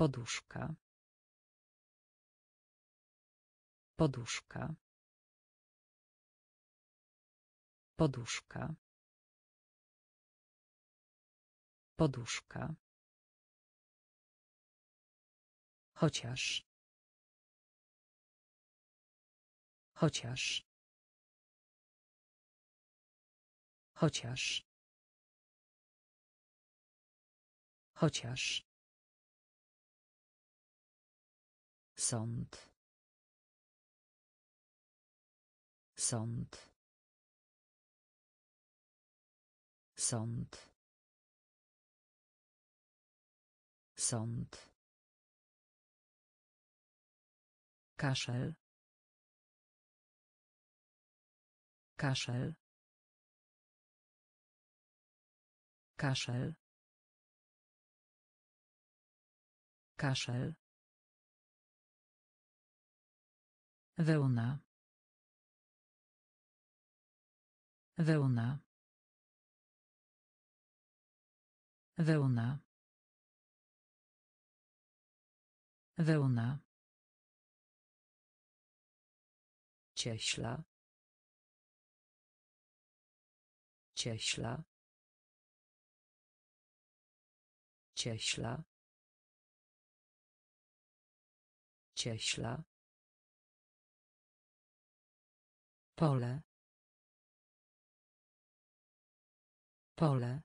Poduszka. Poduszka. Poduszka. Poduszka. Chociaż. Chociaż. Chociaż. Chociaż. Sąd. Sąd. Sąd. Sąd. Kaszel. Kaszel. Kaszel. Kaszel. Wełna. Wełna. Wełna. Wełna. Cieśla. Cieśla. Cieśla. Cieśla. Pole. Pole.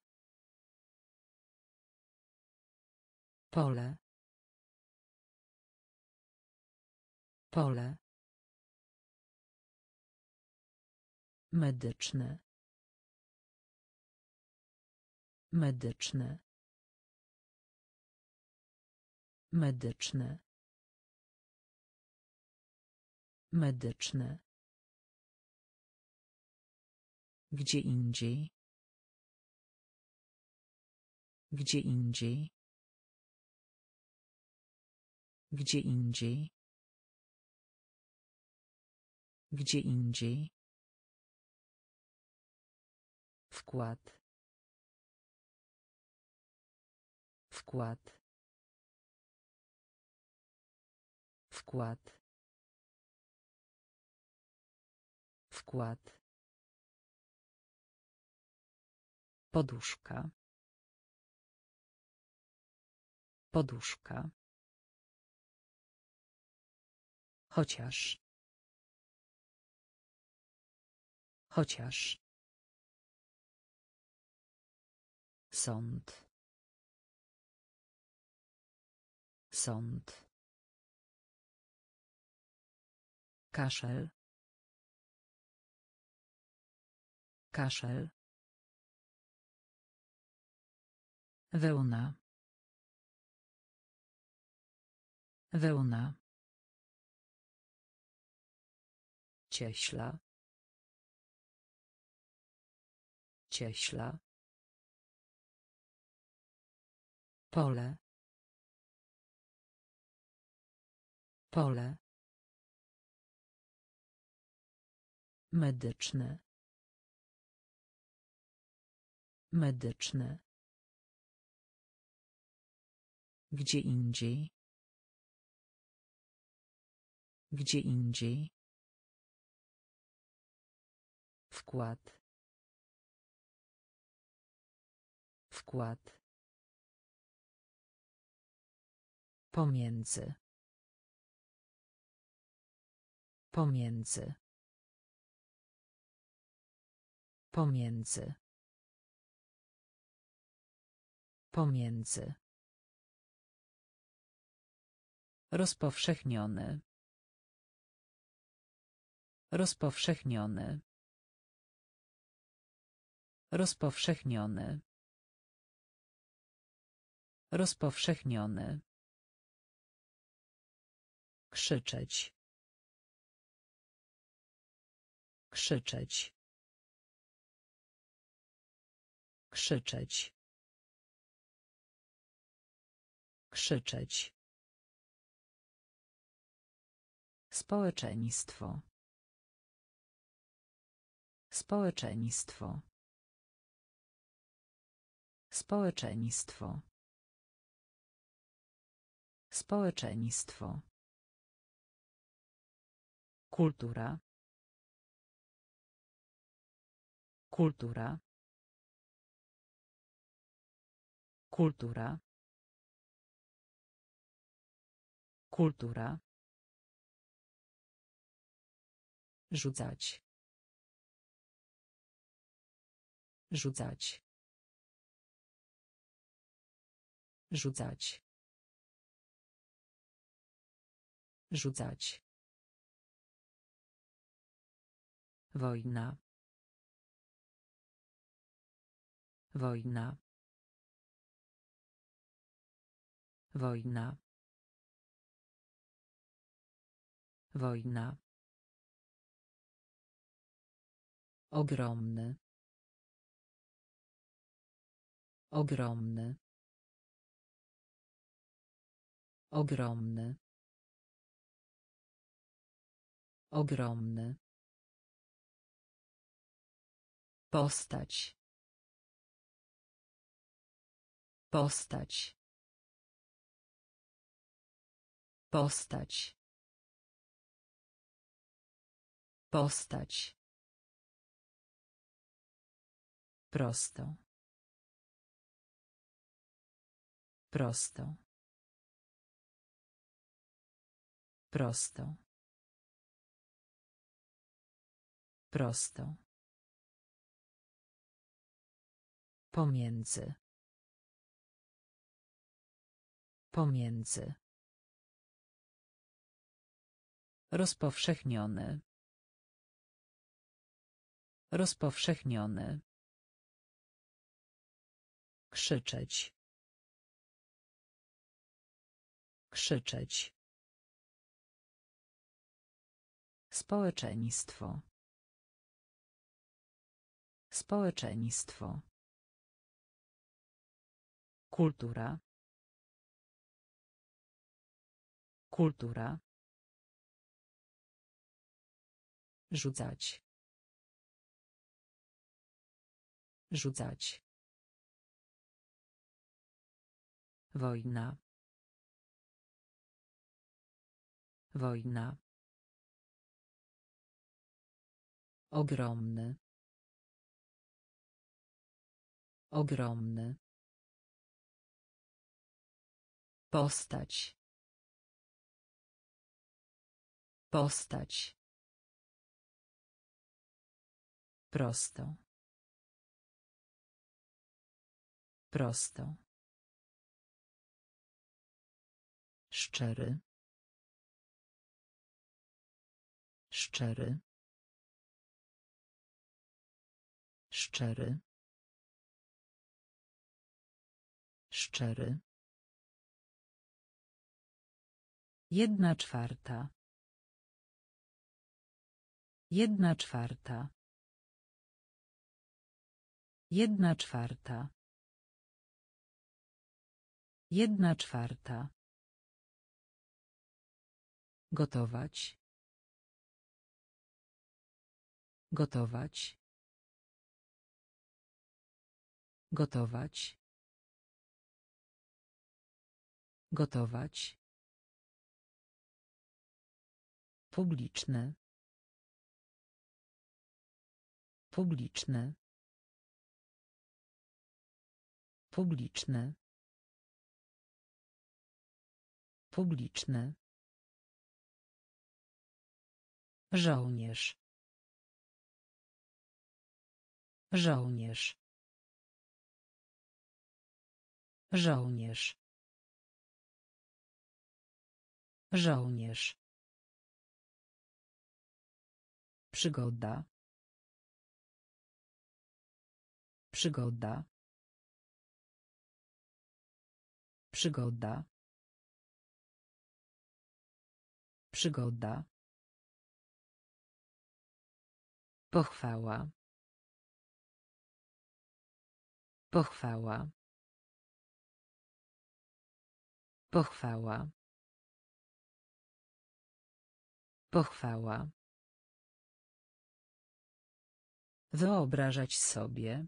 Pole. Pole. Medyczne. Medyczne. Medyczne. Medyczne. Gdzie indziej. Gdzie indziej. Gdzie indziej. Gdzie indziej. Wkład. Wkład. Wkład. Wkład. Poduszka. Poduszka. Chociaż. Chociaż. Sąd. Sąd. Kaszel. Kaszel. Wełna. Wełna. Cieśla. Cieśla. Pole. Pole. Medyczne. Medyczne. Gdzie indziej. Gdzie indziej. Wkład. Wkład. Pomiędzy. Pomiędzy. Pomiędzy. Pomiędzy. Rozpowszechniony. Rozpowszechniony. Rozpowszechniony. Rozpowszechniony. Krzyczeć. Krzyczeć. Krzyczeć. Krzyczeć. Społeczeństwo. Społeczeństwo. Społeczeństwo. Społeczeństwo. Kultura. Kultura. Kultura. Kultura. Rzucać. Rzucać. Rzucać. Rzucać. Wojna. Wojna. Wojna. Wojna. Ogromny. Ogromny. Ogromny. Ogromny. Postać. Postać. Postać. Postać. Prosto. Prosto. Prosto. Prosto. Pomiędzy. Pomiędzy. Rozpowszechniony. Rozpowszechniony. Krzyczeć. Krzyczeć. Społeczeństwo. Społeczeństwo. Kultura. Kultura. Rzucać. Rzucać. Wojna. Wojna. Ogromny. Ogromny. Postać. Postać. Prosto. Prosto. Szczery. Szczery. Szczery. Szczery. 1/4. 1/4. 1/4. 1/4. Gotować. Gotować. Gotować. Gotować. Publiczny. Publiczny. Publiczny. Publiczny. Żołnierz. Żołnierz. Żołnierz. Żołnierz. Przygoda. Przygoda. Przygoda. Przygoda. Pochwała. Pochwała. Pochwała. Pochwała. Wyobrażać sobie.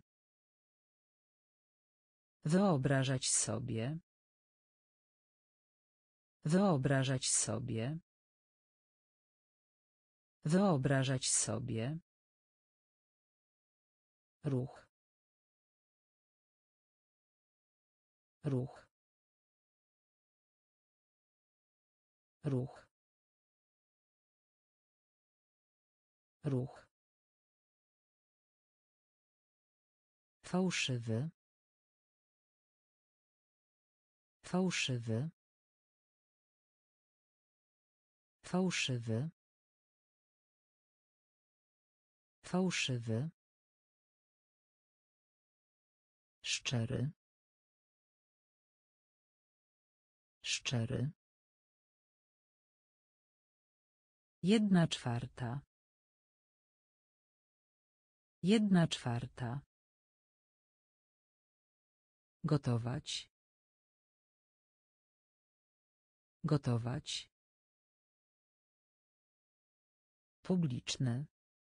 Wyobrażać sobie. Wyobrażać sobie. Wyobrażać sobie. Ruch. Ruch. Ruch. Ruch. Fałszywy. Fałszywy. Fałszywy. Fałszywy. Szczery. Szczery. 1/4. 1/4. Gotować. Gotować. Publiczny.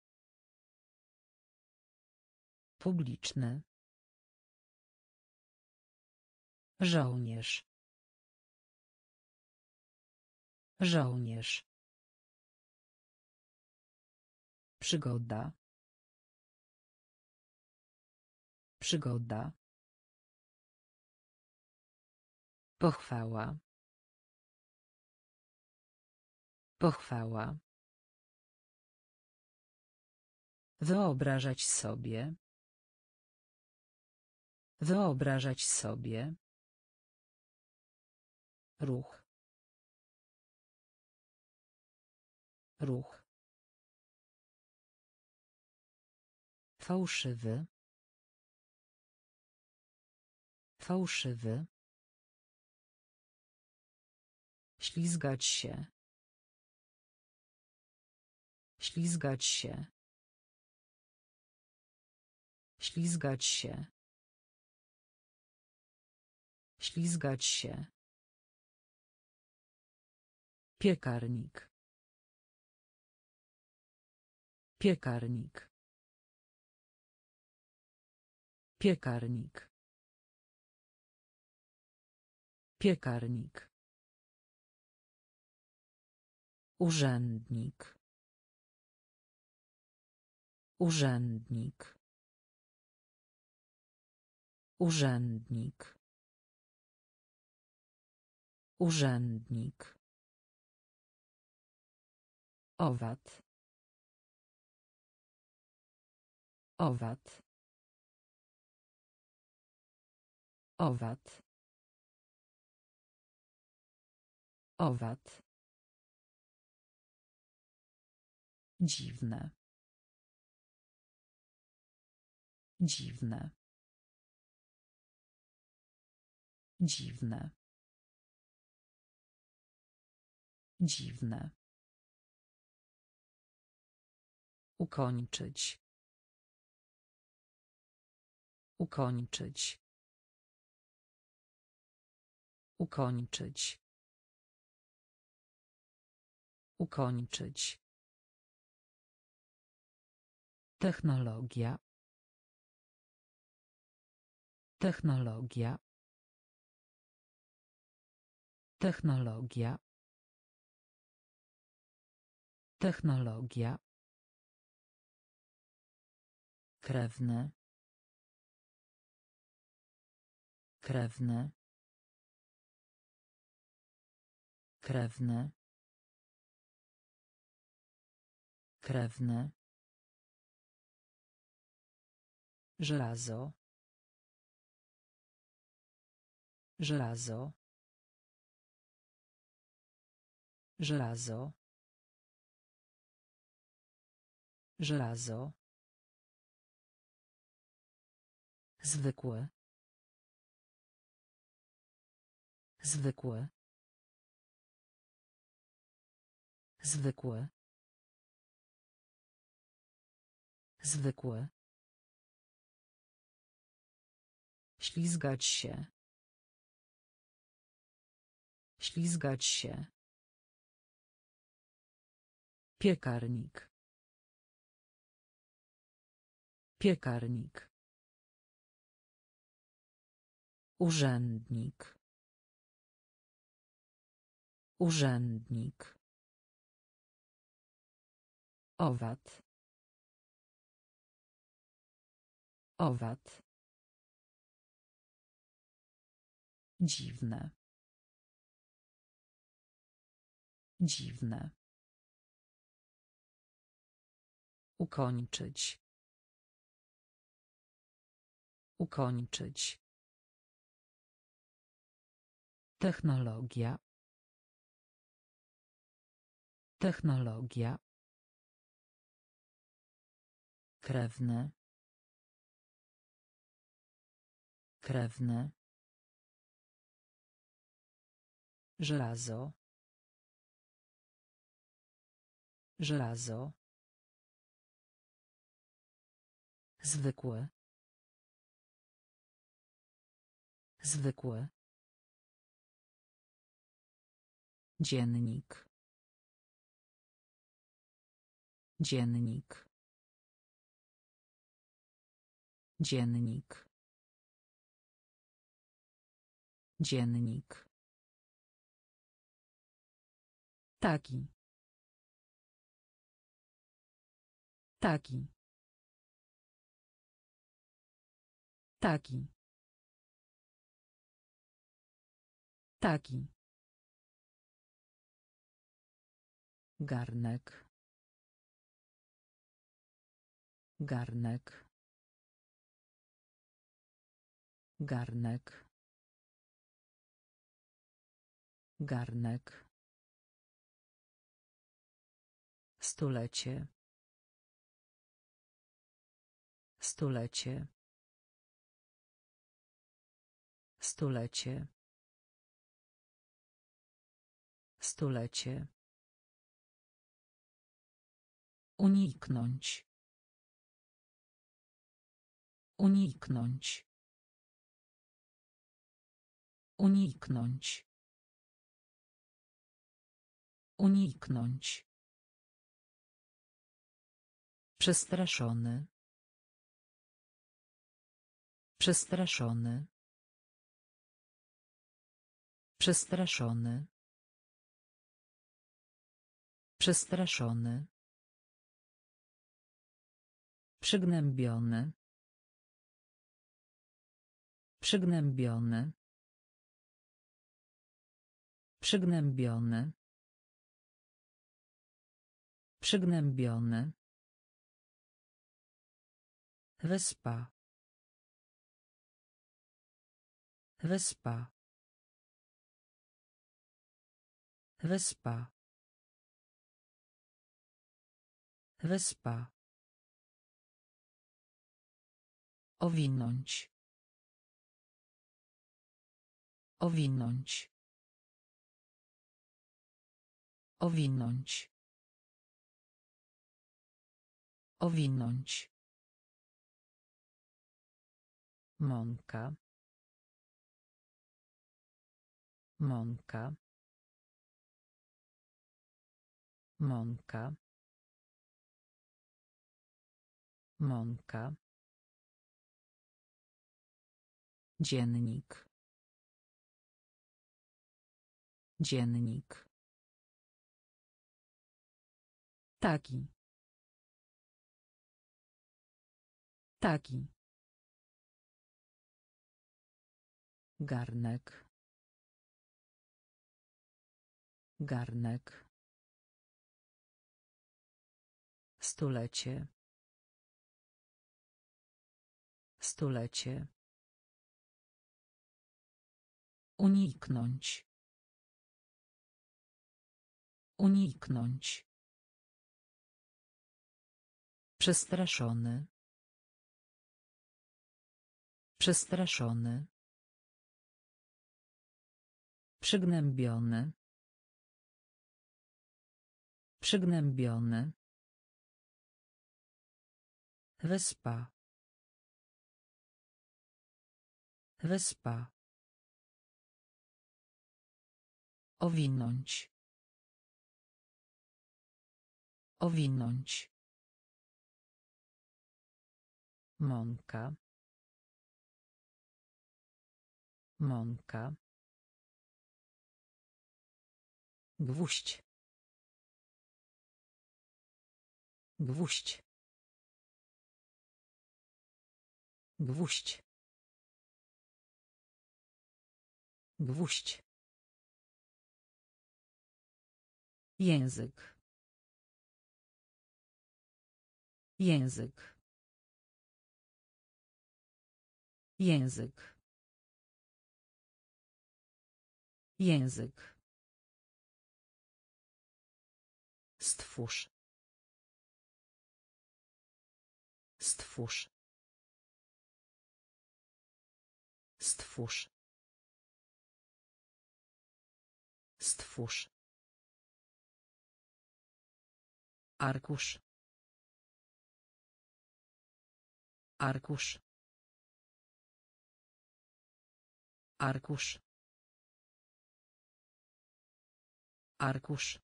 Publiczny. Żołnierz. Żołnierz. Przygoda. Przygoda. Pochwała. Pochwała. Wyobrażać sobie. Wyobrażać sobie. Ruch. Ruch. Fałszywy. Fałszywy. Ślizgać się. Ślizgać się. Ślizgać się. Ślizgać się. Piekarnik. Piekarnik. Piekarnik. Piekarnik. Urzędnik. Urzędnik. Urzędnik. Urzędnik. Owad. Owad. Owad. Owad. Dziwne. Dziwne. Dziwne. Dziwne. Ukończyć. Ukończyć. Ukończyć. Ukończyć. Technologia. Technologia. Technologia. Technologia. Krewny. Krewny. Krewny. Krewny. Żelazo. Żelazo. Żelazo. Żelazo. Zwykły. Zwykły. Zwykły. Zwykły. Ślizgać się. Ślizgać się. Piekarnik. Piekarnik. Urzędnik. Urzędnik. Owad. Owad. Dziwne. Dziwne. Ukończyć. Ukończyć. Technologia. Technologia. Krewny. Krewny. Żelazo. Żelazo. Zwykły. Zwykły. Dziennik. Dziennik. Dziennik. Dziennik. Taki. Taki. Taki. Taki. Garnek. Garnek. Garnek. Garnek. Stulecie. Stulecie. Stulecie. Stulecie. Uniknąć. Uniknąć. Uniknąć. Uniknąć. Przestraszony. Przestraszony. Przestraszony. Przestraszony. Przygnębiony. Przygnębiony. Przygnębiony. Przygnębiony. Wyspa. Wyspa. Wyspa. Wyspa. Owinąć. Owinąć. Owinąć. Owinąć. Mąka. Mąka. Mąka. Mąka. Dziennik. Dziennik. Taki. Taki. Garnek. Garnek. Stulecie. Stulecie. Uniknąć. Uniknąć. Przestraszony. Przestraszony. Przygnębiony. Przygnębiony. Wyspa. Wyspa. Owinąć. Owinąć. Mąka. Mąka. Gwóźdź. Gwóźdź. Gwóźdź. Gwóźdź. Język. Język. Język. Język. Stwórz. Stwórz. Stwórz. Stwórz. Arkusz. Arkusz. Arkusz. Arkusz.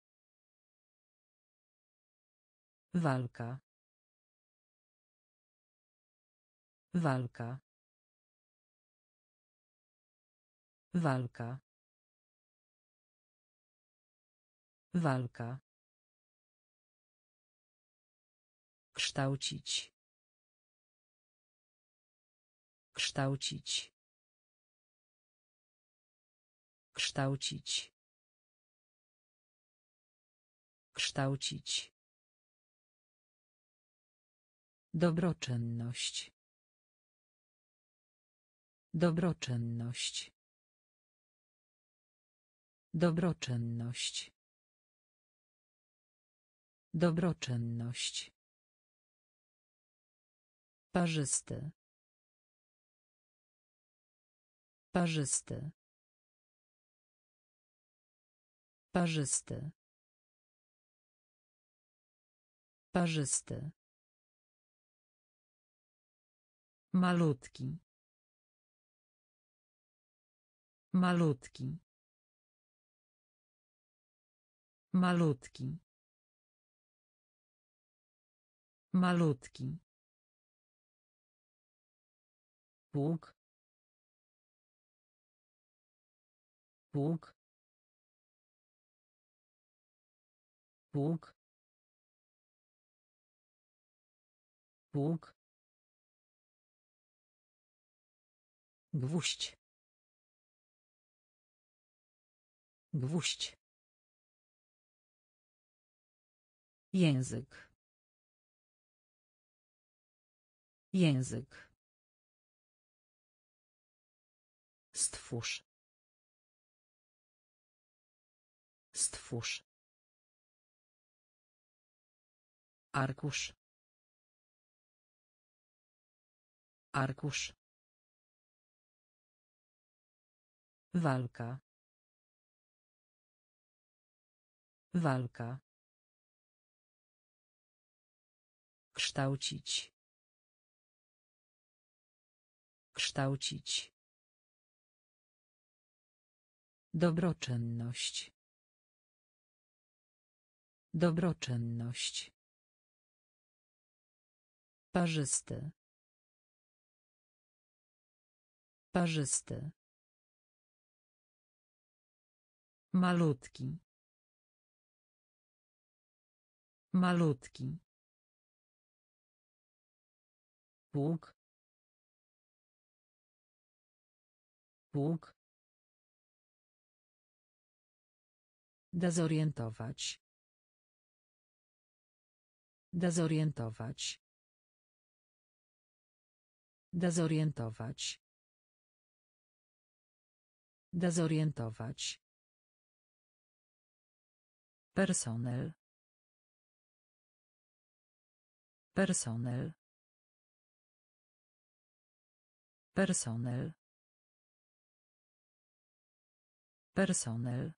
Walka. Walka. Walka. Walka. Kształcić. Kształcić. Kształcić. Kształcić. Dobroczynność. Dobroczynność. Dobroczynność. Dobroczynność. Parzysty. Parzysty. Parzysty. Parzysty. Malutki. Malutki. Malutki. Malutki. Pług. Pług. Pług. Pług. Gwóźdź. Gwóźdź. Język. Język. Stwórz. Stwórz. Arkusz. Arkusz. Walka. Walka. Kształcić. Kształcić. Dobroczynność. Dobroczynność. Parzysty. Parzysty. Malutki. Malutki. Pług. Pług. Dezorientować. Dezorientować. Dezorientować. Dezorientować. Personel. Personel. Personel. Personel.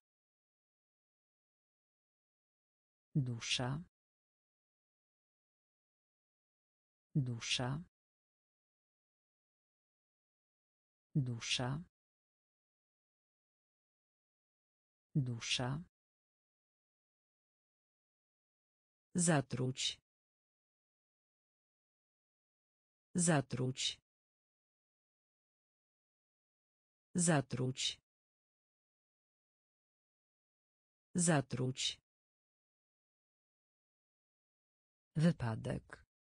Dusza. Dusza. Dusza. Dusza. Zatruć. Zatruć. Zatruć. Zatruć. Wypadek.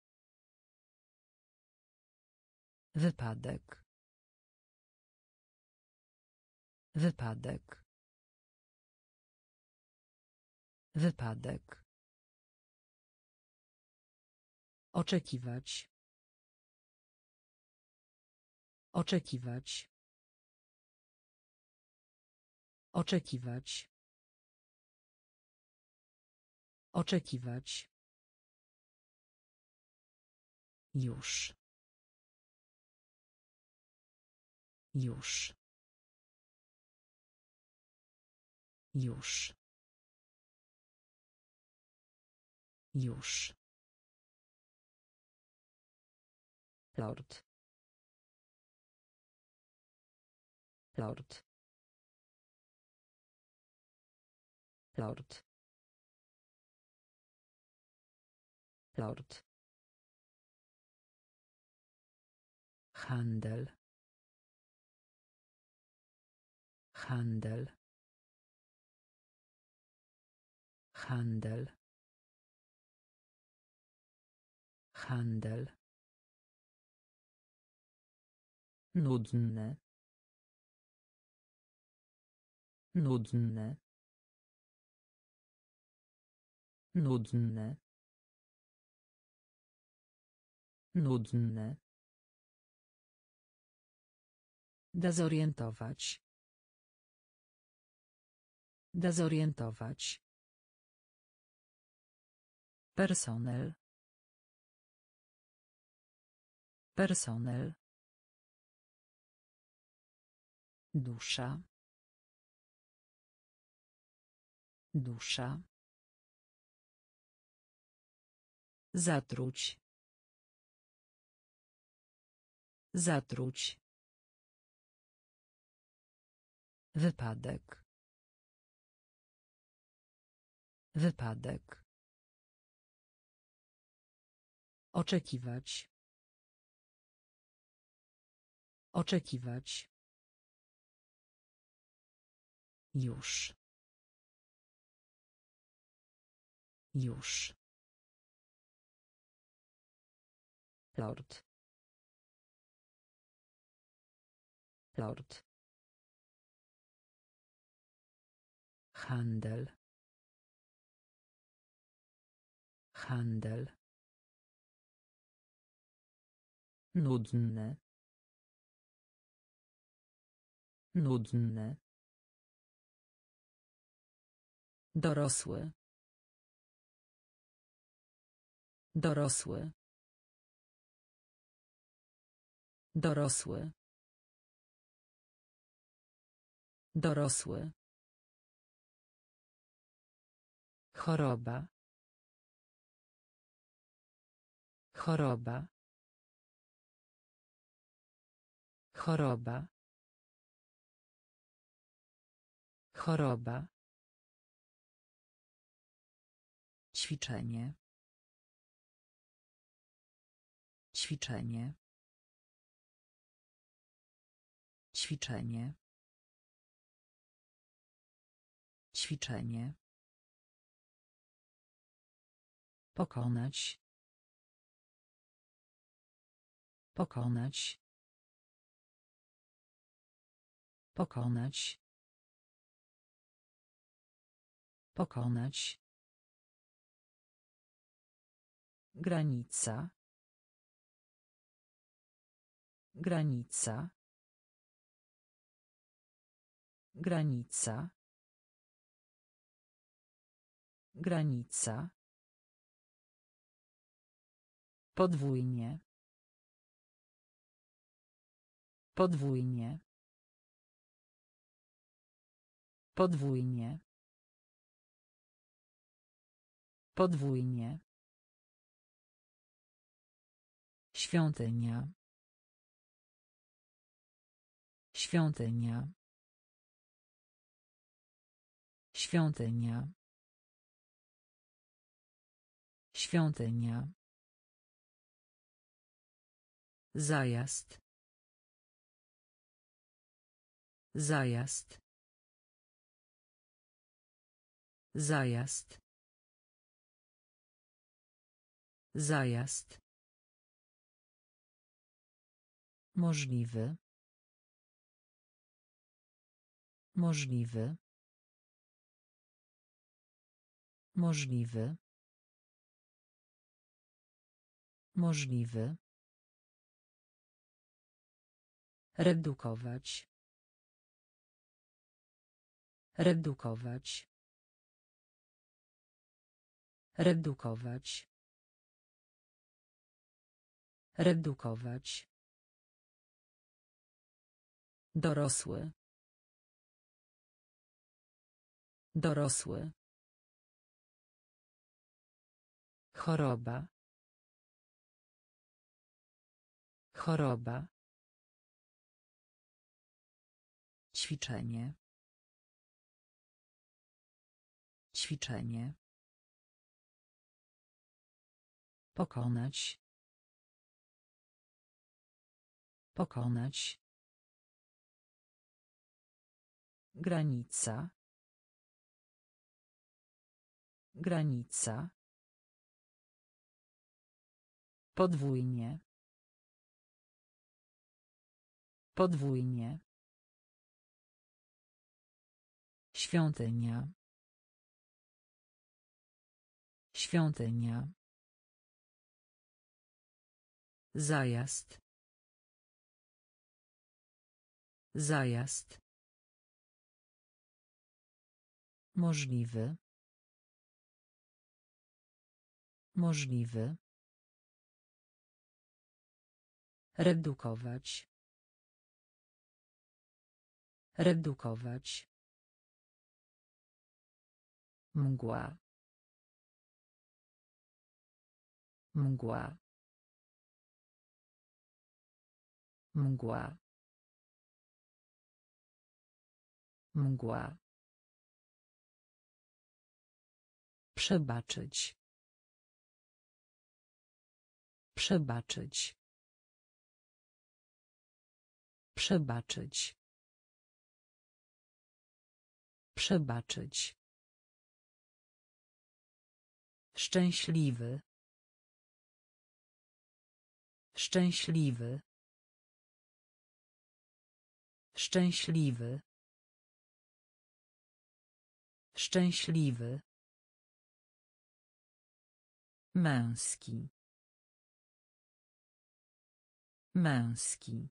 Wypadek. Wypadek. Wypadek. Oczekiwać. Oczekiwać. Oczekiwać. Oczekiwać. Już. Już. Już. Już. Lord. Lord. Lord. Lord. Handel. Handel. Handel. Handel. Nudne. Nudne. Nudne. Nudne. Dezorientować. Dezorientować. Personel. Personel. Dusza. Dusza. Zatruć. Zatruć. Wypadek. Wypadek. Oczekiwać. Oczekiwać. Już. Już. Lord. Lord. Handel. Handel. Nudne. Nudne. Dorosły. Dorosły. Dorosły. Dorosły. Choroba. Choroba. Choroba. Choroba. Ćwiczenie. Ćwiczenie. Ćwiczenie. Ćwiczenie. Pokonać. Pokonać. Pokonać. Pokonać. Granica. Granica. Granica. Granica. Podwójnie. Podwójnie. Podwójnie. Podwójnie. Świątynia. Świątynia. Świątynia. Świątynia. Zajazd. Zajazd. Zajazd. Zajazd. Możliwy. Możliwy. Możliwy. Możliwy. Redukować. Redukować. Redukować. Redukować. Dorosły. Dorosły. Choroba. Choroba. Ćwiczenie. Ćwiczenie. Pokonać. Pokonać. Granica. Granica. Podwójnie. Podwójnie. Świątynia. Świątynia. Zajazd. Zajazd. Możliwy. Możliwy. Redukować. Redukować. Mgła. Mgła. Mgła. Mgła. Przebaczyć. Przebaczyć. Przebaczyć. Przebaczyć. Szczęśliwy. Szczęśliwy. Szczęśliwy. Szczęśliwy. Męski. Męski.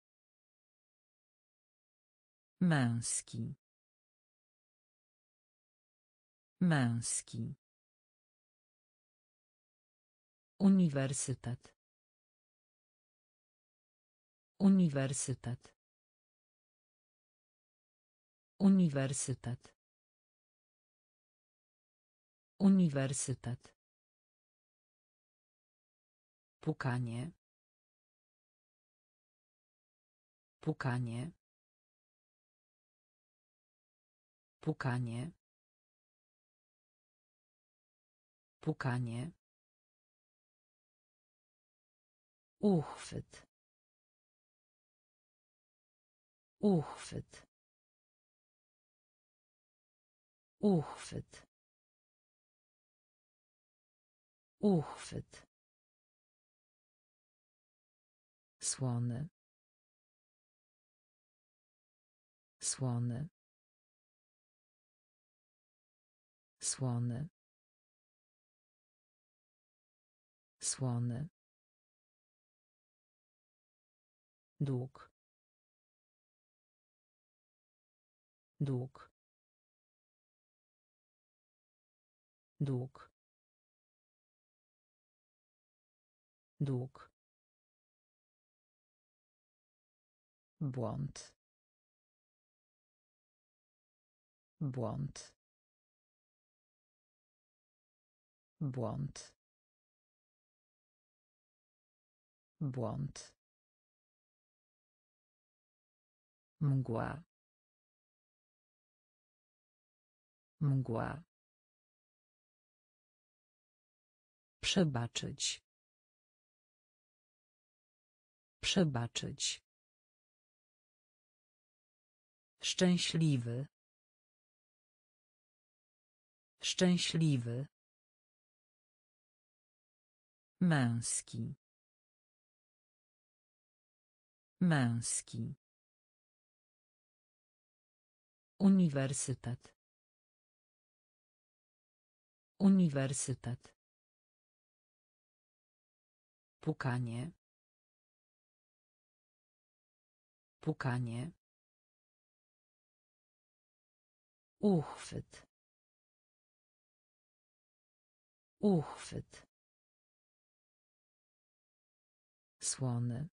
Męski. Męski. Uniwersytet. Uniwersytet. Uniwersytet. Uniwersytet. Pukanie. Pukanie. Pukanie. Pukanie. Uchwyt. Uchwyt. Uchwyt. Uchwyt. Słony. Słony. Słony. Słony. Dług. Dług. Dług. Dług. Błąd. Błąd. Błąd. Błąd. Mgła. Mgła. Przebaczyć. Przebaczyć. Szczęśliwy. Szczęśliwy. Męski. Męski. Uniwersytet. Uniwersytet. Pukanie. Pukanie. Uchwyt. Uchwyt. Słony.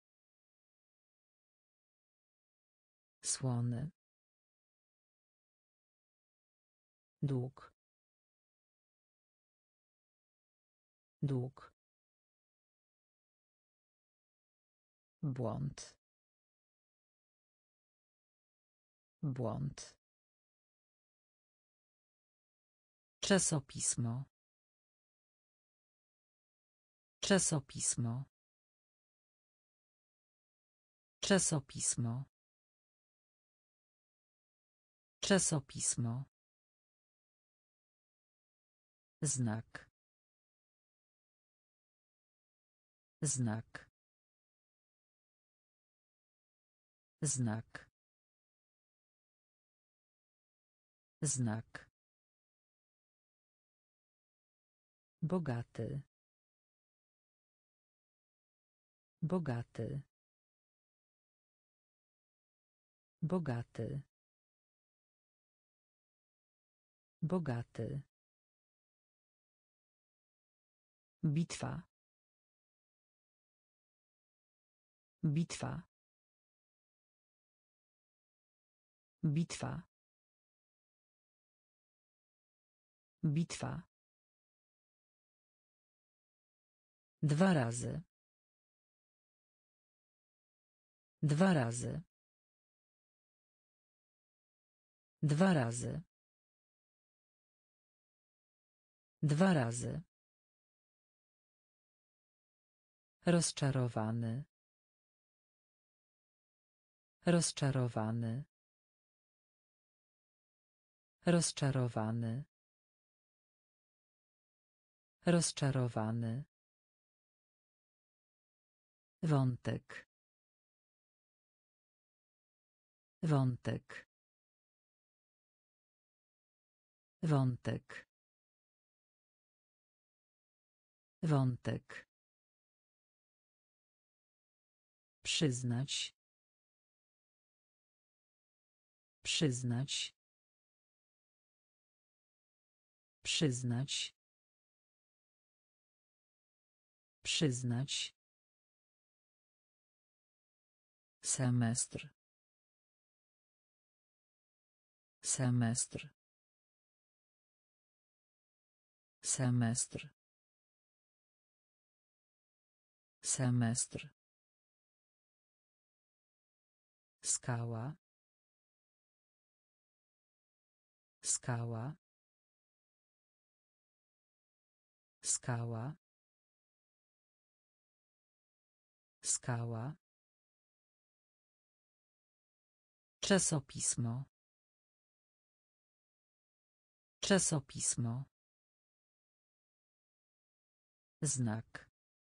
Słony. Dług. Dług. Błąd. Błąd. Czasopismo. Czasopismo. Czasopismo. Czasopismo. Znak. Znak. Znak. Znak. Bogaty. Bogaty. Bogaty. Bogaty. Bitwa. Bitwa. Bitwa. Bitwa. Dwa razy. Dwa razy. Dwa razy. Dwa razy. Rozczarowany. Rozczarowany. Rozczarowany. Rozczarowany. Wątek. Wątek. Wątek. Wątek. Przyznać. Przyznać. Przyznać. Przyznać. Semestr. Semestr. Semestr. Semestr. Skała. Skała. Skała. Skała. Czasopismo. Czasopismo. Znak.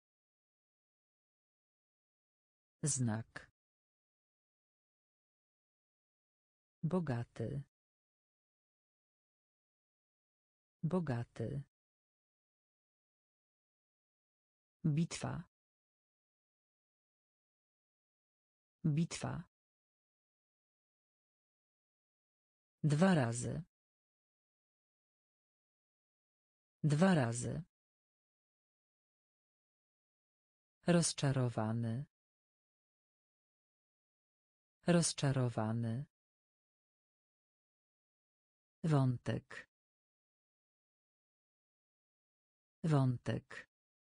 Znak. Bogaty. Bogaty. Bitwa. Bitwa. Dwa razy. Dwa razy. Rozczarowany. Rozczarowany. Wątek. Wątek.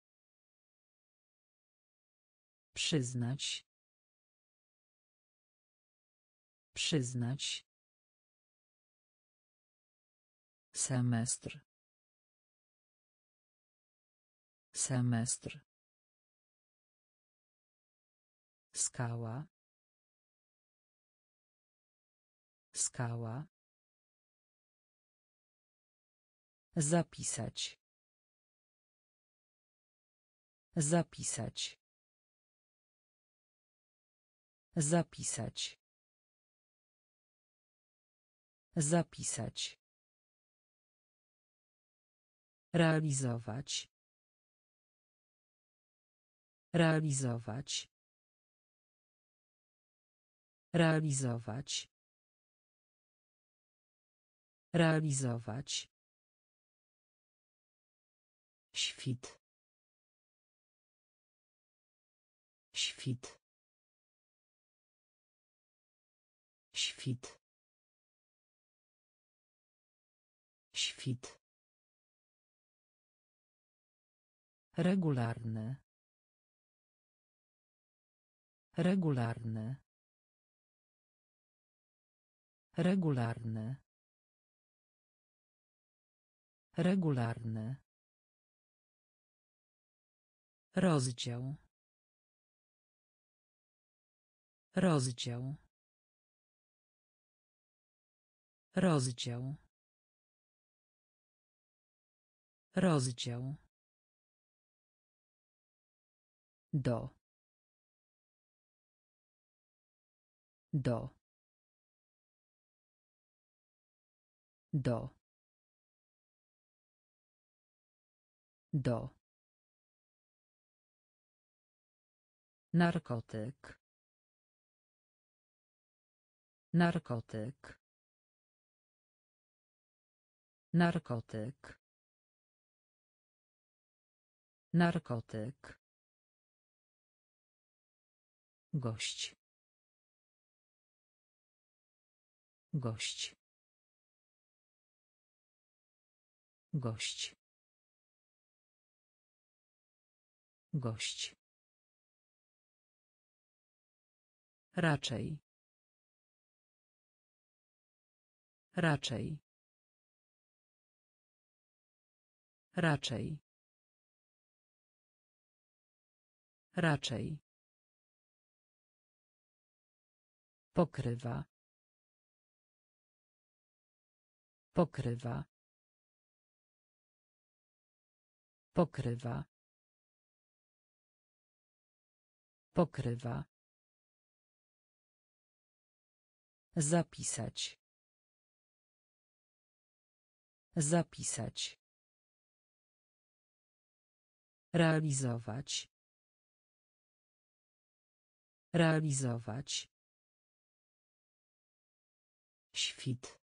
Przyznać. Przyznać. Semestr. Semestr. Skała. Skała. Zapisać. Zapisać. Zapisać. Zapisać. Realizować. Realizować. Realizować. Realizować. Świt. Świt. Świt. Świt. Regularny. Regularny. Regularny. Regularny. Rozdział. Rozdział. Rozdział. Rozdział. Do. Do. Do. Do. Narkotyk. Narkotyk. Narkotyk. Narkotyk. Gość. Gość. Gość. Gość. Raczej. Raczej. Raczej. Raczej. Pokrywa. Pokrywa. Pokrywa. Pokrywa. Zapisać. Zapisać. Realizować. Realizować. Świt.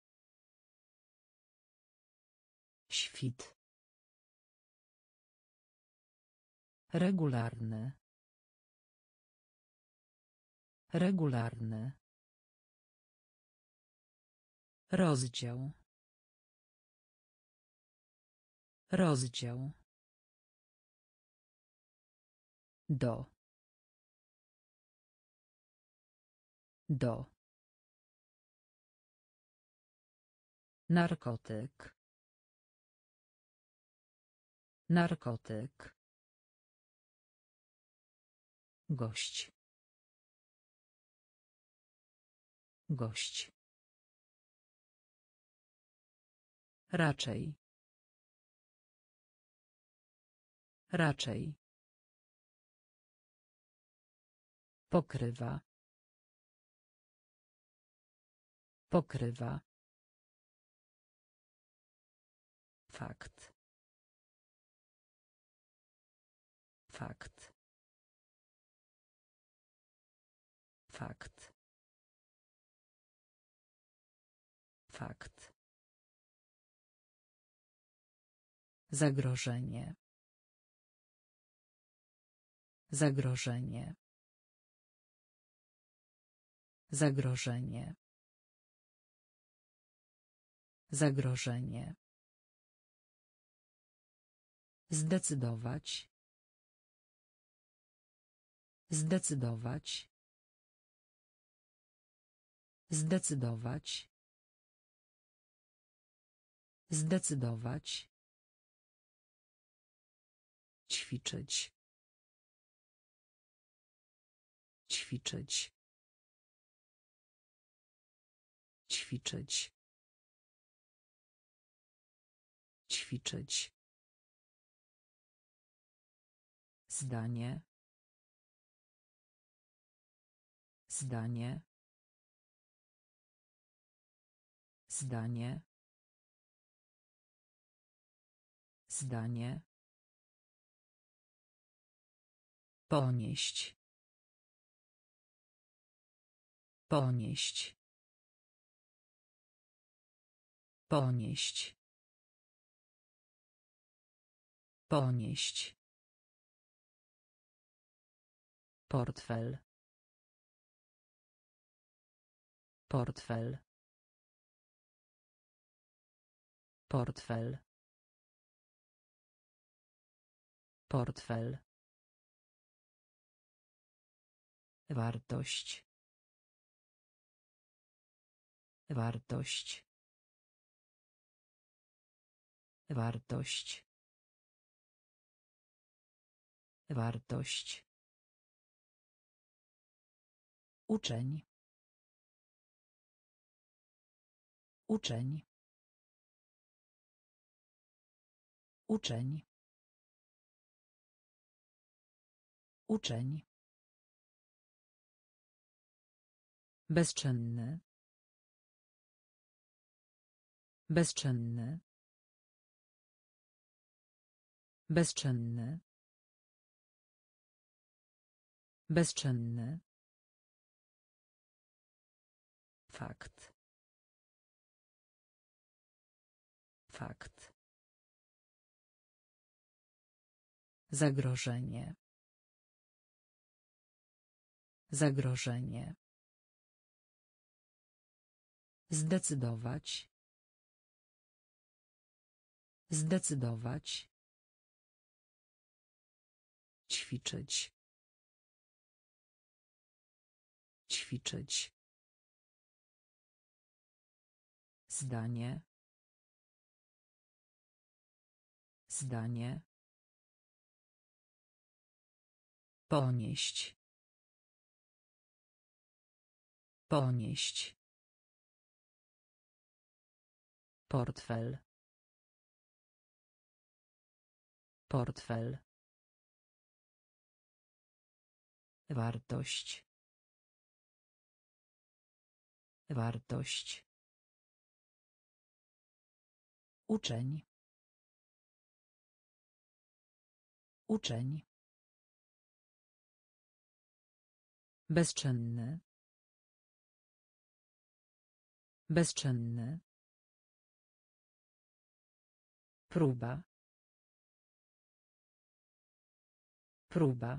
Świt. Regularny. Regularny. Rozdział. Rozdział. Do. Do. Narkotyk. Narkotyk. Gość. Gość. Raczej. Raczej. Pokrywa. Pokrywa. Fakt. Fakt. Fakt. Fakt. Zagrożenie. Zagrożenie. Zagrożenie. Zagrożenie. Zdecydować. Zdecydować. Zdecydować. Zdecydować. Ćwiczyć. Ćwiczyć. Ćwiczyć. ćwiczyć, zdanie, zdanie, zdanie, zdanie, ponieść, ponieść, ponieść, ponieść, portfel, portfel, portfel, portfel, wartość, wartość, wartość, wartość, uczeń, uczeń, uczeń, uczeń, bezczynny, bezczynny, bezczynny, bezczynny, fakt, fakt, zagrożenie, zagrożenie, zdecydować, zdecydować, ćwiczyć, ćwiczyć, zdanie, zdanie, ponieść, ponieść, portfel, portfel, wartość, wartość, uczeń, uczeń, bezczynny, bezczynny, próba, próba,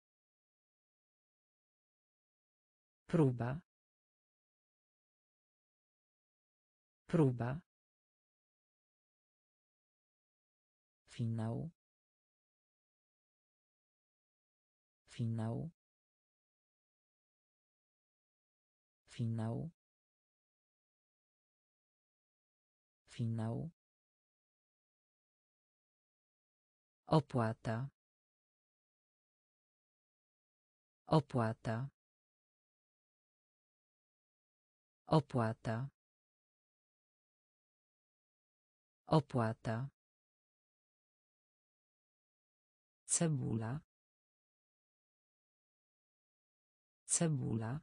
próba, próba, finał, finał, finał, finał, opłata, opłata, opłata, opłata, cebula, cebula,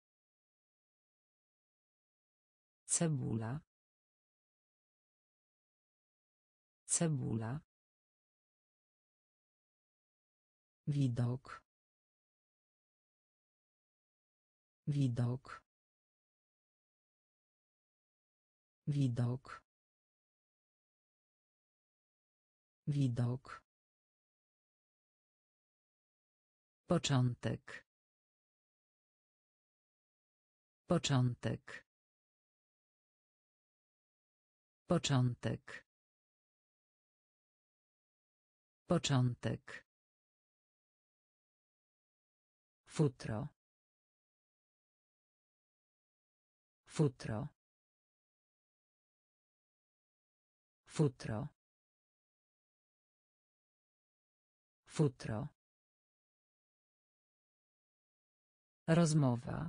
cebula, cebula, widok, widok, widok, widok, początek, początek, początek, początek, futro, futro, futro, futro, rozmowa,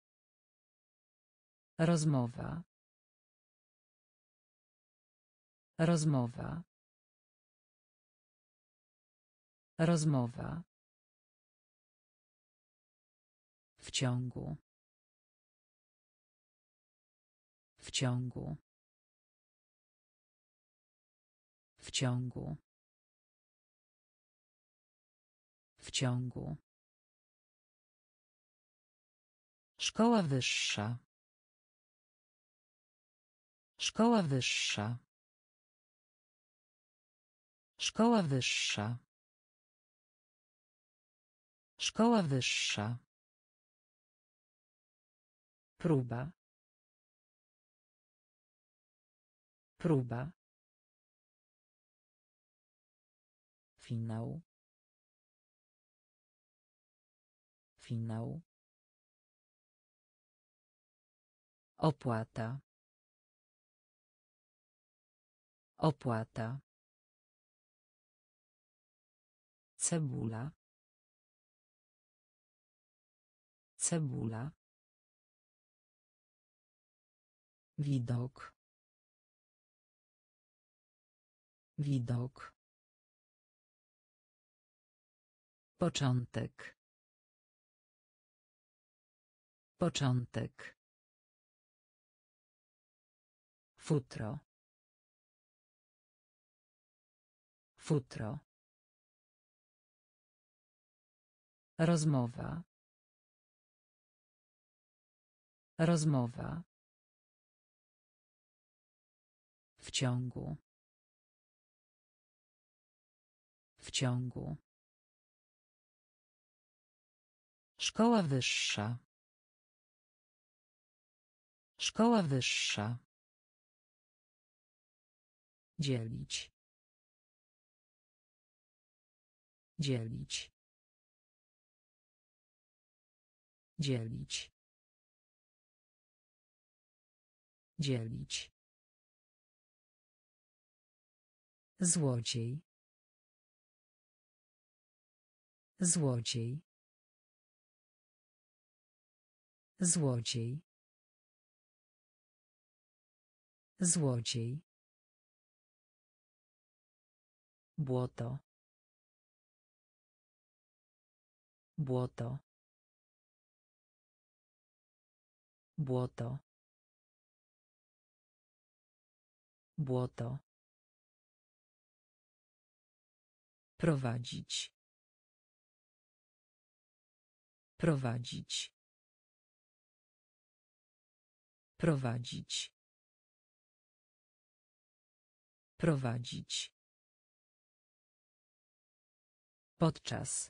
rozmowa, Rozmowa. Rozmowa. W ciągu. W ciągu. W ciągu. W ciągu. Szkoła wyższa. Szkoła wyższa. Szkoła wyższa. Szkoła wyższa. Próba. Próba. Finał. Finał. Opłata. Opłata. Cebula. Cebula. Widok. Widok. Początek. Początek. Futro. Futro. Rozmowa. Rozmowa. W ciągu. W ciągu. Szkoła wyższa. Szkoła wyższa. Dzielić. Dzielić. Dzielić. Dzielić. Złodziej. Złodziej. Złodziej. Złodziej. Błoto. Błoto. Błoto. Błoto. Prowadzić. Prowadzić. Prowadzić. Prowadzić. Podczas.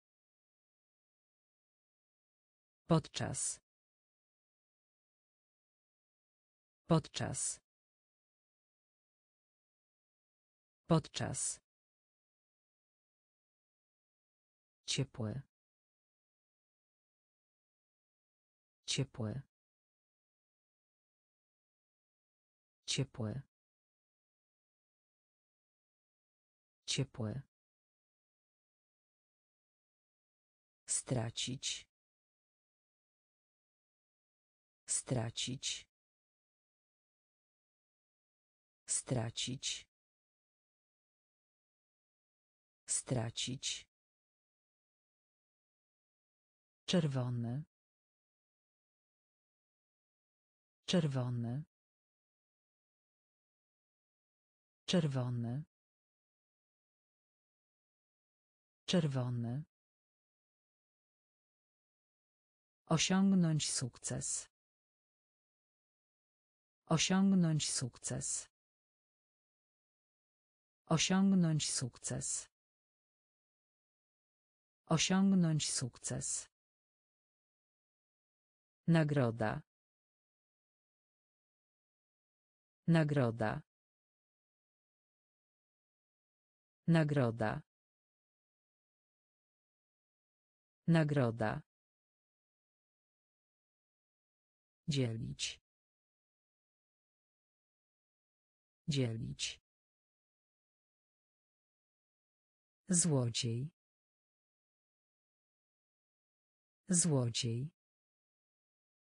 Podczas. Podczas. Podczas. Ciepłe. Ciepłe. Ciepłe. Ciepłe. Stracić. Stracić. Stracić. Stracić. Czerwony. Czerwony. Czerwony. Czerwony. Osiągnąć sukces. Osiągnąć sukces. Osiągnąć sukces. Osiągnąć sukces. Nagroda. Nagroda. Nagroda. Nagroda. Dzielić. Dzielić. Złodziej. Złodziej.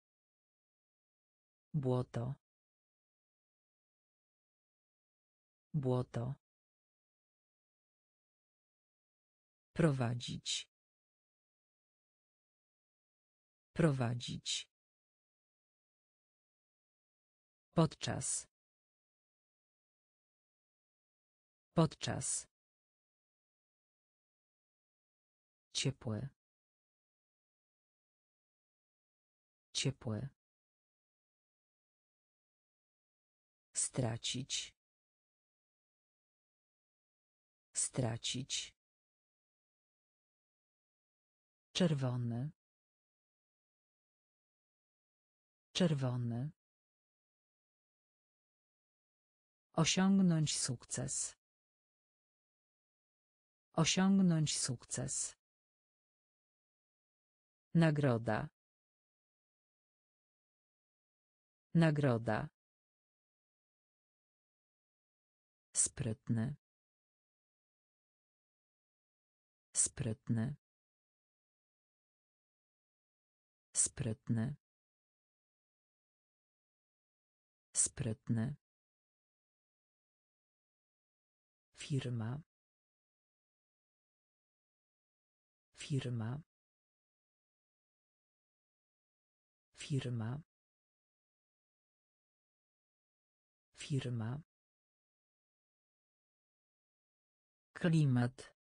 Błoto. Błoto. Prowadzić. Prowadzić. Podczas. Podczas. Ciepłe. Ciepłe. Stracić. Stracić. Czerwony. Czerwony. Osiągnąć sukces. Osiągnąć sukces. Nagroda. Nagroda. Sprytny. Sprytny. Sprytny. Sprytny. Firma. Firma. Firma. Firma. Klimat.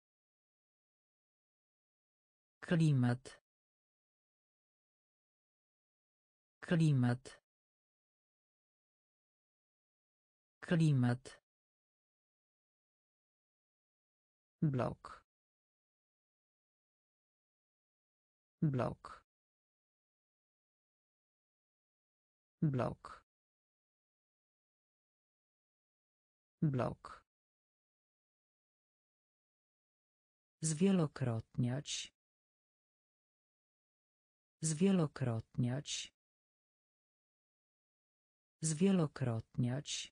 Klimat. Klimat. Klimat. Blok. Blok. Blok. Blok. Zwielokrotniać. Zwielokrotniać. Zwielokrotniać.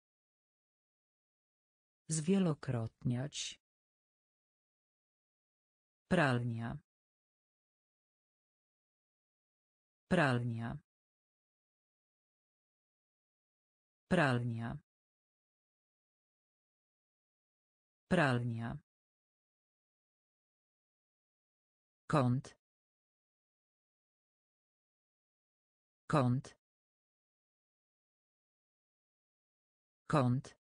Zwielokrotniać. Pralnia. Pralnia. Pralnia. Pralnia. Kąt. Kąt. Kąt.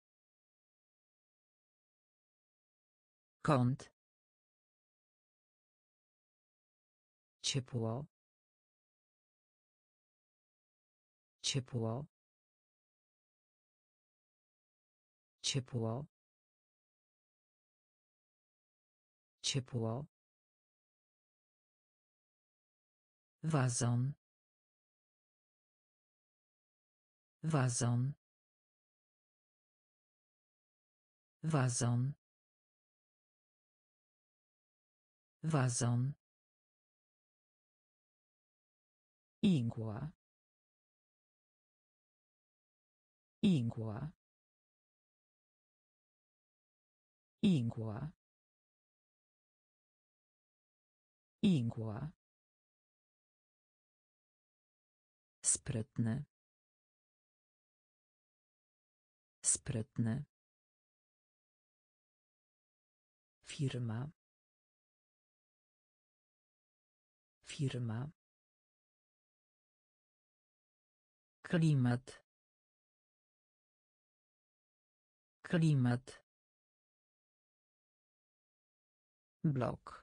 Kąt. Ciepło. Ciepło. Ciepło. Ciepło. Wazon. Wazon. Wazon. Wazon. Igła. Igła. Igła. Igła. Sprytny. Sprytny. Firma. Firma. Klimat. Klimat. Blok.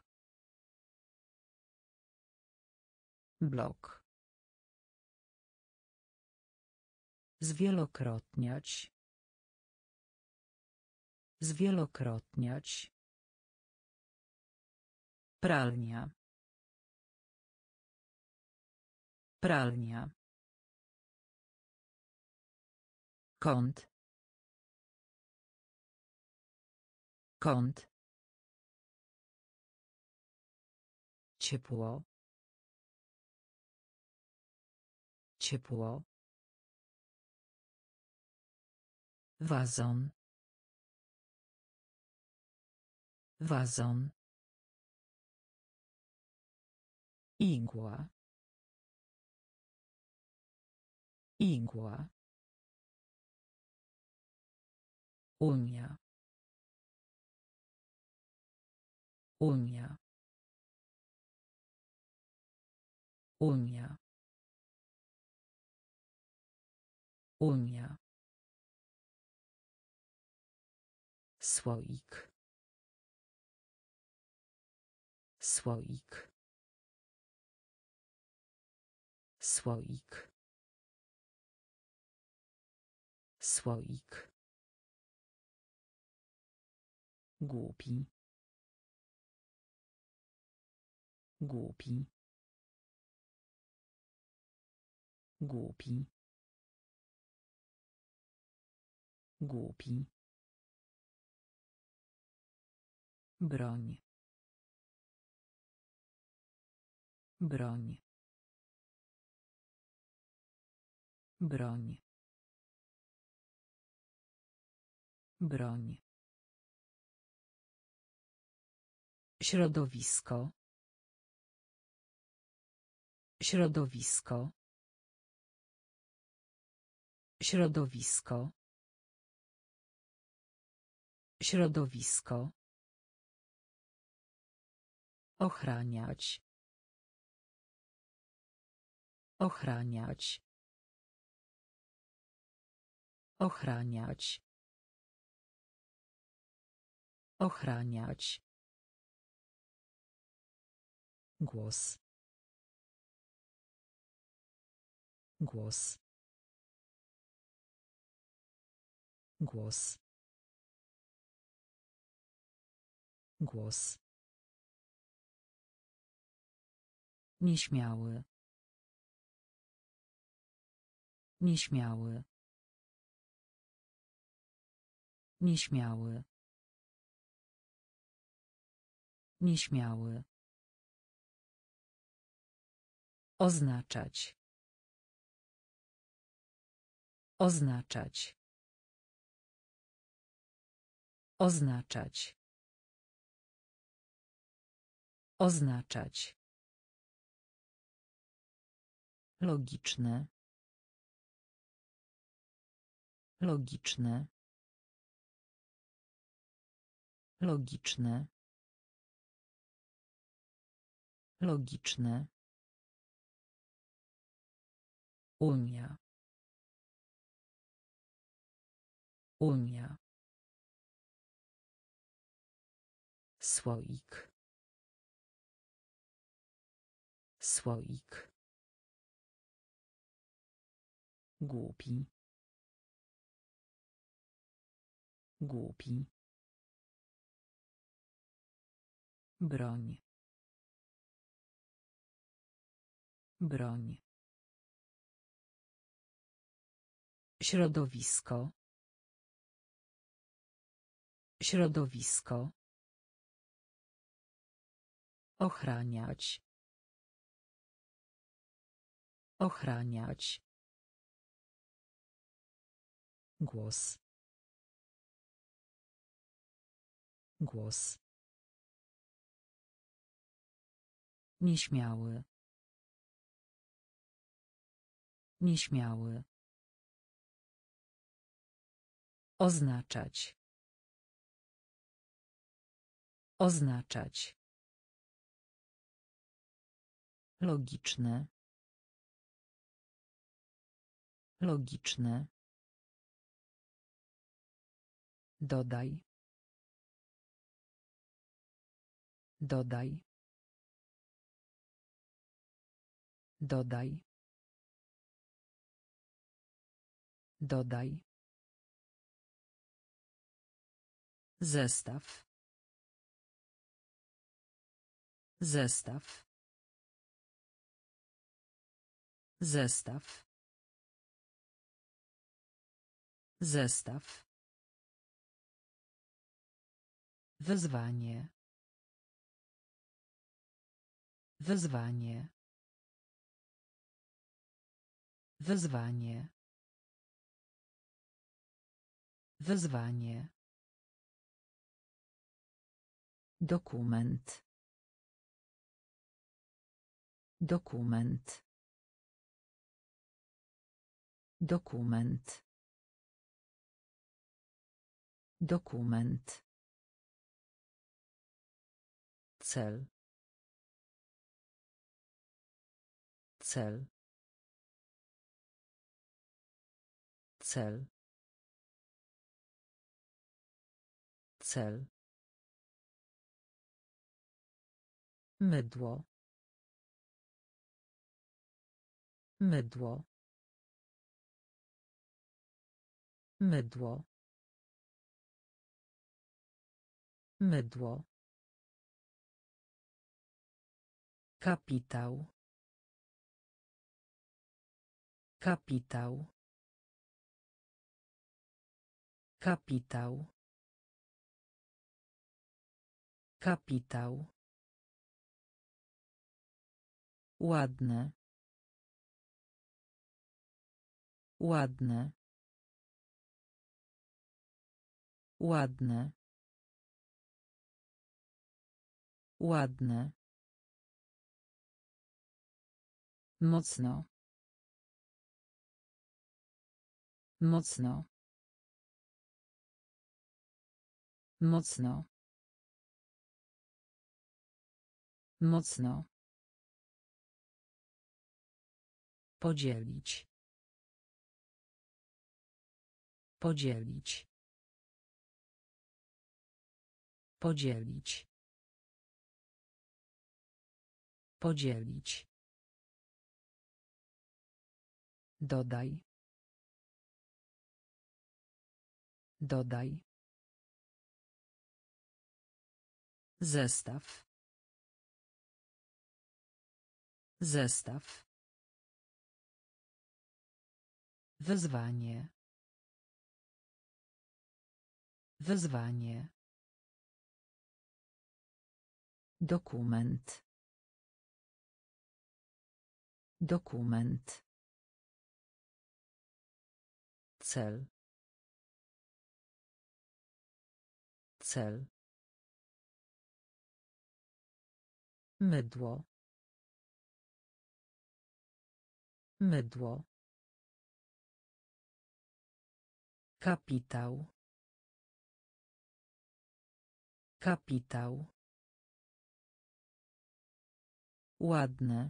Blok. Zwielokrotniać. Zwielokrotniać. Pralnia. Pralnia. Kąt. Kąt. Ciepło. Ciepło. Wazon. Wazon. Igła. Igła. Unia. Unia. Unia. Unia. Słoik. Słoik. Słoik. Słoik. Głupi. Głupi. Głupi. Głupi. Broń. Broń. Broń. Broń. Środowisko. Środowisko. Środowisko. Środowisko. Ochraniać. Ochraniać. Ochraniać. Ochraniać. Głos. Głos. Głos. Głos. Nieśmiały. Nieśmiały. Nieśmiały. Nieśmiały. Oznaczać. Oznaczać. Oznaczać. Oznaczać. Logiczne. Logiczne. Logiczne. Logiczne. Unia. Unia. Słoik. Słoik. Głupi. Głupi. Broń. Broń. Środowisko. Środowisko. Ochraniać. Ochraniać. Głos. Głos. Nieśmiały. Nieśmiały. Oznaczać. Oznaczać. Logiczne. Logiczne. Dodaj. Dodaj. Dodaj. Dodaj. Zestaw. Zestaw. Zestaw. Zestaw. Wyzwanie. Wyzwanie. Wyzwanie. Wyzwanie. Dokument. Dokument. Dokument. Dokument. Cel. Cel. Cel. Cel. Mydło. Mydło. Mydło. Mydło. Kapitał. Kapitał. Kapitał. Kapitał. Ładne. Ładne. Ładne. Ładne. Mocno. Mocno. Mocno. Mocno. Podzielić. Podzielić. Podzielić. Podzielić. Dodaj. Dodaj. Zestaw. Zestaw. Wyzwanie. Wyzwanie. Dokument. Dokument. Cel. Cel. Mydło. Mydło. Kapitał. Kapitał. Ładne.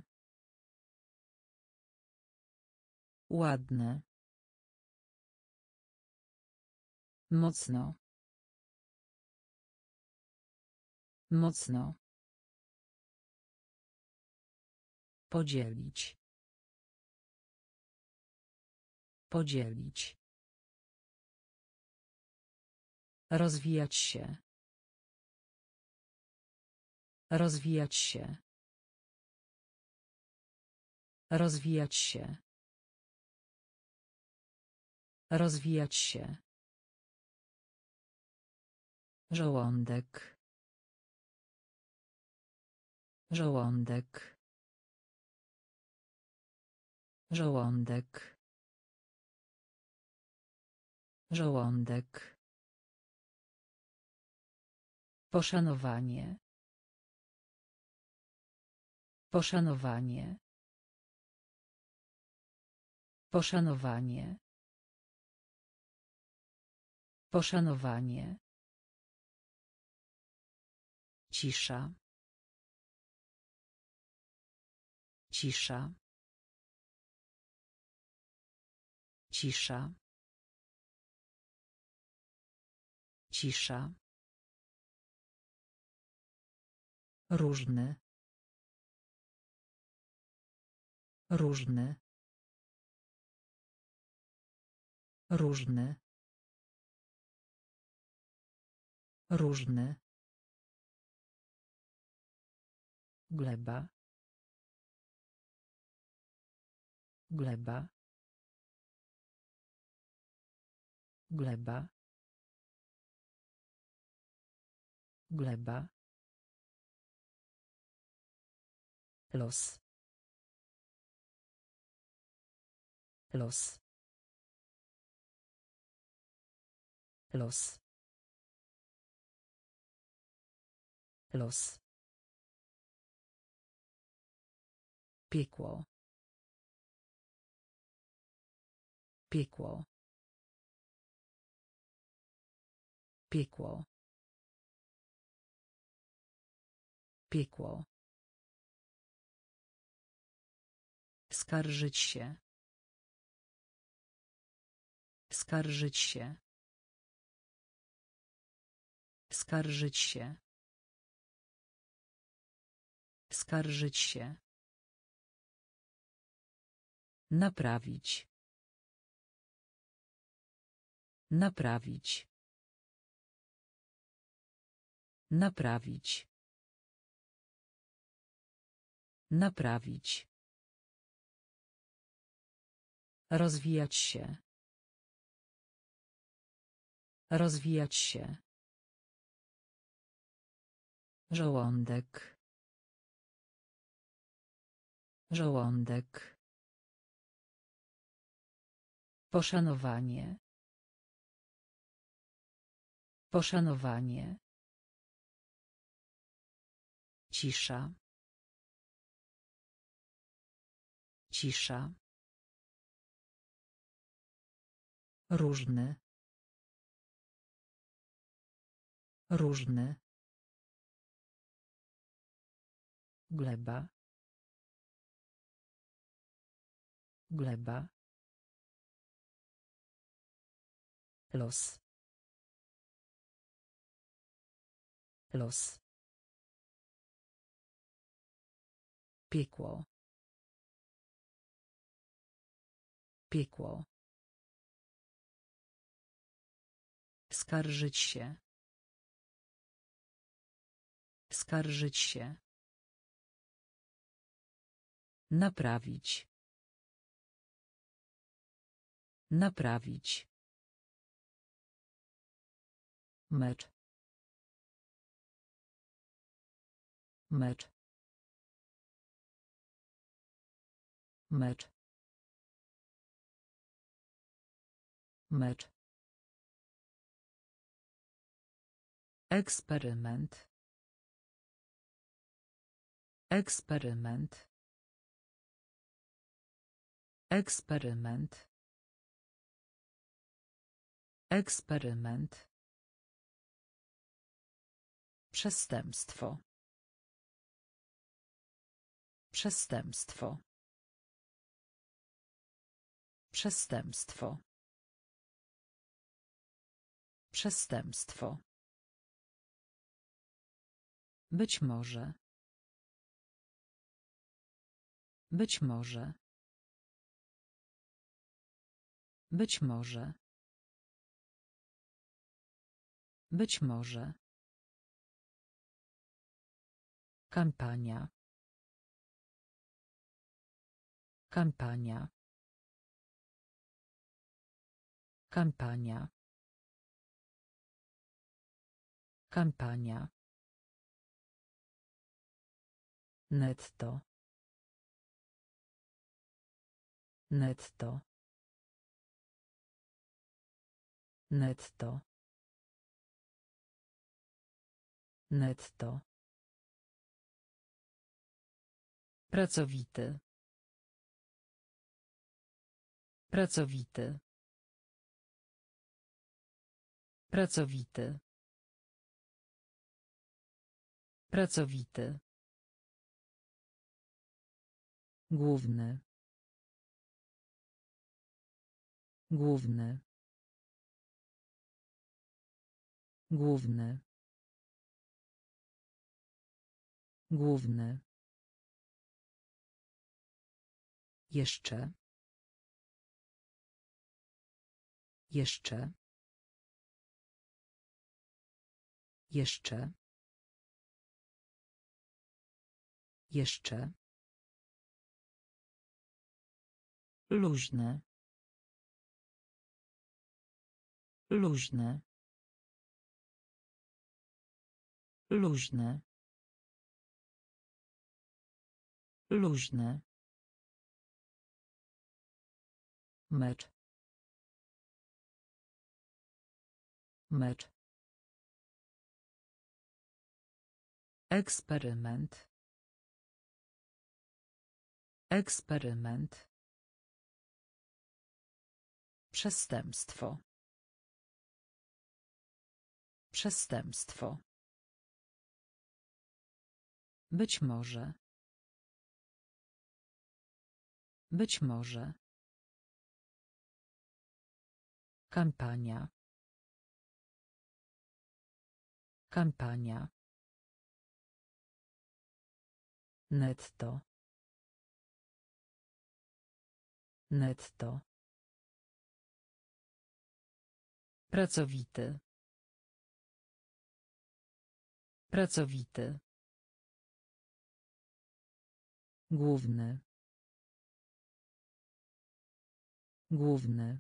Ładne. Mocno. Mocno. Podzielić. Podzielić. Rozwijać się. Rozwijać się. Rozwijać się. Rozwijać się. Żołądek. Żołądek. Żołądek. Żołądek. Poszanowanie. Poszanowanie. Poszanowanie. Poszanowanie. Cisza. Cisza. Cisza. Cisza. Różny. Różny. Różny. Różny. Gleba. Gleba. Gleba. Gleba. Los. Los. Los. Los. Piekło. Piekło. Piekło. Piekło. Skarżyć się. Skarżyć się. Skarżyć się. Skarżyć się. Naprawić. Naprawić. Naprawić. Naprawić. Rozwijać się. Rozwijać się. Żołądek. Żołądek. Poszanowanie. Poszanowanie. Cisza. Cisza. Różny. Różny. Gleba. Gleba. Los. Los. Piekło. Piekło. Skarżyć się. Skarżyć się. Naprawić. Naprawić. Mecz. Mecz. Mecz. Mecz. Eksperyment. Eksperyment. Eksperyment. Eksperyment. Przestępstwo. Przestępstwo. Przestępstwo. Przestępstwo. Być może. Być może. Być może. Być może. Kampania. Kampania. Kampania. Kampania. Netto. Netto. Netto. Netto. Pracowity. Pracowity. Pracowity. Pracowity. Główny. Główny. Główny. Główny. Jeszcze. Jeszcze. Jeszcze. Jeszcze. Luźne. Luźne. Luźne. Luźne. Mecz. Mecz. Eksperyment. Eksperyment. Przestępstwo. Przestępstwo. Być może. Być może. Kampania. Kampania. Netto. Netto. Pracowity. Pracowity. Główny. Główny.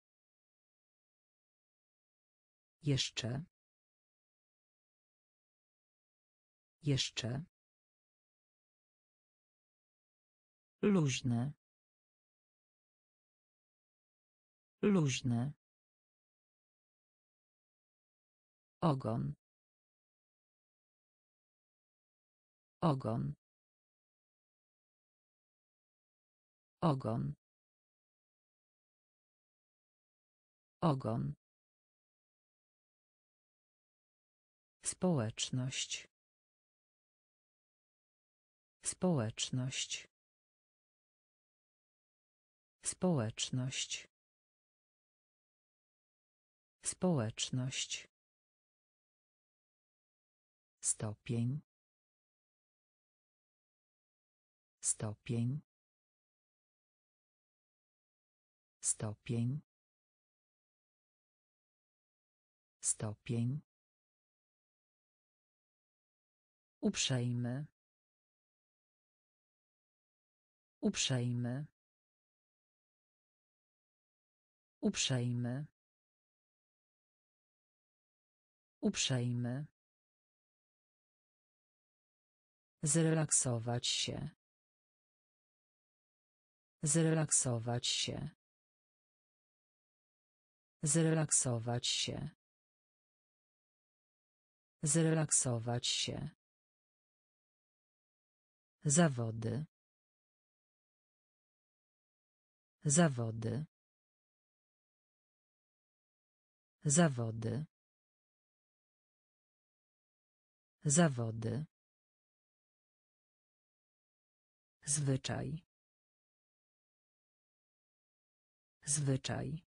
Jeszcze. Jeszcze. Luźne. Luźne. Ogon. Ogon. Ogon. Ogon. Społeczność. Społeczność. Społeczność. Społeczność. Stopień. Stopień. Stopień. Stopień. Uprzejmy. Uprzejmy. Uprzejmy. Uprzejmy. Zrelaksować się. Zrelaksować się. Zrelaksować się. Zrelaksować się. Zawody. Zawody. Zawody. Zawody. Zwyczaj. Zwyczaj.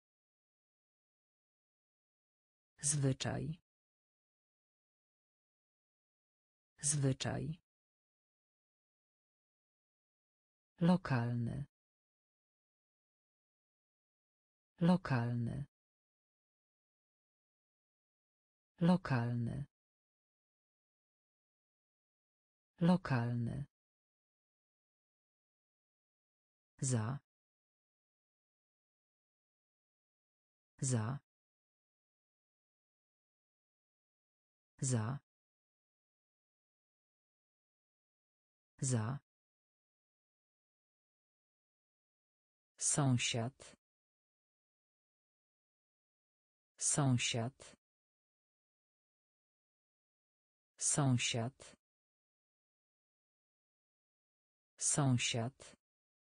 Zwyczaj. Zwyczaj. Lokalny. Lokalny. Lokalny. Lokalny. Za. Za. Za. Za. Sąsiad. Sąsiad. Sąsiad. Sąsiad.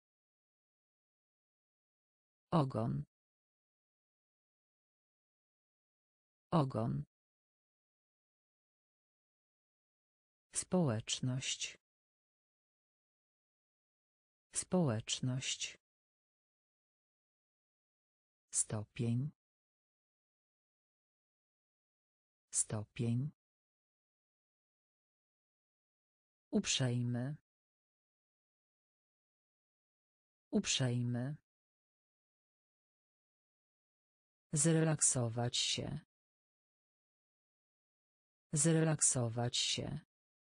Ogon. Ogon. Społeczność. Społeczność. Stopień. Stopień. Uprzejmy. Uprzejmy. Zrelaksować się. Zrelaksować się.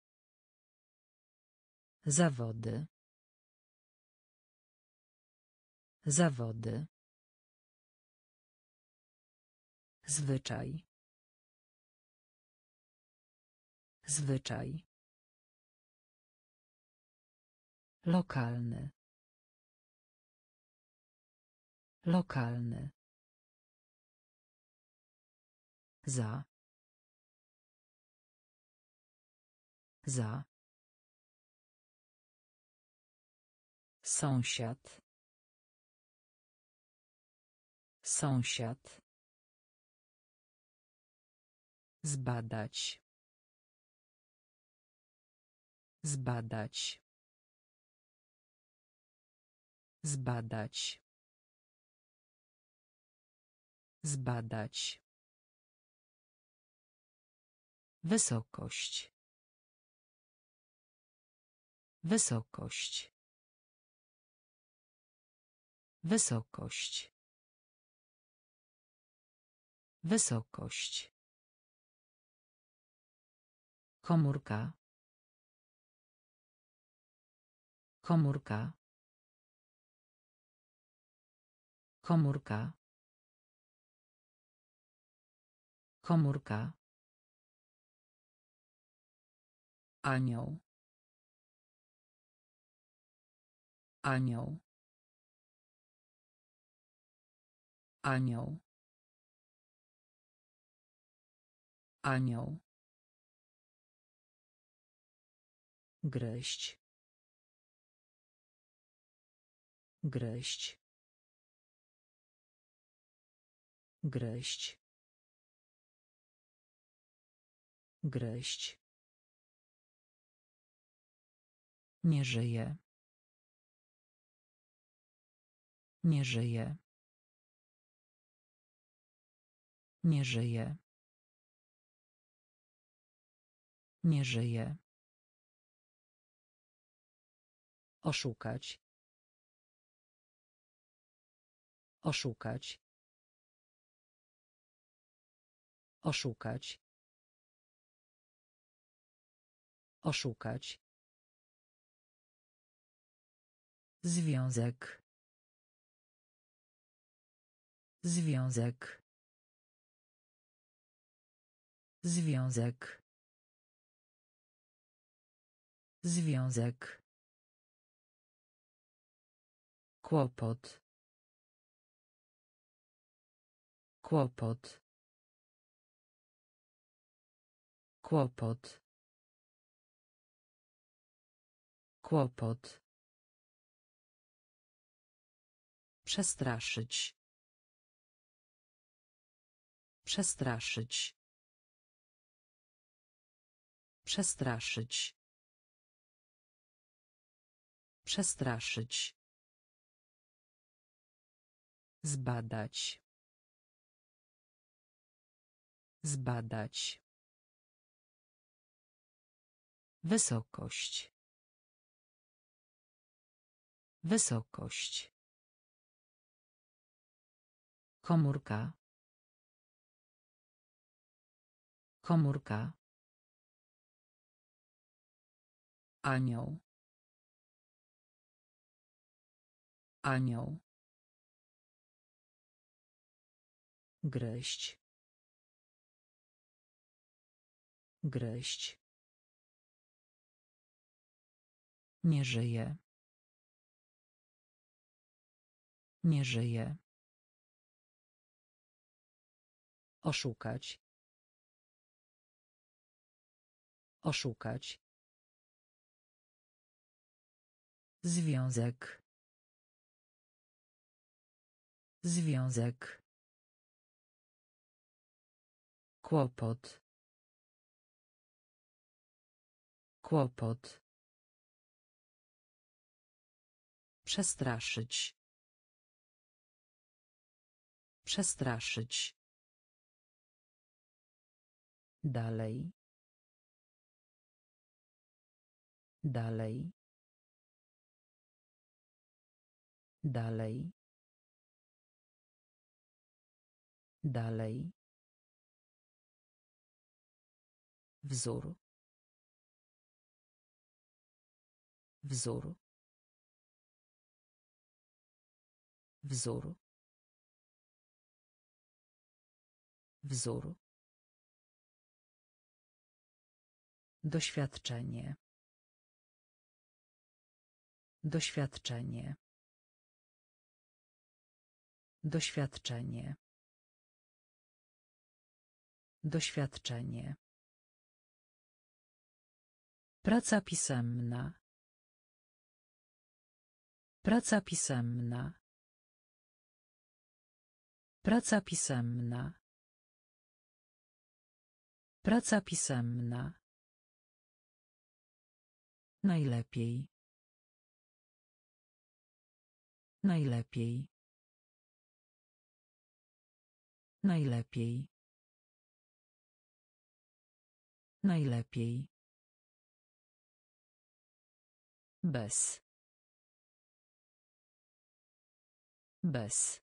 Zawody. Zawody. Zwyczaj. Zwyczaj. Lokalny. Lokalny. Za. Za. Sąsiad. Sąsiad. Zbadać. Zbadać. Zbadać. Zbadać. Wysokość. Wysokość. Wysokość. Wysokość. Komórka. Komórka. Komórka. Komórka. Anioł. Anioł. Anioł. Anioł. Gryźć. Gryźć. Gryźć. Gryźć. Nie żyje. Nie żyje. Nie żyje. Nie żyje. Oszukać. Oszukać. Oszukać. Oszukać. Związek. Związek. Związek. Związek. Kłopot. Kłopot. Kłopot. Kłopot. Przestraszyć. Przestraszyć. Przestraszyć. Przestraszyć. Zbadać. Zbadać. Wysokość. Wysokość. Komórka. Komórka. Anioł. Anioł. Gryźć. Gryźć. Nie żyje. Nie żyje. Oszukać. Oszukać. Związek. Związek. Kłopot. Kłopot. Przestraszyć. Przestraszyć. Dalej. Dalej. Dalej. Dalej. Wzór. Wzór. Wzór. Wzór. Doświadczenie. Doświadczenie. Doświadczenie. Doświadczenie. Praca pisemna. Praca pisemna. Praca pisemna. Praca pisemna. Najlepiej. Najlepiej. Najlepiej. Najlepiej. Bez. Bez.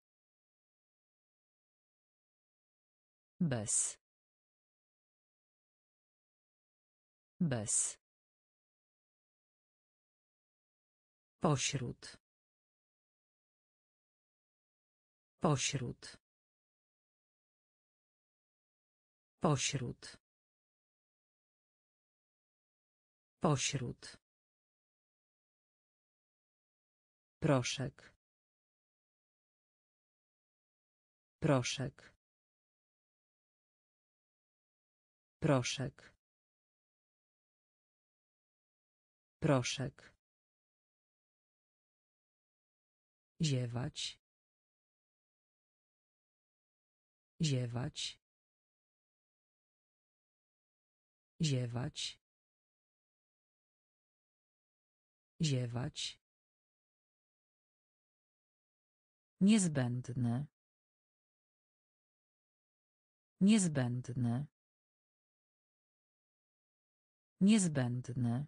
Bez. Bez. Pośród. Pośród. Pośród. Pośród. Proszek. Proszek. Proszek. Proszek. Ziewać. Ziewać. Ziewać. Ziewać. Niezbędne. Niezbędne. Niezbędne.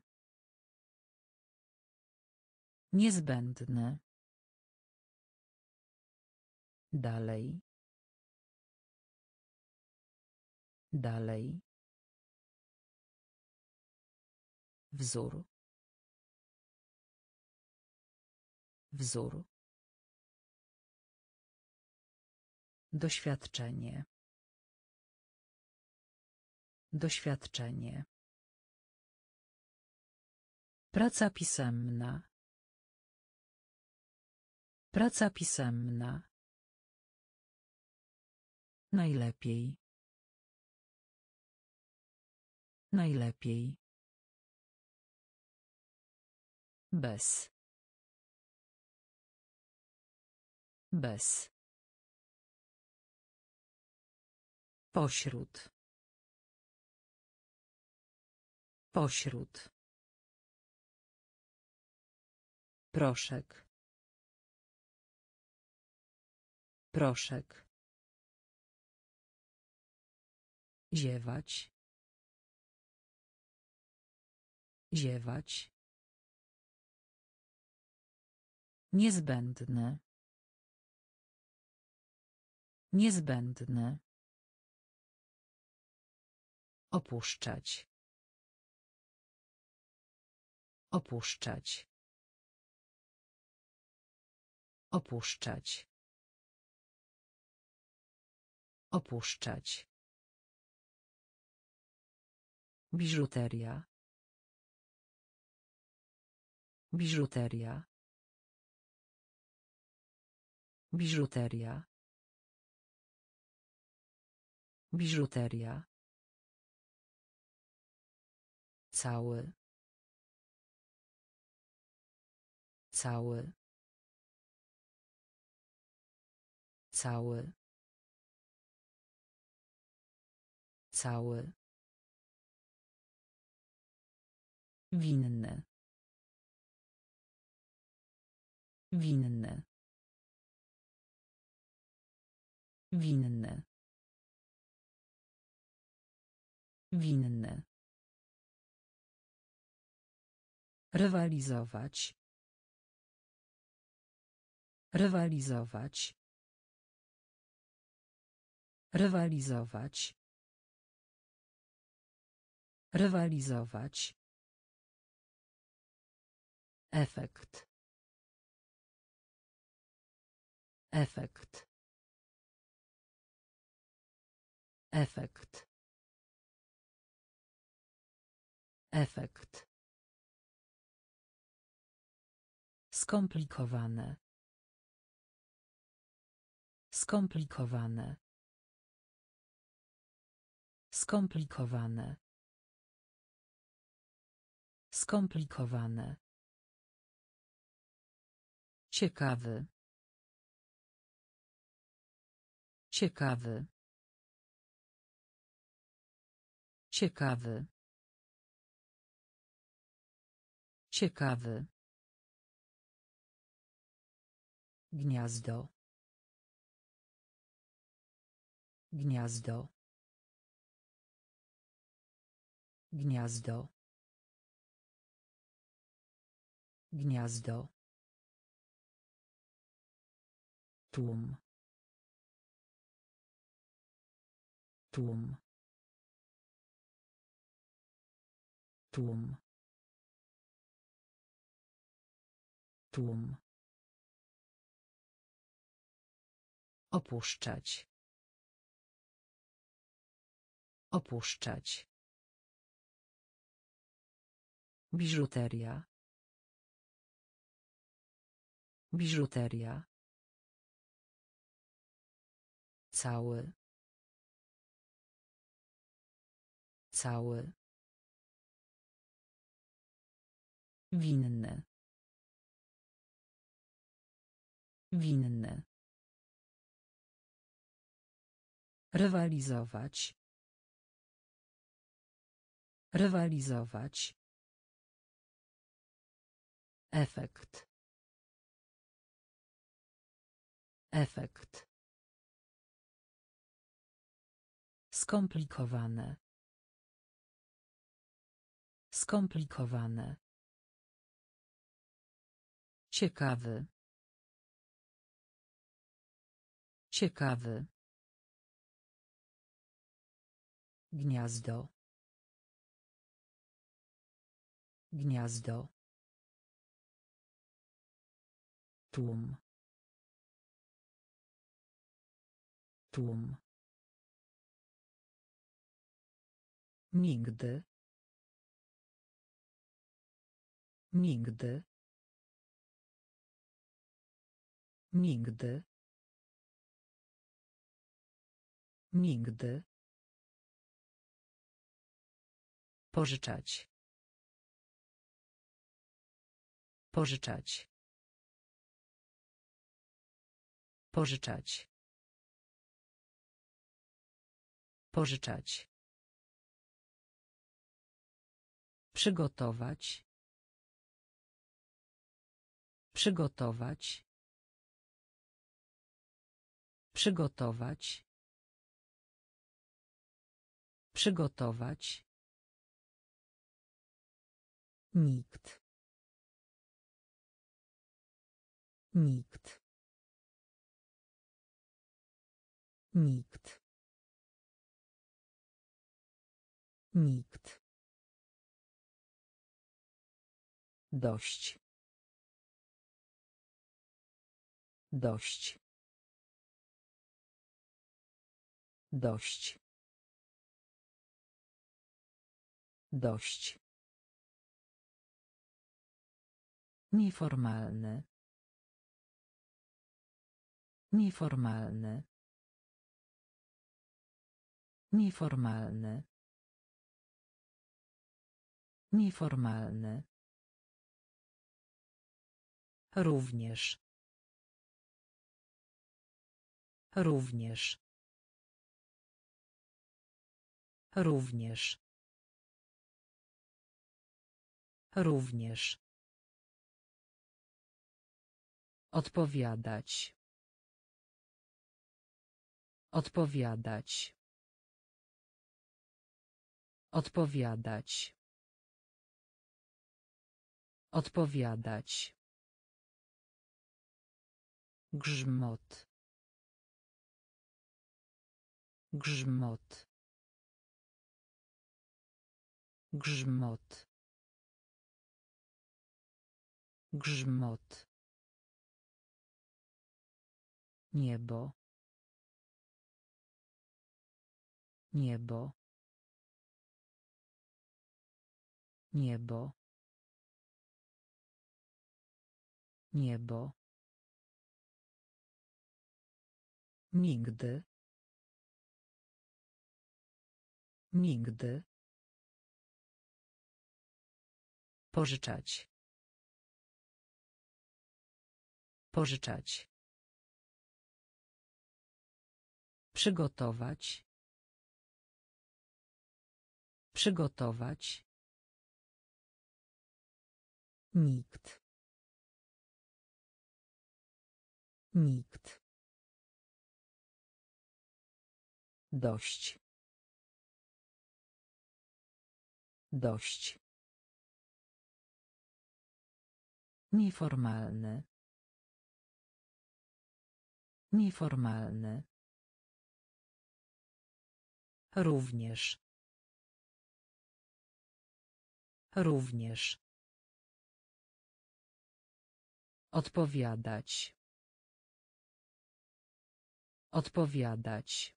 Niezbędne. Dalej. Dalej. Wzór. Wzór. Doświadczenie. Doświadczenie. Praca pisemna. Praca pisemna. Najlepiej. Najlepiej. Bez. Bez. Pośród. Pośród. Proszek. Proszek. Ziewać. Ziewać. Niezbędne. Niezbędne. Opuszczać. Opuszczać. Opuszczać. Opuszczać. Biżuteria. Biżuteria. Biżuteria. Biżuteria. Cały. Cały. Cały. Cały. Winny. Winny. Winny. Winny. Rywalizować. Rywalizować. Rywalizować. Rywalizować. Efekt. Efekt. Efekt. Efekt. Skomplikowane. Skomplikowane. Skomplikowane. Skomplikowane. Ciekawy. Ciekawy. Ciekawy. Ciekawy. Gniazdo. Gniazdo. Gniazdo. Gniazdo. Tłum. Tłum. Tłum. Tłum. Opuszczać. Opuszczać. Biżuteria. Biżuteria. Cały. Cały. Winny. Winny. Rywalizować. Rywalizować. Efekt. Efekt. Skomplikowane. Skomplikowane. Ciekawy. Ciekawy. Gniazdo. Gniazdo. Tłum. Tłum. Nigdy. Nigdy. Nigdy. Nigdy. Pożyczać. Pożyczać. Pożyczać. Pożyczać. Przygotować. Przygotować. Przygotować. Przygotować. Nikt. Nikt. Nikt. Nikt. Dość. Dość. Dość. Dość. Nieformalny. Nieformalny. Nieformalny. Nieformalny. Również. Również. Również. Również. Odpowiadać. Odpowiadać. Odpowiadać. Odpowiadać. Grzmot. Grzmot. Grzmot. Grzmot. Niebo. Niebo. Niebo. Niebo. Nigdy. Nigdy. Pożyczać. Pożyczać. Przygotować. Przygotować. Nikt. Nikt. Dość. Dość. Nieformalny. Nieformalny. Również. Również. Odpowiadać. Odpowiadać.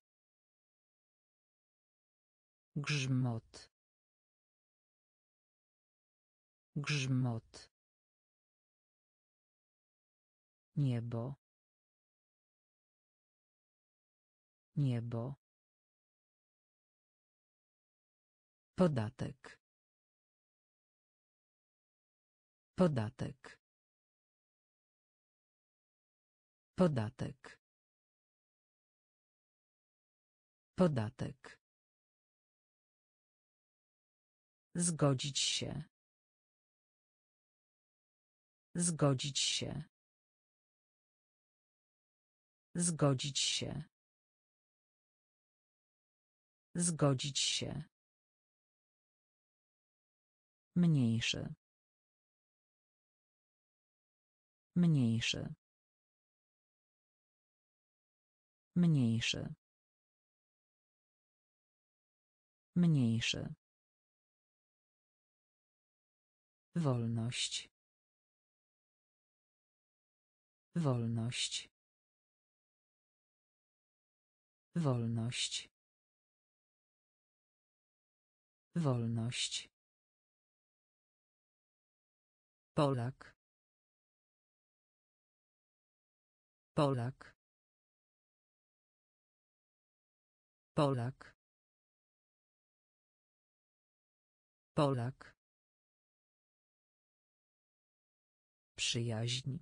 Grzmot. Grzmot. Niebo. Niebo. Podatek. Podatek. Podatek. Podatek. Zgodzić się. Zgodzić się. Zgodzić się. Zgodzić się. Mniejszy. Mniejszy. Mniejszy. Mniejszy. Wolność. Wolność. Wolność. Wolność. Polak. Polak. Polak. Polak. Przyjaźń.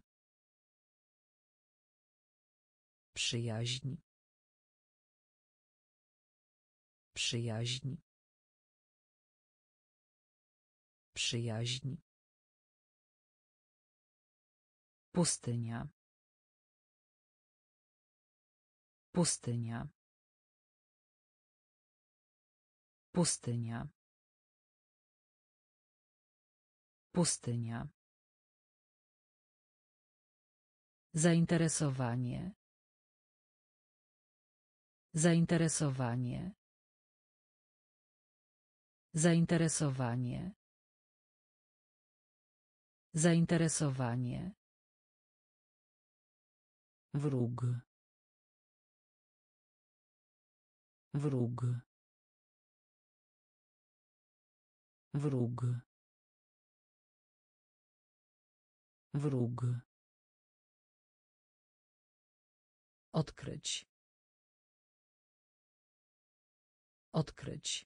Przyjaźń. Przyjaźń. Przyjaźń. Pustynia. Pustynia. Pustynia. Pustynia. Zainteresowanie. Zainteresowanie. Zainteresowanie. Zainteresowanie. Wróg. Wróg. Wróg. Wróg. Odkryć. Odkryć.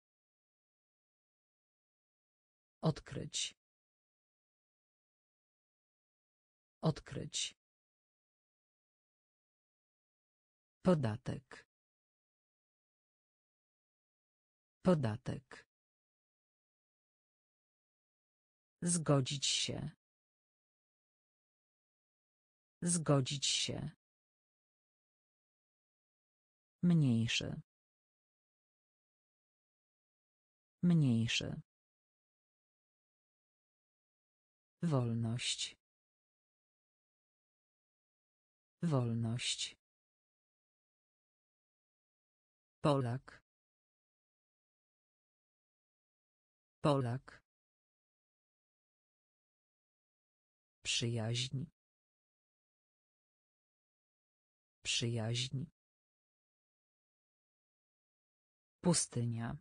Odkryć. Odkryć. Podatek. Podatek. Zgodzić się. Zgodzić się. Mniejszy. Mniejszy. Wolność. Wolność. Polak. Polak. Przyjaźń. Przyjaźń. Pustynia.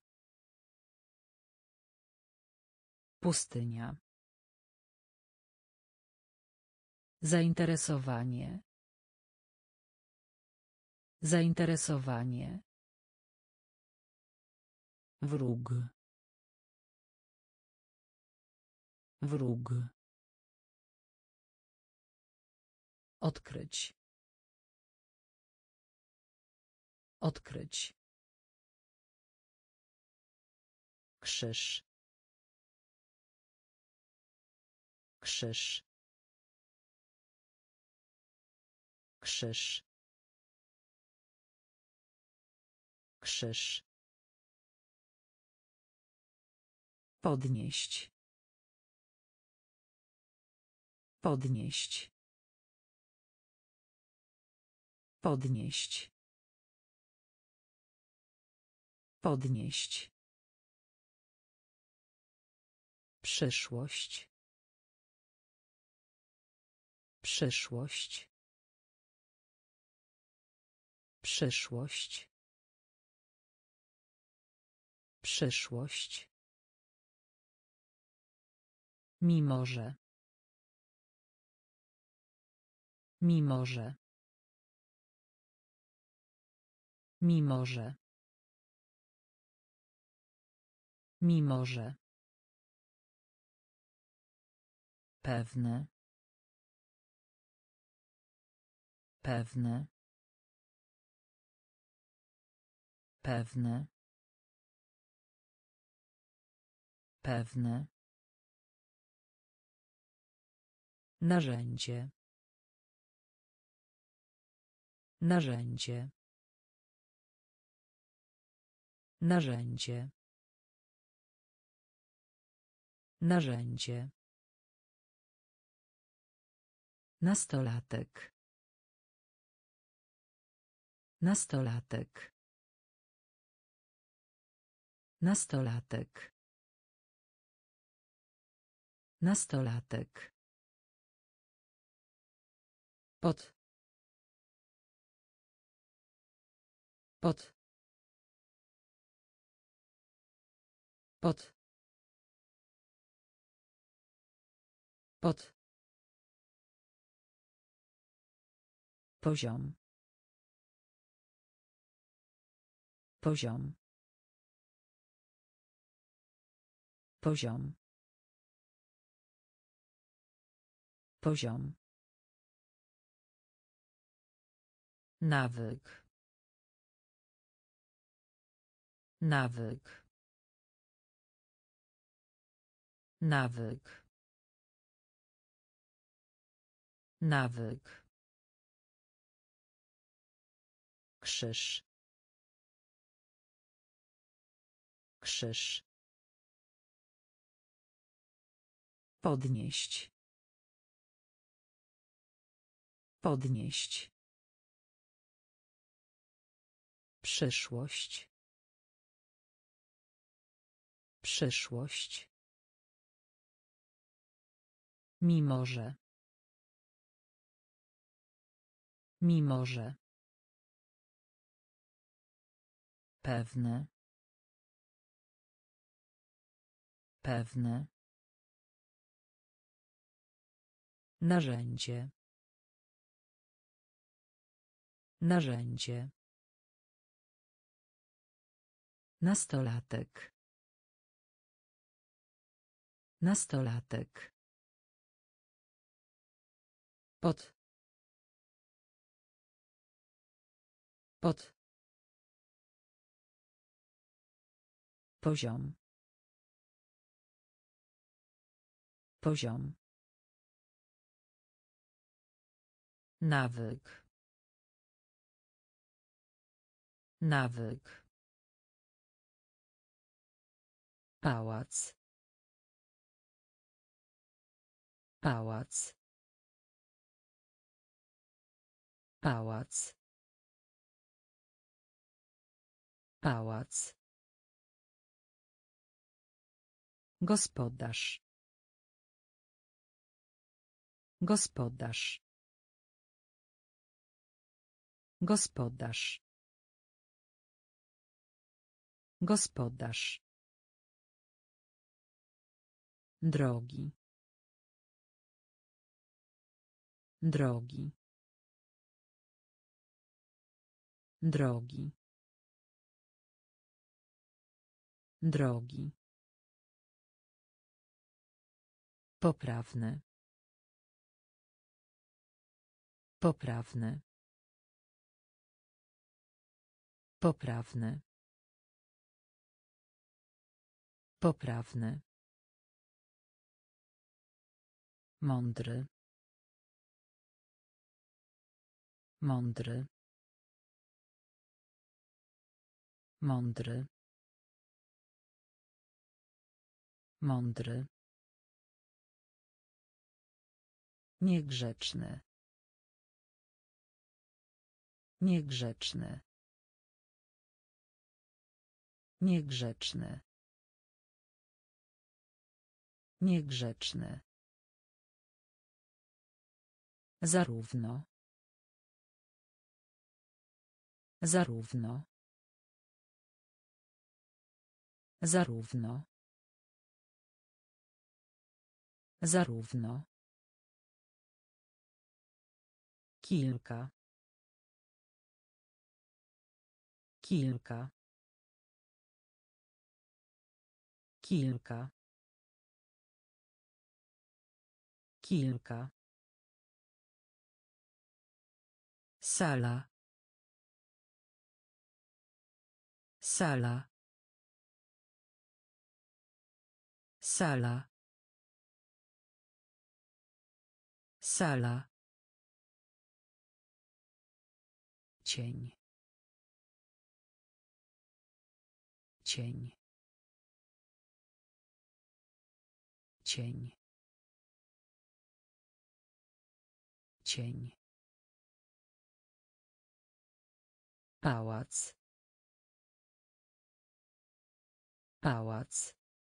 Pustynia. Zainteresowanie. Zainteresowanie. Wróg. Wróg. Odkryć. Odkryć. Krzyż. Krzyż. Krzyż. Krzyż. Podnieść. Podnieść. Podnieść. Podnieść. Przyszłość. Przyszłość. Przyszłość. Przyszłość. Mimo że. Mimo że. Mimo że. Mimo że. Pewne. Pewne. Pewne. Pewne. Narzędzie. Narzędzie. Narzędzie. Narzędzie. Nastolatek. Nastolatek. Nastolatek. Nastolatek. Pod. Pod. Pod. Pod. Poziom. Poziom. Poziom. Poziom. Nawyk. Nawyk. Nawyk. Nawyk. Krzyż. Krzyż. Podnieść. Podnieść. Przyszłość. Przyszłość. Mimo że. Mimo że. Pewne. Pewne. Narzędzie. Narzędzie. Nastolatek. Nastolatek. Pod. Pod. Poziom. Poziom. Nawyk. Nawyk. Pałac. Pałac. Pałac. Pałac. Gospodarz. Gospodarz. Gospodarz. Gospodarz. Drogi. Drogi. Drogi. Drogi. Poprawny. Poprawny. Poprawny. Poprawny. Mądry. Mądry. Mądry. Mądry. Niegrzeczny. Niegrzeczny. Niegrzeczny. Niegrzeczny. Zarówno. Zarówno. Zarówno. Zarówno. Kilka. Kilka. Kilka. Kilka. Sala. Sala. Sala. Sala. Cień. Cień. Cień. Cień. Pałac. Pałac.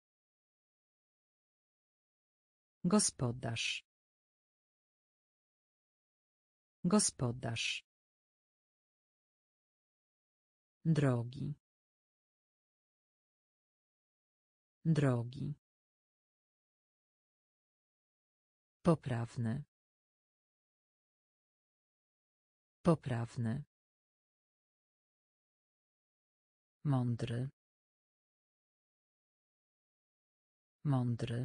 Gospodarz. Gospodarz. Drogi. Drogi. Poprawny. Poprawny. Mądry. Mądry.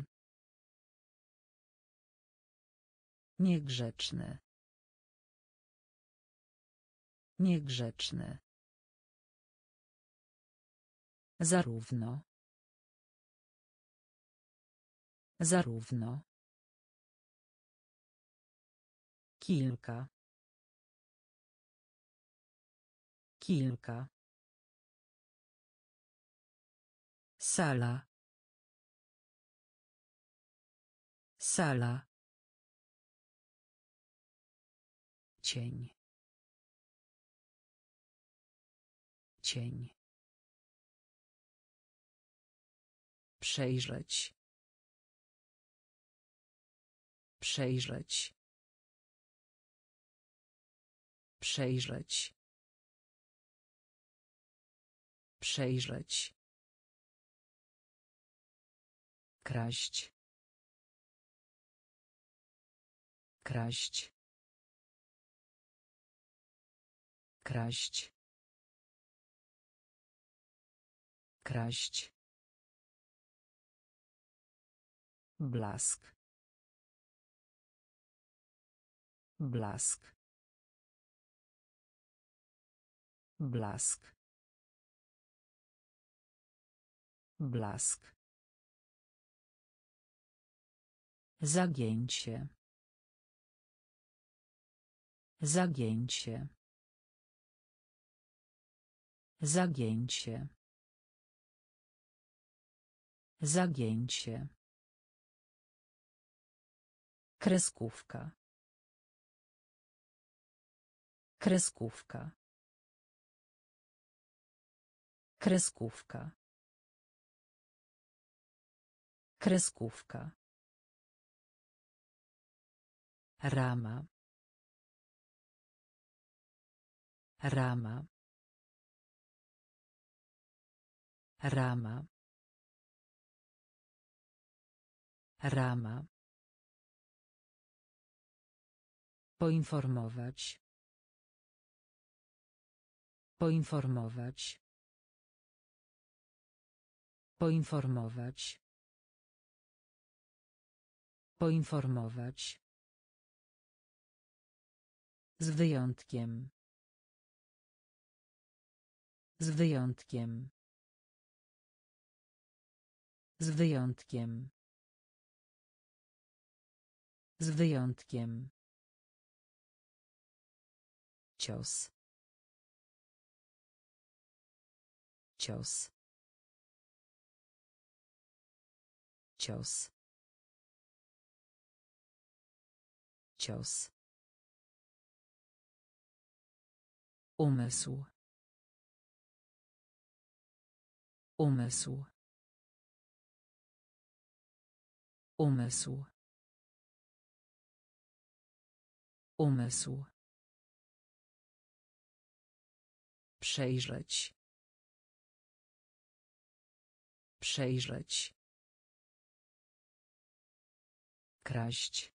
Niegrzeczny. Niegrzeczny. Zarówno. Zarówno. Kilka. Kilka. Sala. Sala. Cień. Cień. Przejrzeć. Przejrzeć. Przejrzeć. Przejrzeć. Kraść. Kraść. Kraść. Kraść. Blask. Blask. Blask. Blask. Zagięcie. Zagięcie. Zagięcie. Zagięcie. Kreskówka. Kreskówka. Kreskówka. Kreskówka. Rama. Rama. Rama. Rama. Poinformować. Poinformować. Poinformować. Poinformować. Z wyjątkiem. Z wyjątkiem. Z wyjątkiem. Z wyjątkiem. Cios. Cios. Cios. Cios. Umysł. Umysł. Umysł. Umysł. Przejrzeć. Przejrzeć. Kraść.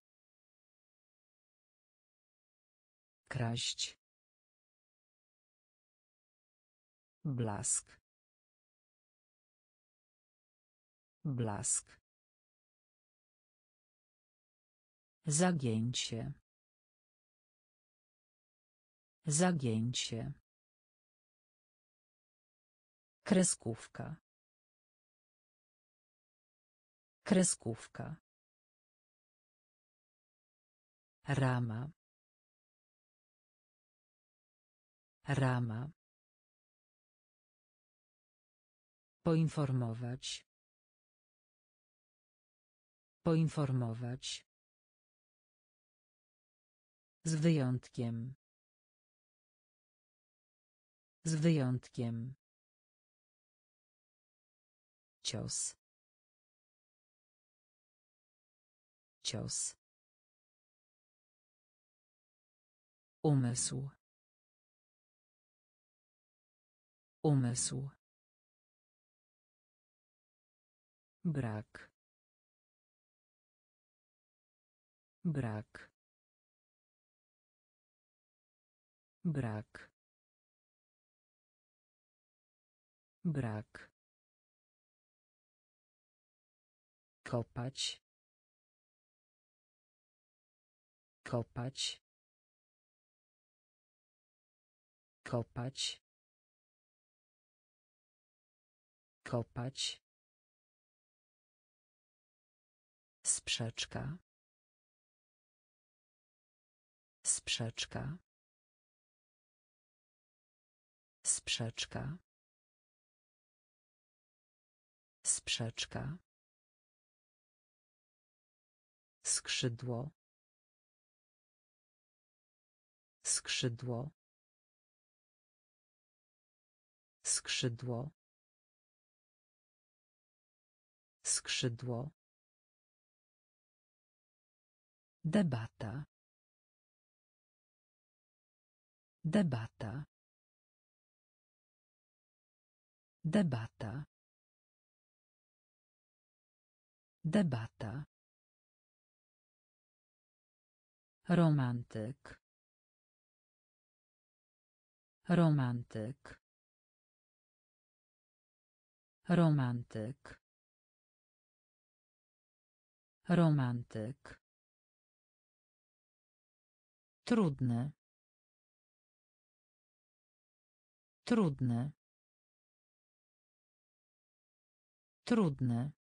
Kraść. Blask. Blask. Zagięcie. Zagięcie. Kreskówka. Kreskówka. Rama. Rama. Poinformować. Poinformować. Z wyjątkiem. Z wyjątkiem. Cios. Cios. Umysł. Umysł. Brak. Brak. Brak. Brak. Kopać. Kopać. Kopać. Kopać. Sprzeczka. Sprzeczka. Sprzeczka. Sprzeczka. Skrzydło. Skrzydło. Skrzydło. Skrzydło. Debata. Debata. Debata. Debata. Romantyk. Romantyk. Romantyk. Romantyk. Trudny. Trudny. Trudny.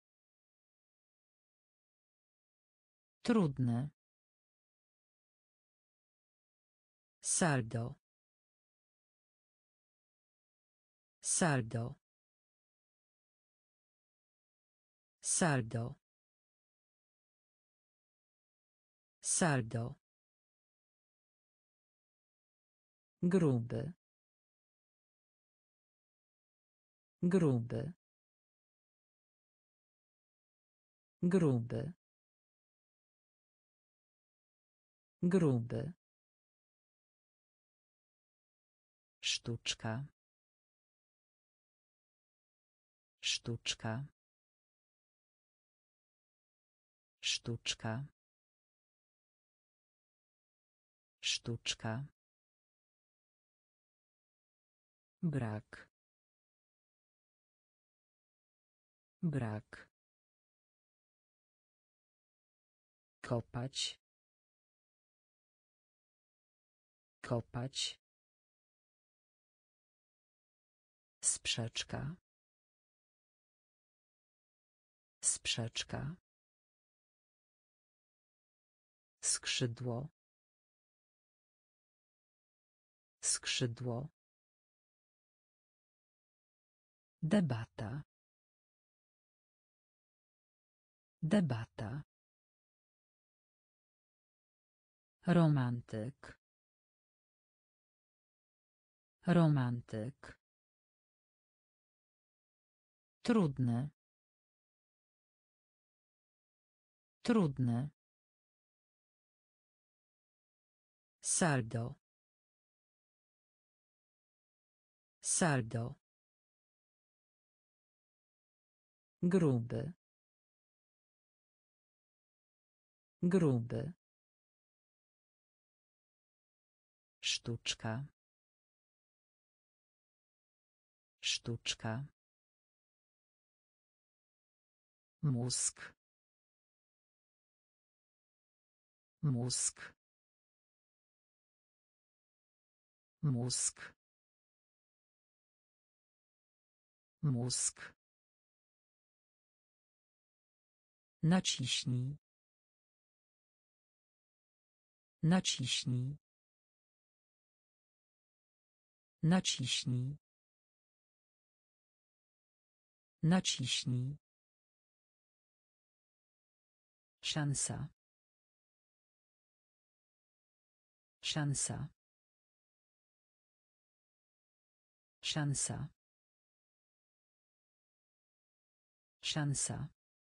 Trudny. Saldo. Saldo. Saldo. Saldo. Gruby. Gruby. Gruby. Gruby. Sztuczka. Sztuczka. Sztuczka. Sztuczka. Brak. Brak. Kopać. Kopać. Sprzeczka. Sprzeczka. Skrzydło. Skrzydło. Debata. Debata. Romantyk. Romantyk. Trudny. Trudny. Saldo. Saldo. Gruby. Gruby. Sztuczka. Sztuczka. Mózg. Mózg. Mózg. Mózg. Naciśnij. Naciśnij. Naciśnij. Naciśnij. Szansa. Szansa. Szansa. Szansa.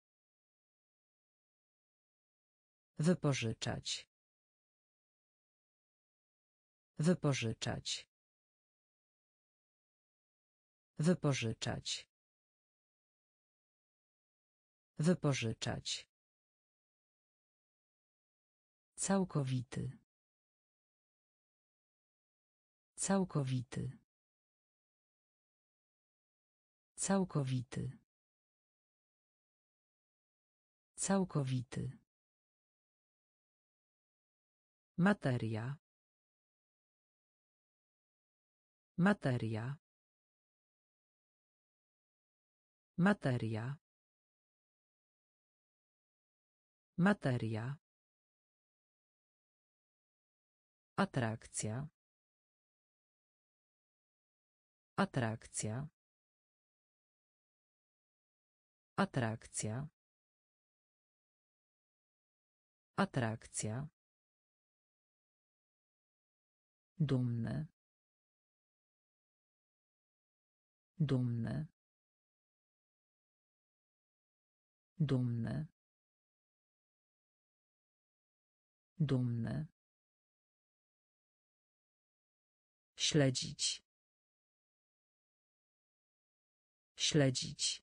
Wypożyczać. Wypożyczać. Wypożyczać. Wypożyczać. Całkowity. Całkowity. Całkowity. Całkowity. Materia. Materia. Materia. Materia. Atrakcja. Atrakcja. Atrakcja. Atrakcja. Dumny. Dumny. Dumny. Dumny. Śledzić. Śledzić.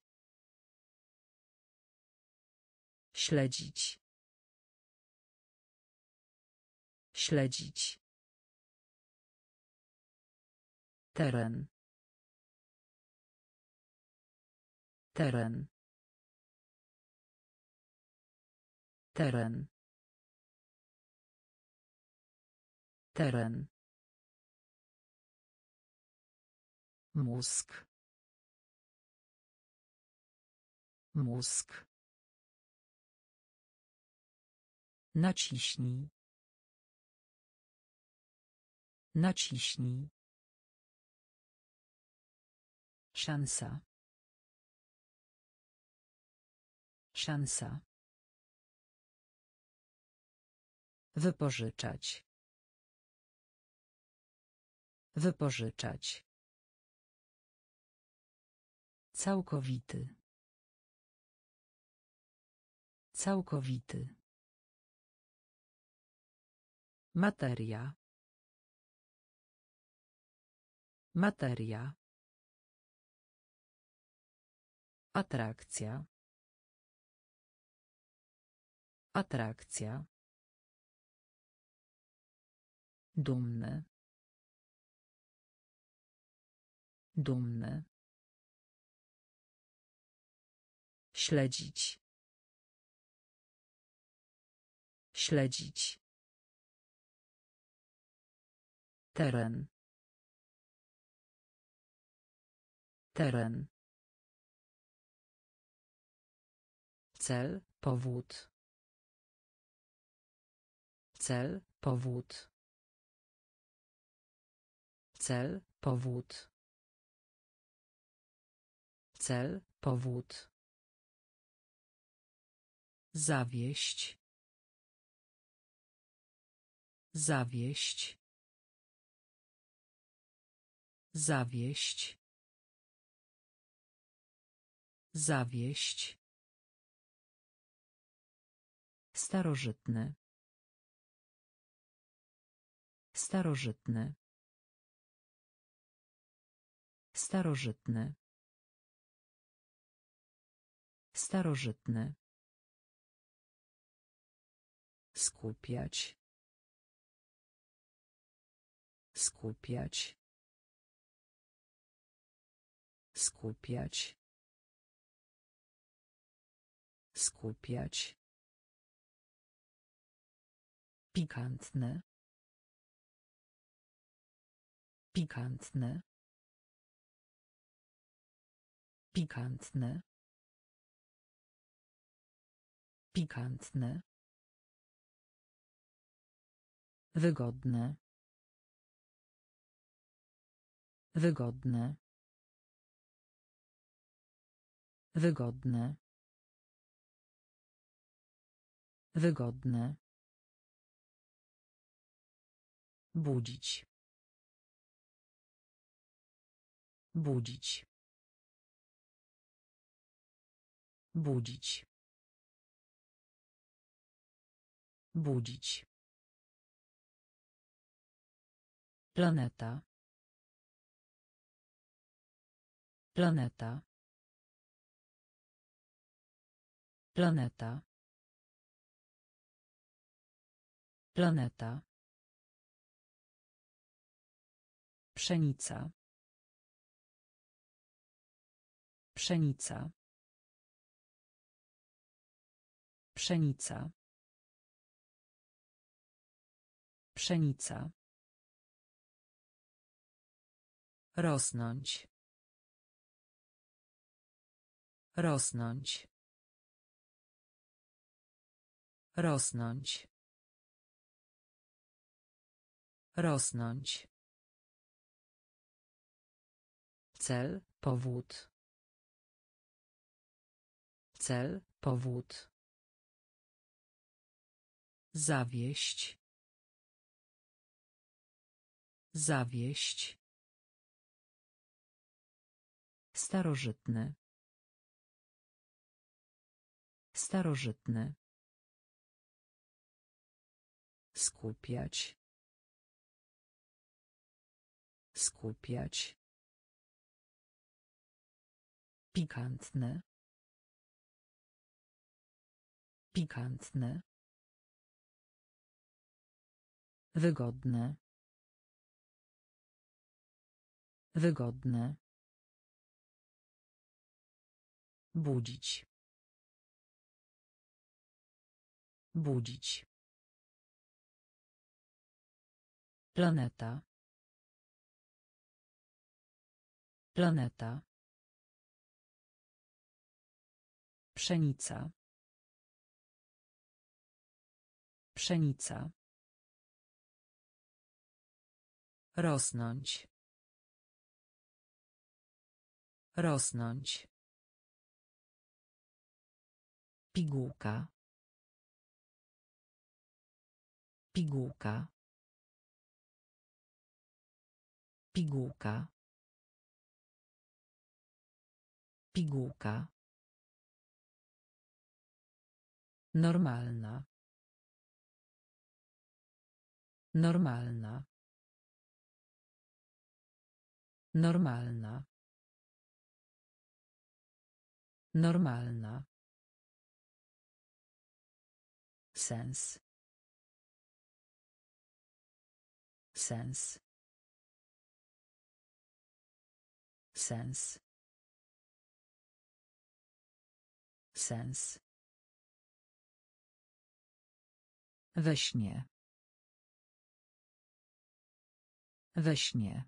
Śledzić. Śledzić. Teren. Teren. Teren. Teren. Mózg. Mózg. Naciśnij. Naciśnij. Szansa. Szansa. Wypożyczać. Wypożyczać. Całkowity. Całkowity. Materia. Materia. Atrakcja. Atrakcja. Dumny. Dumny. Śledzić. Śledzić. Teren. Teren. Cel, powód. Cel, powód. Cel, powód. Cel, powód. Zawieść. Zawieść. Zawieść. Zawieść. Starożytny. Starożytny. Starożytny. Starożytny. Skupiać. Skupiać. Skupiać. Skupiać. Pikantne. Pikantne. Pikantne. Pikantne. Wygodne. Wygodne. Wygodne. Wygodne. Budzić. Budzić. Budzić. Budzić. Planeta. Planeta. Planeta. Planeta. Pszenica. Pszenica. Pszenica. Pszenica. Rosnąć. Rosnąć. Rosnąć. Rosnąć. Cel, powód. Cel, powód. Zawieść. Zawieść. Starożytny. Starożytny. Skupiać. Skupiać. Pikantne. Pikantne. Wygodne. Wygodne. Budzić. Budzić. Planeta. Planeta. Pszenica. Pszenica. Rosnąć. Rosnąć. Pigułka. Pigułka. Pigułka. Pigułka. Normalna. Normalna. Normalna. Normalna. Sens. Sens. Sens. Sens. We śnie. We śnie.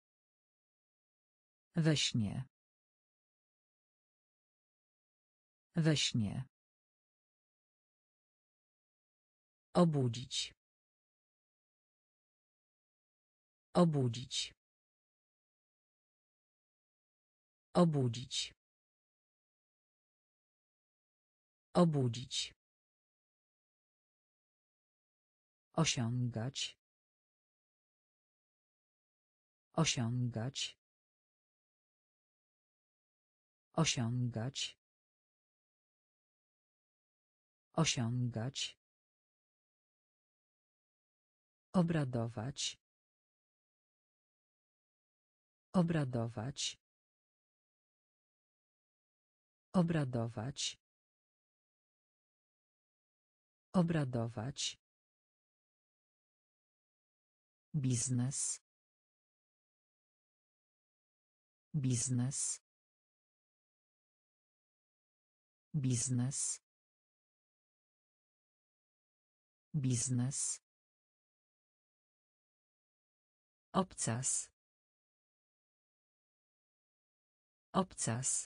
We śnie. We śnie. Obudzić. Obudzić. Obudzić. Obudzić. Osiągać. Osiągać. Osiągać. Osiągać. Obradować. Obradować. Obradować. Obradować. Biznes. Biznes. Biznes. Biznes. Obcas. Obcas.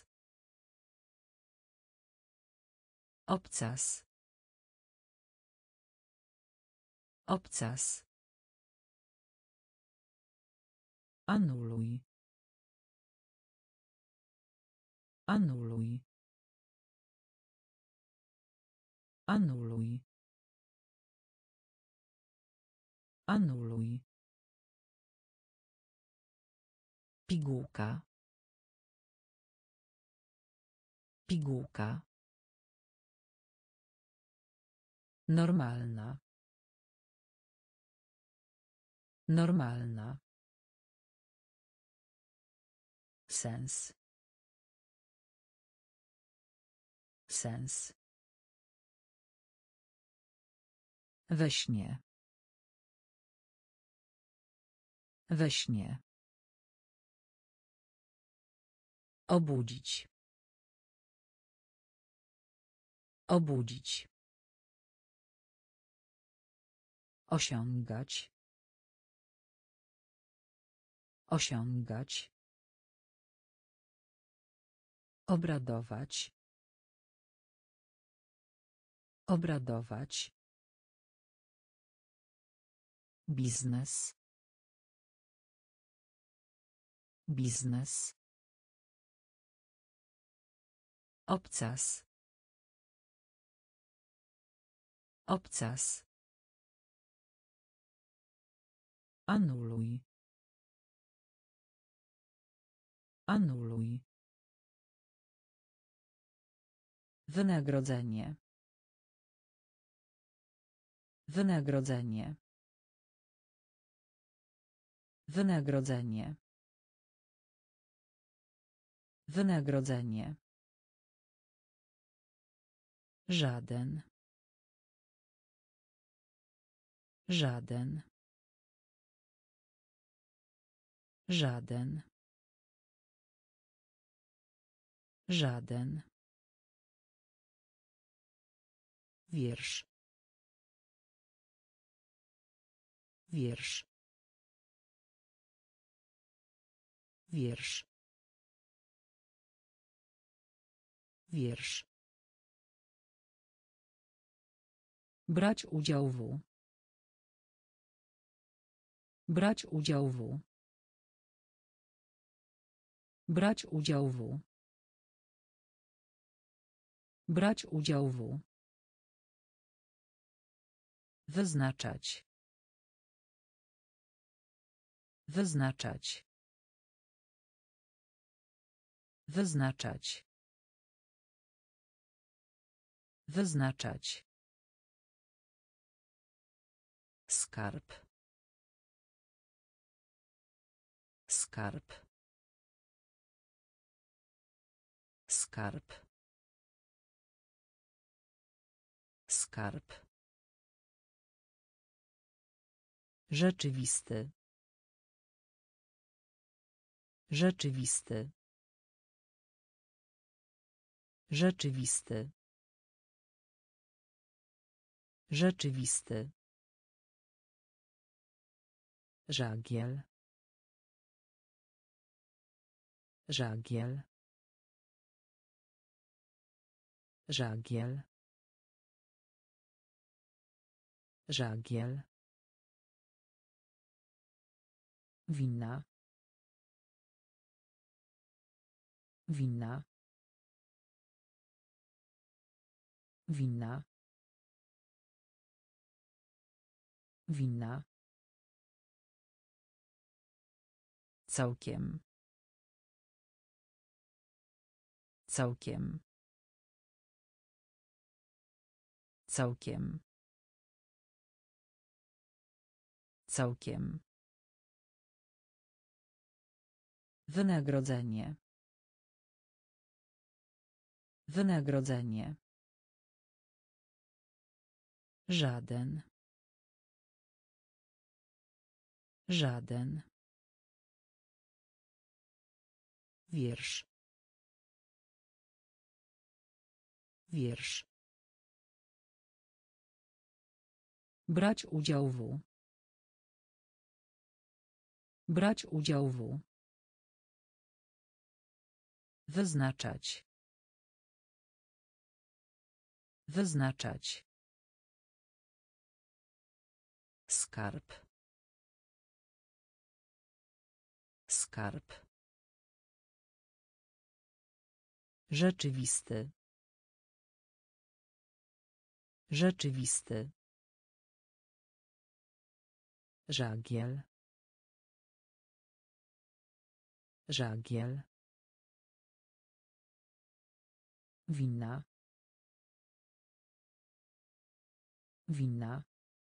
Obcas. Obcas. Anuluj. Anuluj. Anuluj. Anuluj. Pigułka. Pigułka. Normalna. Normalna. Sens. Sens. We śnie. We śnie. Obudzić. Obudzić. Osiągać. Osiągać. Obradować. Obradować. Biznes. Biznes. Obcas. Obcas. Anuluj. Anuluj. Wynagrodzenie. Wynagrodzenie. Wynagrodzenie. Wynagrodzenie. Żaden. Żaden. Żaden. Żaden. Wiersz. Wiersz. Wiersz. Wiersz. Brać udział w. Brać udział w. Brać udział w. Brać udział w. Wyznaczać. Wyznaczać. Wyznaczać. Wyznaczać. Skarb. Skarb. Skarb. Skarb. Rzeczywisty. Rzeczywisty. Rzeczywisty. Rzeczywisty. Żagiel. Żagiel. Żagiel. Żagiel. Winna. Winna. Winna. Winna. Całkiem. Całkiem. Całkiem. Całkiem. Wynagrodzenie. Wynagrodzenie. Żaden. Żaden. Wiersz. Wiersz. Brać udział w. Brać udział w. Wyznaczać. Wyznaczać. Skarb. Skarb. Rzeczywisty. Rzeczywisty. Żagiel. Żagiel. Winna. Winna.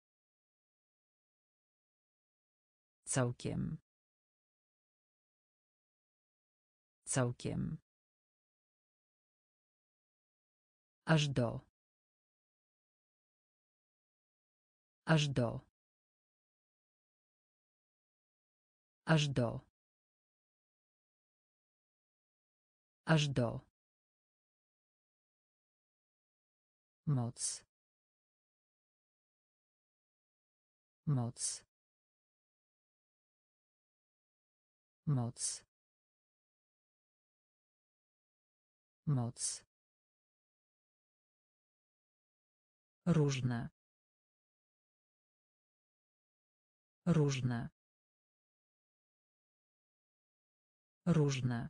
Całkiem. Całkiem. Aż do. Aż do. Aż do. Aż do. Moc. Moc. Moc. Moc. Różne. Różne. Różne.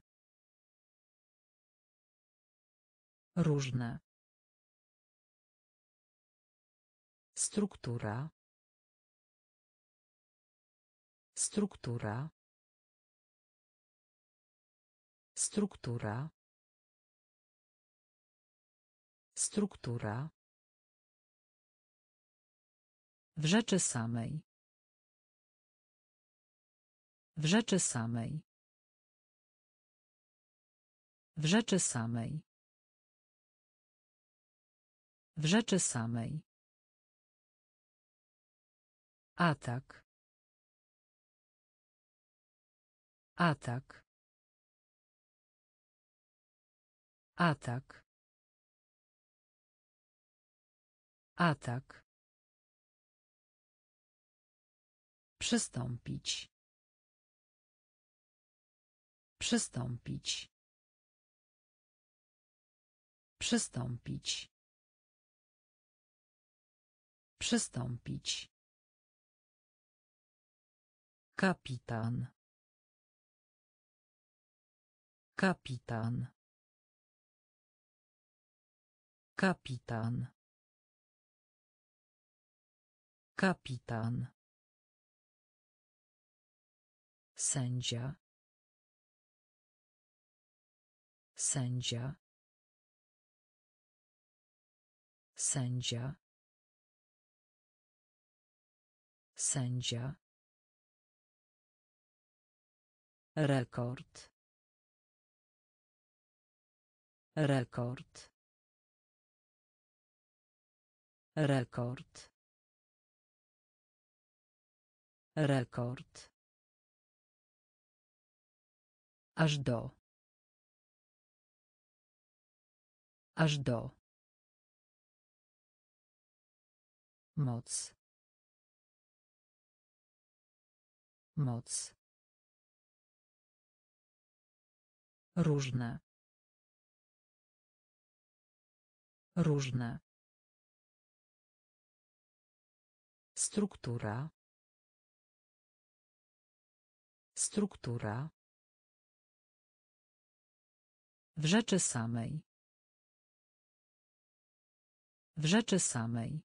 Różne. Struktura. Struktura. Struktura. Struktura. W rzeczy samej. W rzeczy samej. W rzeczy samej. W rzeczy samej. Atak. Atak. Atak. Atak. Przystąpić. Przystąpić. Przystąpić. Przystąpić. Kapitan. Kapitan. Kapitan. Kapitan. Sędzia. Sędzia. Sędzia. Sędzia. Rekord. Rekord. Rekord. Rekord. Aż do. Aż do. Moc. Moc. Różne. Różne. Struktura. Struktura. W rzeczy samej. W rzeczy samej.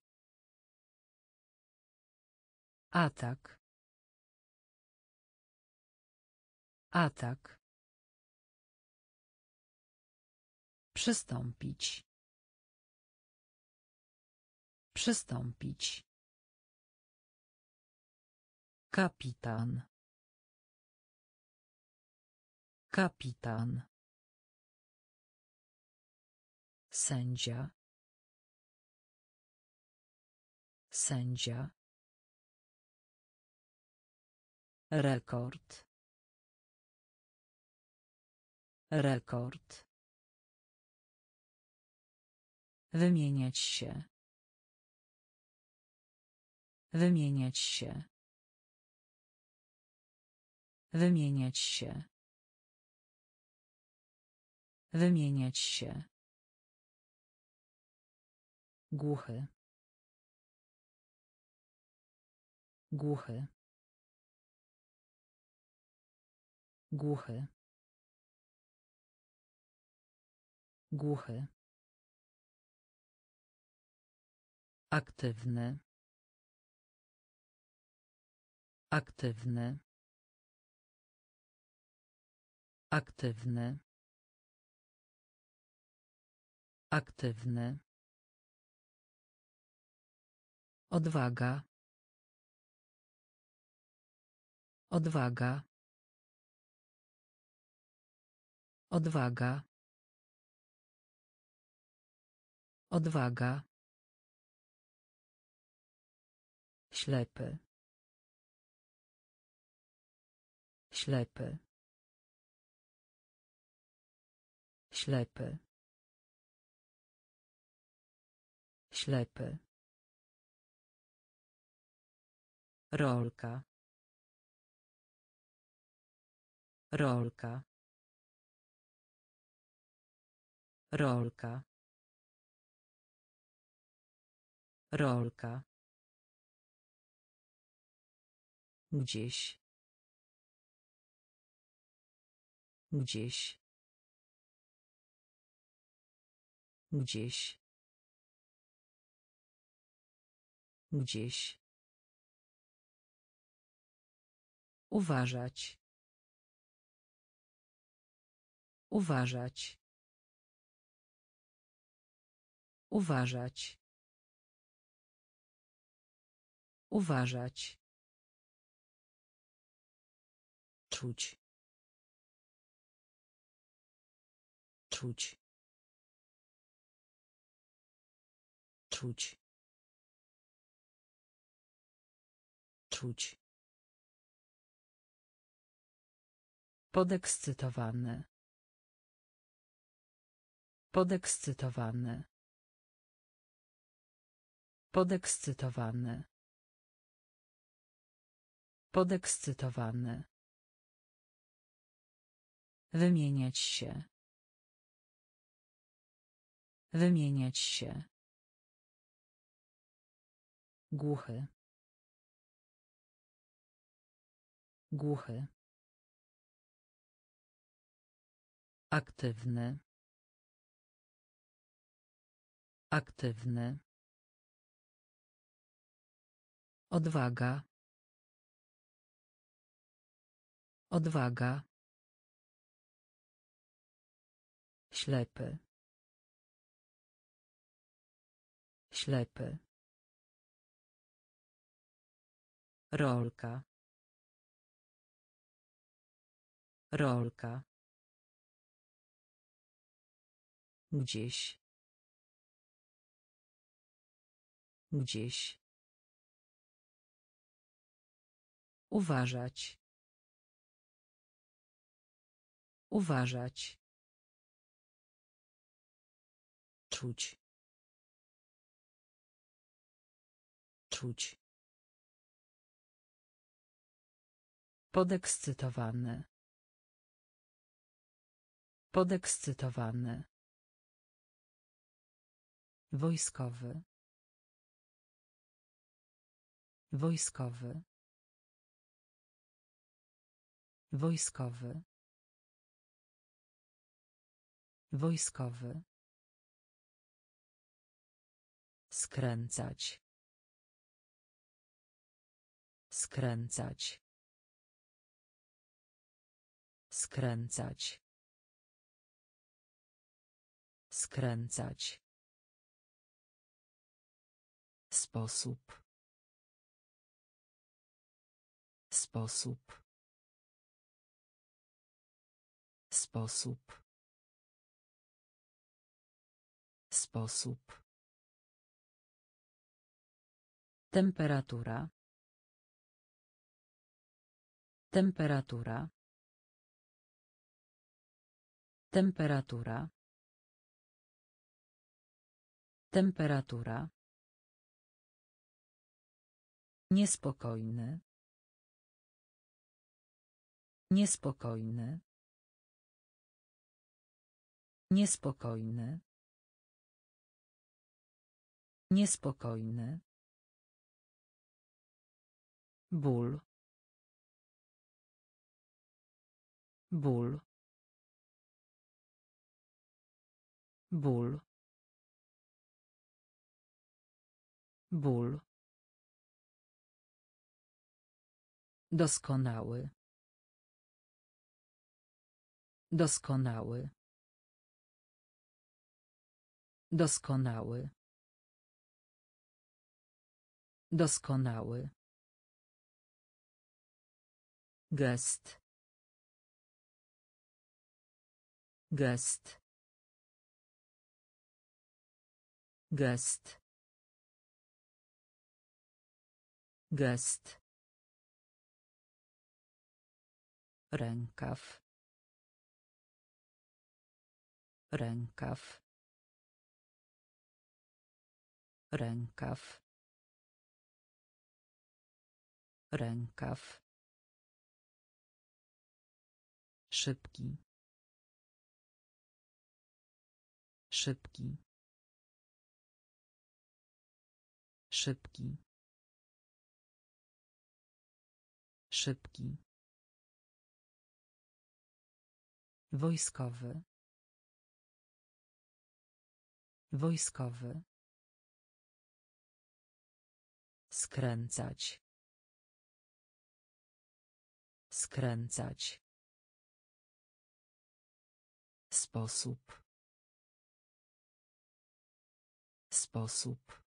Atak. Atak. Przystąpić. Przystąpić. Kapitan. Kapitan. Sędzia. Sędzia. Rekord. Rekord. Wymieniać się. Wymieniać się. Wymieniać się. Wymieniać się. Głuchy. Głuchy. Głuchy. Głuchy. Aktywny. Aktywny. Aktywny. Aktywny. Odwaga. Odwaga. Odwaga. Odwaga. Ślepy. Ślepy. Ślepy. Ślepy. Rolka. Rolka. Rolka. Rolka. Gdzieś. Gdzieś. Gdzieś. Gdzieś. Uważać. Uważać. Uważać. Uważać. Czuć. Czuć. Czuć. Czuć. Podekscytowany. Podekscytowany. Podekscytowany. Podekscytowany. Wymieniać się. Wymieniać się. Głuchy. Głuchy. Aktywny. Aktywny. Odwaga. Odwaga. Ślepy. Ślepy. Rolka. Rolka. Gdzieś. Gdzieś. Uważać. Uważać. Czuć. Czuć. Podekscytowany. Podekscytowany. Wojskowy. Wojskowy. Wojskowy. Wojskowy. Skręcać. Skręcać. Skręcać. Skręcać. Sposób. Sposób. Sposób. Sposób. Temperatura. Temperatura. Temperatura. Temperatura. Niespokojny. Niespokojny. Niespokojny. Niespokojny. Ból. Ból. Ból. Ból. Doskonały. Doskonały. Doskonały. Doskonały. Gest. Gest. Gest. Gest. Rękaw. Rękaw. Rękaw. Rękaw. Szybki. Szybki. Szybki. Szybki. Wojskowy. Wojskowy. Skręcać. Skręcać. Sposób. Sposób.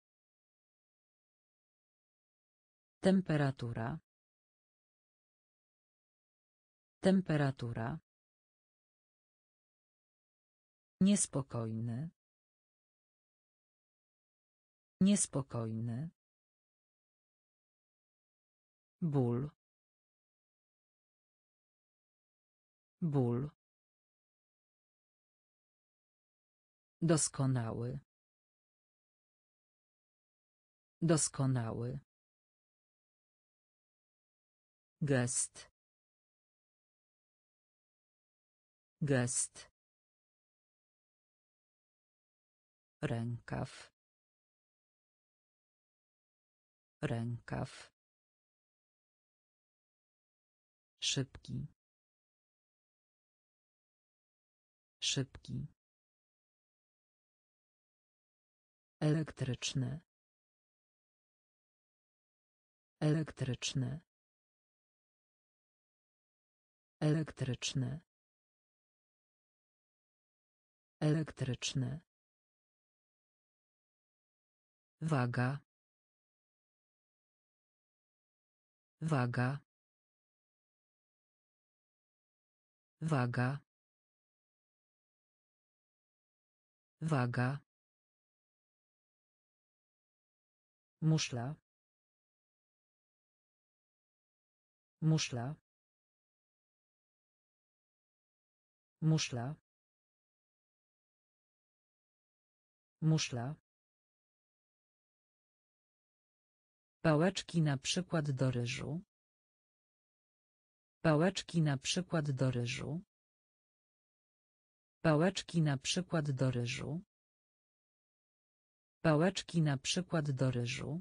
Temperatura. Temperatura. Niespokojny. Niespokojny. Ból. Ból. Doskonały. Doskonały. Gest. Gest. Rękaw. Rękaw. Szybki. Szybki. Elektryczny. Elektryczny. Elektryczny. Elektryczny. Waga. Waga. Waga. Waga. Muszla. Muszla. Muszla. Muszla. Pałeczki na przykład do ryżu. Pałeczki na przykład do ryżu. Pałeczki na przykład do ryżu. Pałeczki na przykład do ryżu.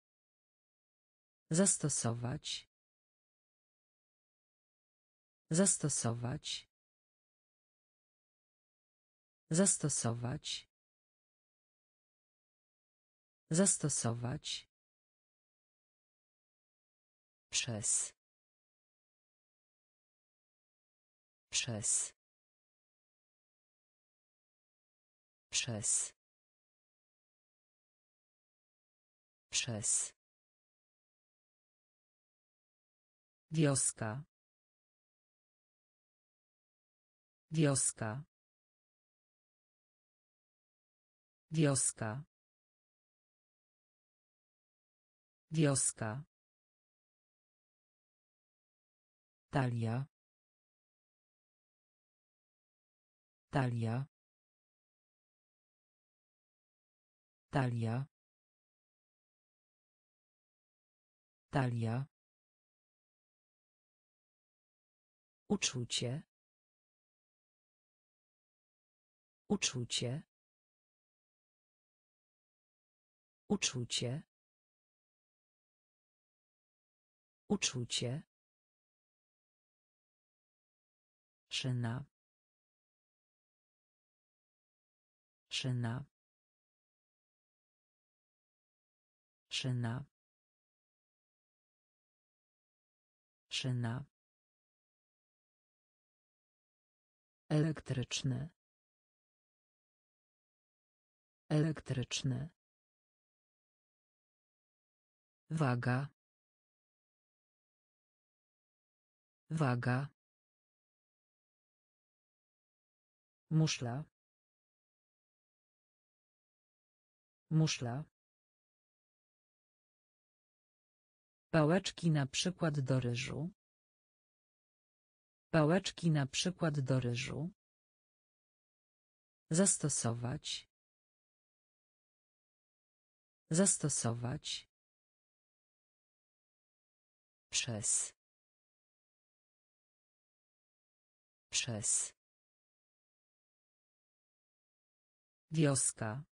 Zastosować. Zastosować. Zastosować. Zastosować. Przez. Przez. Przez. Przez. Wioska. Wioska. Wioska. Wioska. Talia. Talia. Talia. Talia. Uczucie. Uczucie. Uczucie. Uczucie. Szyna. Szyna. Szyna. Szyna. Elektryczny. Elektryczny. Waga. Waga. Muszla. Muszla. Pałeczki na przykład do ryżu. Pałeczki na przykład do ryżu. Zastosować. Zastosować. Przez. Przez. Wioska.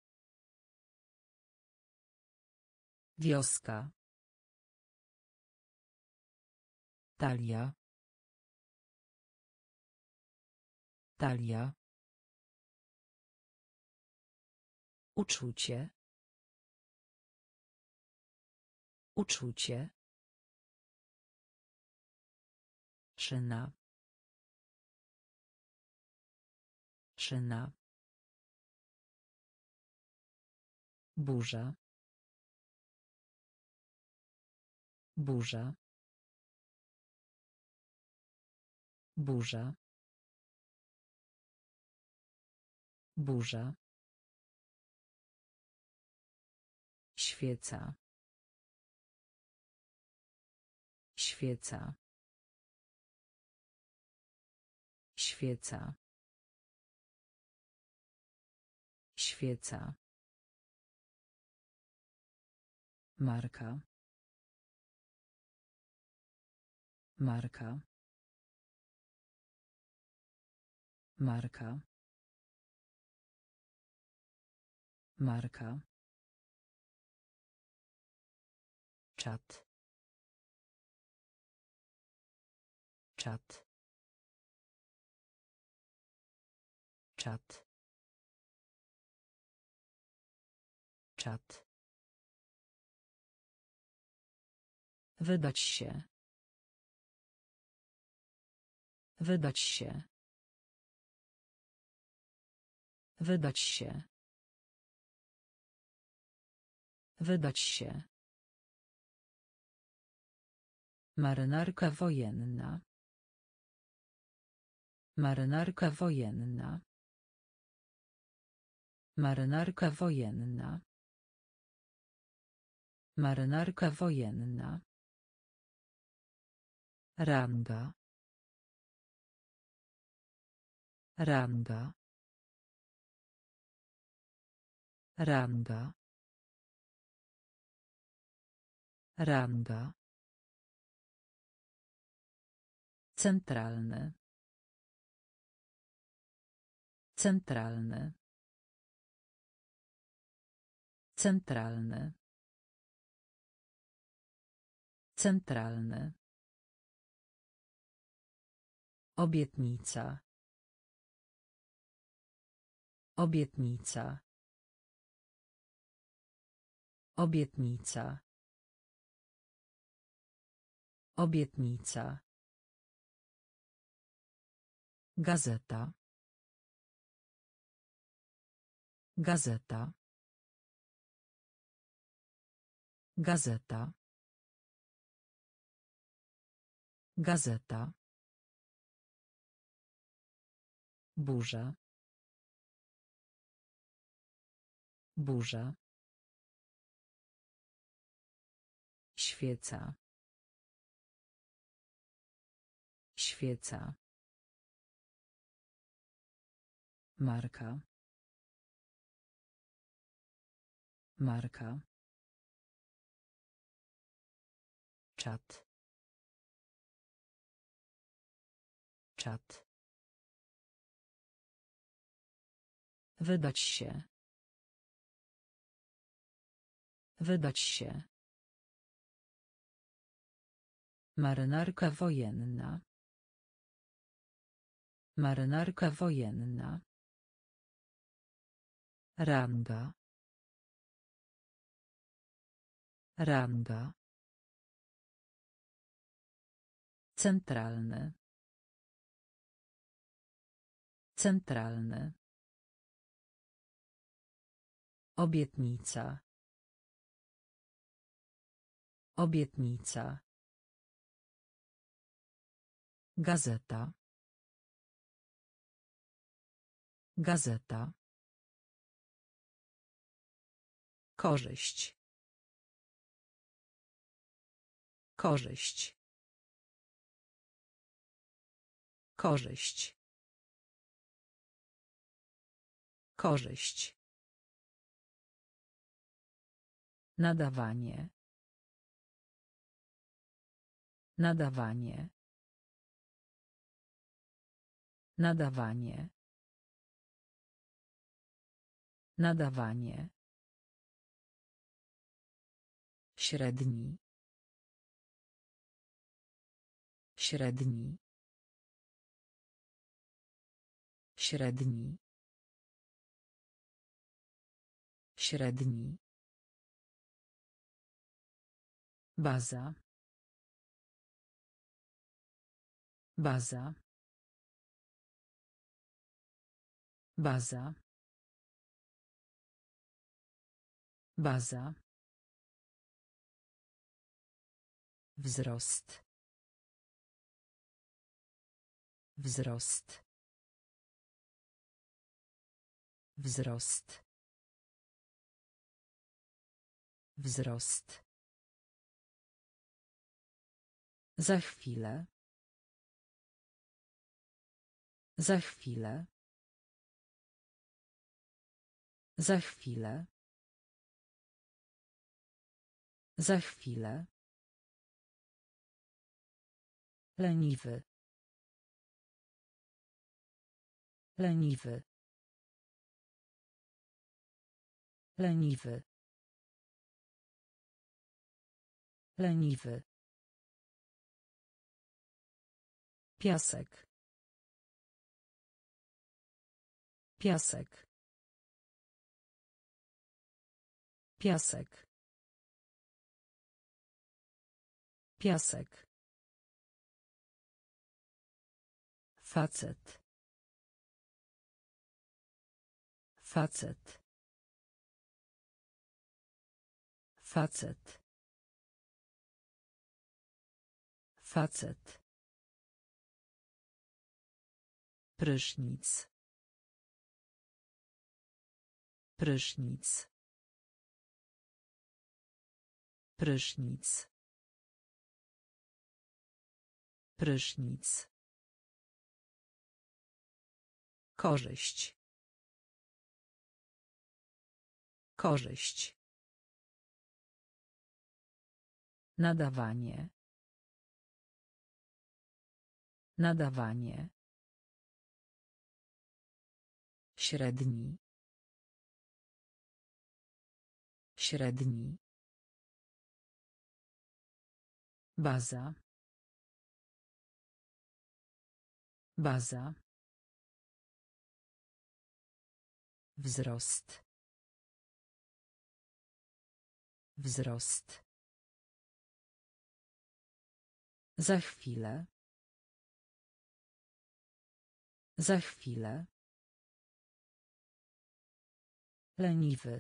Wioska. Talia. Talia. Uczucie. Uczucie. Szyna. Szyna. Burza. Burza. Burza. Burza. Świeca. Świeca. Świeca. Świeca. Marka. Marka. Marka. Marka. Czat. Czat. Czat. Czat. Wydać się. Wydać się. Wydać się. Wydać się. Marynarka wojenna. Marynarka wojenna. Marynarka wojenna. Marynarka wojenna. Ranga. Ranga. Ranga. Ranga. Centralny. Centralny. Centralny. Centralny. Obietnica. Obietnica. Obietnica. Obietnica. Gazeta. Gazeta. Gazeta. Gazeta. Burza. Burza. Świeca. Świeca. Marka. Marka. Czat. Czat. Wydać się. Wydać się. Marynarka wojenna. Marynarka wojenna. Ranga. Ranga. Centralny. Centralny. Obietnica. Obietnica. Gazeta. Gazeta. Korzyść. Korzyść. Korzyść. Korzyść. Nadawanie. Nadawanie. Nadawanie. Nadawanie. Średni. Średni. Średni. Średni. Baza. Baza. Baza. Baza. Wzrost. Wzrost. Wzrost. Wzrost. Za chwilę. Za chwilę. Za chwilę. Za chwilę. Leniwy. Leniwy. Leniwy. Leniwy. Piasek. Piasek. Piasek. Piasek. Facet. Facet. Facet. Facet. Prysznic. Prysznic. Prysznic. Prysznic. Korzyść. Korzyść. Nadawanie. Nadawanie. Średni. Średni. Baza. Baza. Wzrost. Wzrost. Za chwilę. Za chwilę. Leniwy.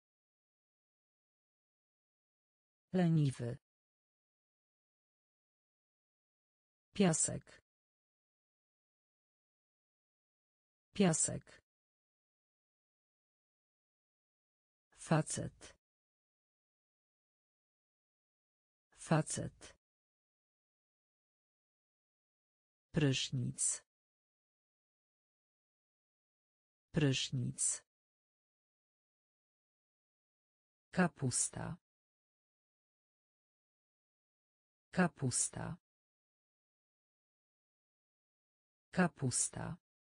Leniwy. Piasek. Piasek. Facet. Facet. Prysznic. Prysznic. Kapusta. Kapusta. Kapusta.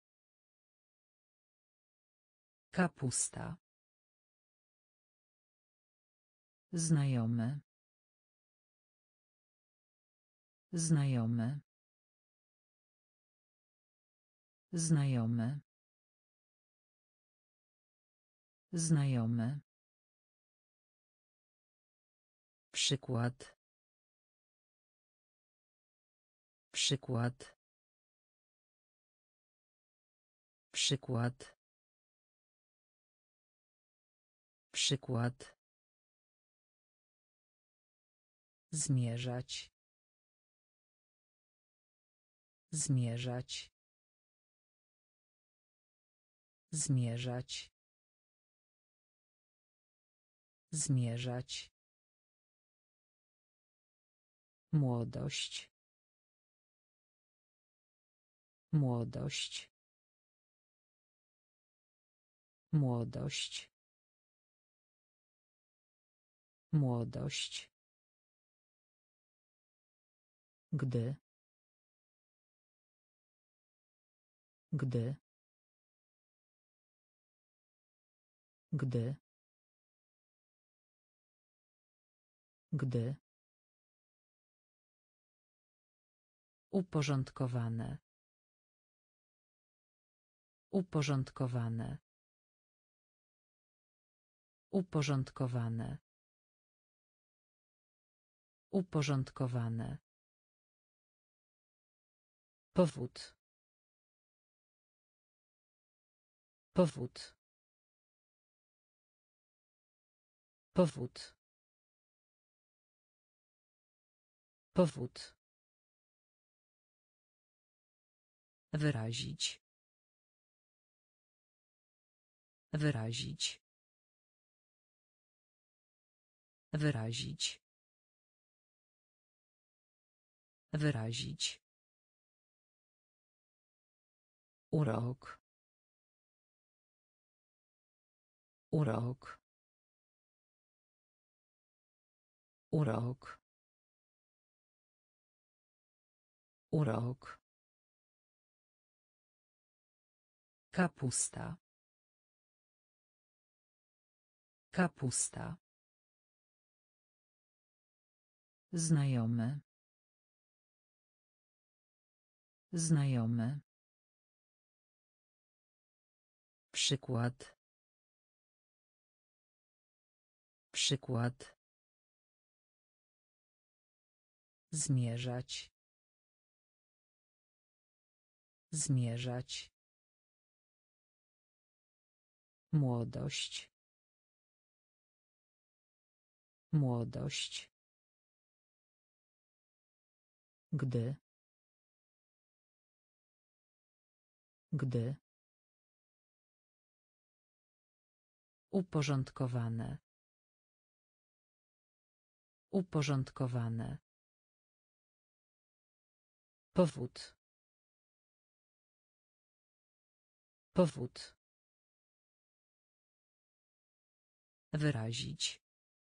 Kapusta. Znajomy. Znajomy. Znajomy. Znajomy. Przykład. Przykład. Przykład. Przykład. Zmierzać. Zmierzać. Zmierzać. Zmierzać. Młodość. Młodość. Młodość. Młodość. Gdy. Gdy. Gdy. Gdy. Uporządkowane. Uporządkowane. Uporządkowane. Uporządkowane. Powód. Powód. Powód. Powód. Wyrazić. Wyrazić. Wyrazić. Wyrazić. Urok. Urok. Urok. Urok. Kapusta. Kapusta. Znajomy. Znajomy. Przykład. Przykład. Zmierzać. Zmierzać. Młodość. Młodość. Gdy. Gdy. Uporządkowane. Uporządkowane. Powód. Powód. Wyrazić.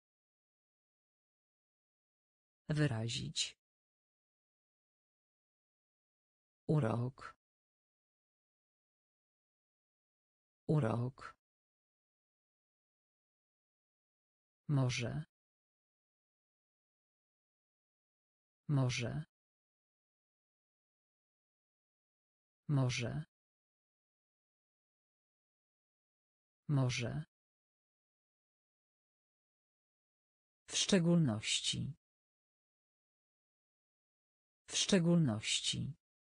Wyrazić. Urok. Urok. Może. Może. Może. Może. W szczególności. W szczególności.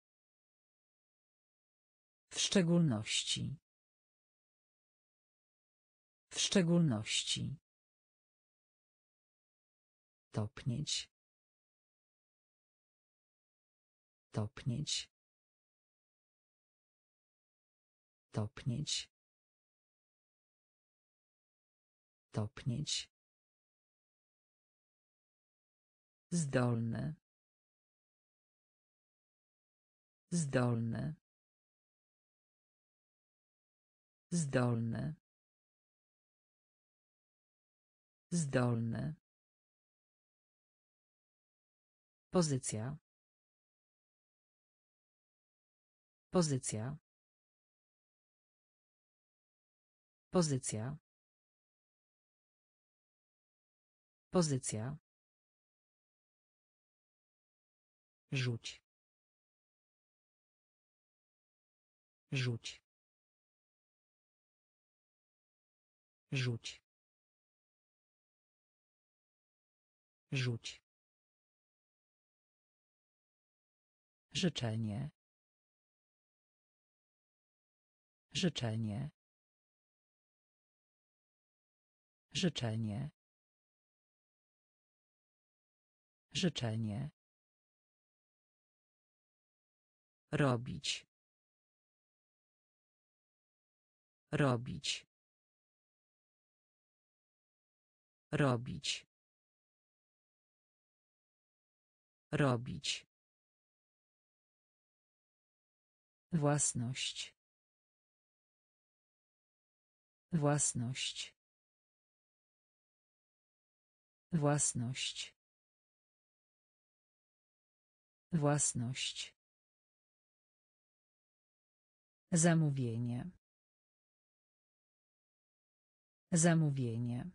W szczególności. W szczególności. Topnieć. Topnieć. Topnieć. Topnieć. Zdolny. Zdolny. Zdolny. Zdolny. Pozycja. Pozycja. Pozycja. Pozycja. Rzuć. Rzuć. Rzuć. Rzuć. Życzenie. Życzenie. Życzenie. Życzenie. Robić. Robić. Robić. Robić. Własność. Własność. Własność. Własność. Zamówienie. Zamówienie.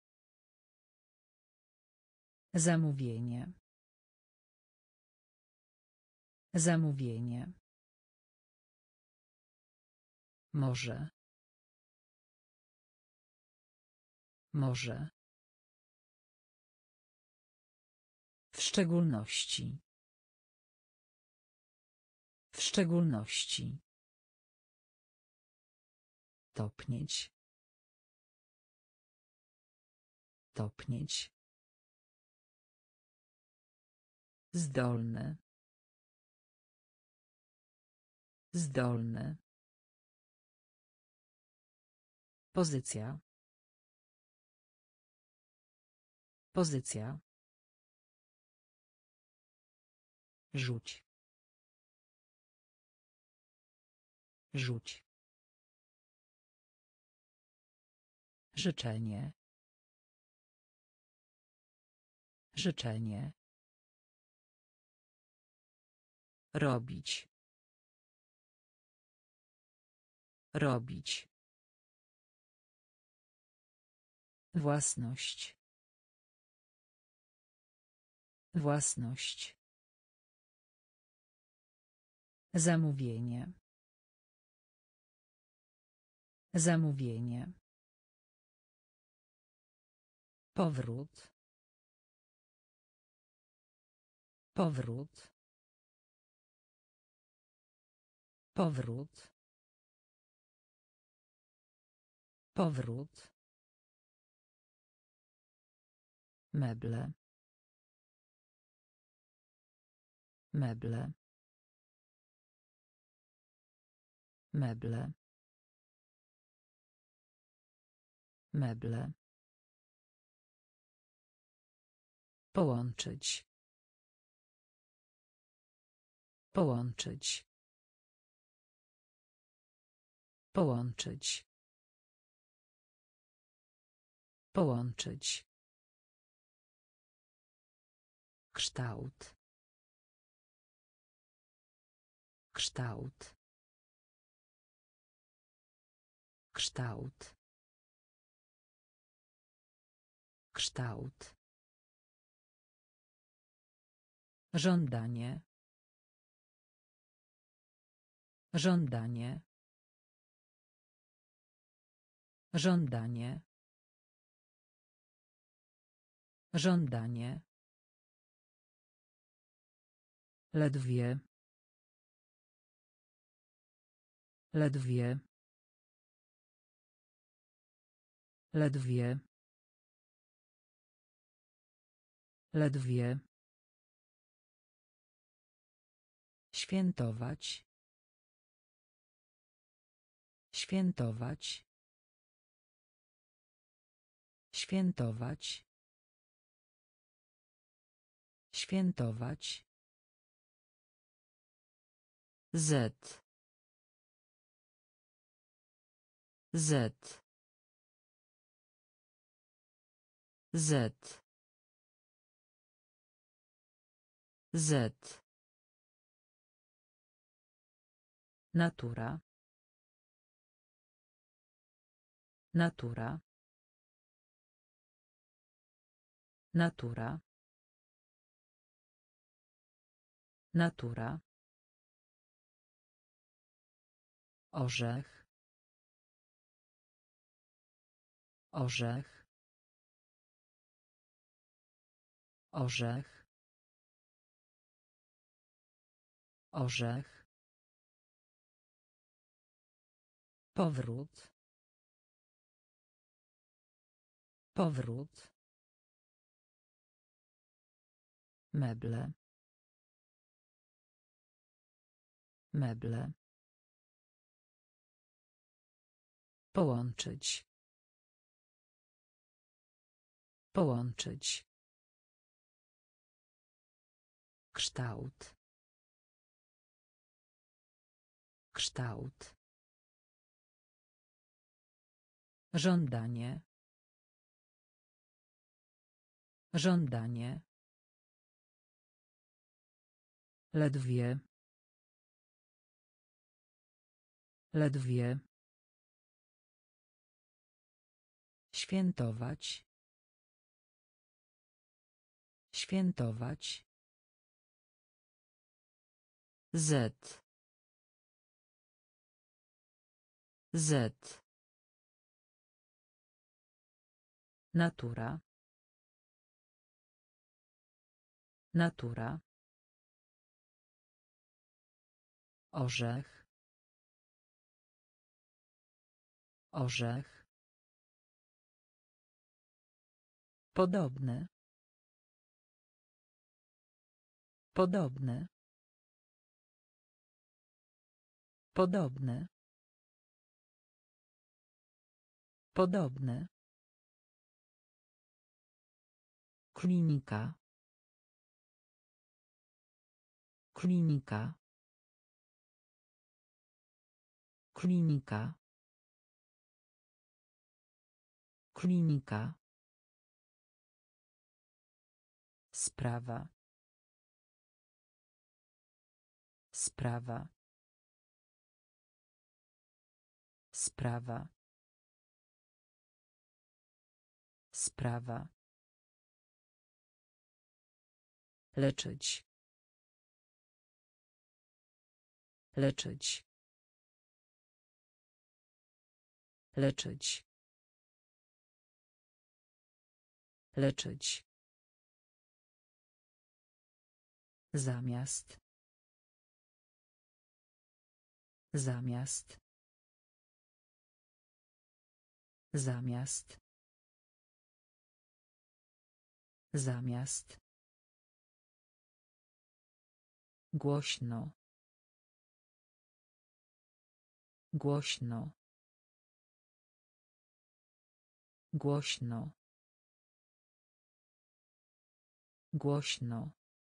Zamówienie. Zamówienie. Może. Może. W szczególności. W szczególności. Topnieć. Topnieć. Zdolny. Zdolny. Pozycja. Pozycja. Rzuć. Rzuć. Życzenie. Życzenie. Robić. Robić. Własność. Własność. Zamówienie. Zamówienie. Powrót. Powrót. Powrót. Powrót. Meble. Meble. Meble. Meble. Połączyć. Połączyć. Połączyć. Połączyć. Kształt. Kształt. Kształt. Kształt. Żądanie. Żądanie. Żądanie. Żądanie. Ledwie. Ledwie. Ledwie. Ledwie. Świętować. Świętować. Świętować. Świętować. Z. Z. Z. Z. Natura. Natura. Natura. Natura. Orzech. Orzech. Orzech. Orzech. Powrót. Powrót. Meble. Meble. Połączyć. Połączyć. Kształt. Kształt. Żądanie. Żądanie. Ledwie. Ledwie. Świętować. Świętować. Z. Z. Natura. Natura. Orzech. Orzech. Podobne. Podobne. Podobne. Podobne. Klinika. Klinika. Klinika. Klinika. Sprawa. Sprawa. Sprawa. Sprawa. Leczyć. Leczyć. Leczyć. Leczyć. Zamiast. Zamiast. Zamiast. Zamiast. Głośno. Głośno. Głośno. Głośno.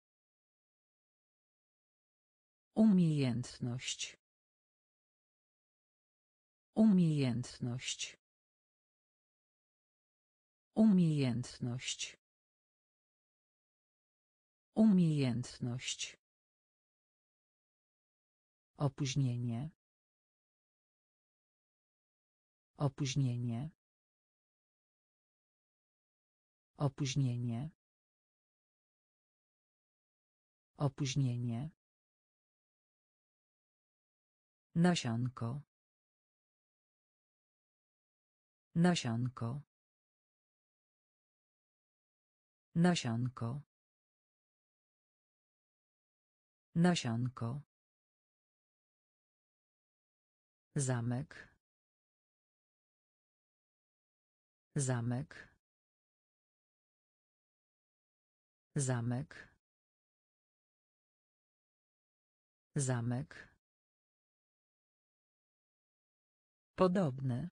Umiejętność. Umiejętność. Umiejętność. Umiejętność. Opóźnienie. Opóźnienie. Opóźnienie. Opóźnienie. Nasionko. Nasionko. Nasionko. Nasionko. Zamek. Zamek. Zamek. Zamek. Podobne.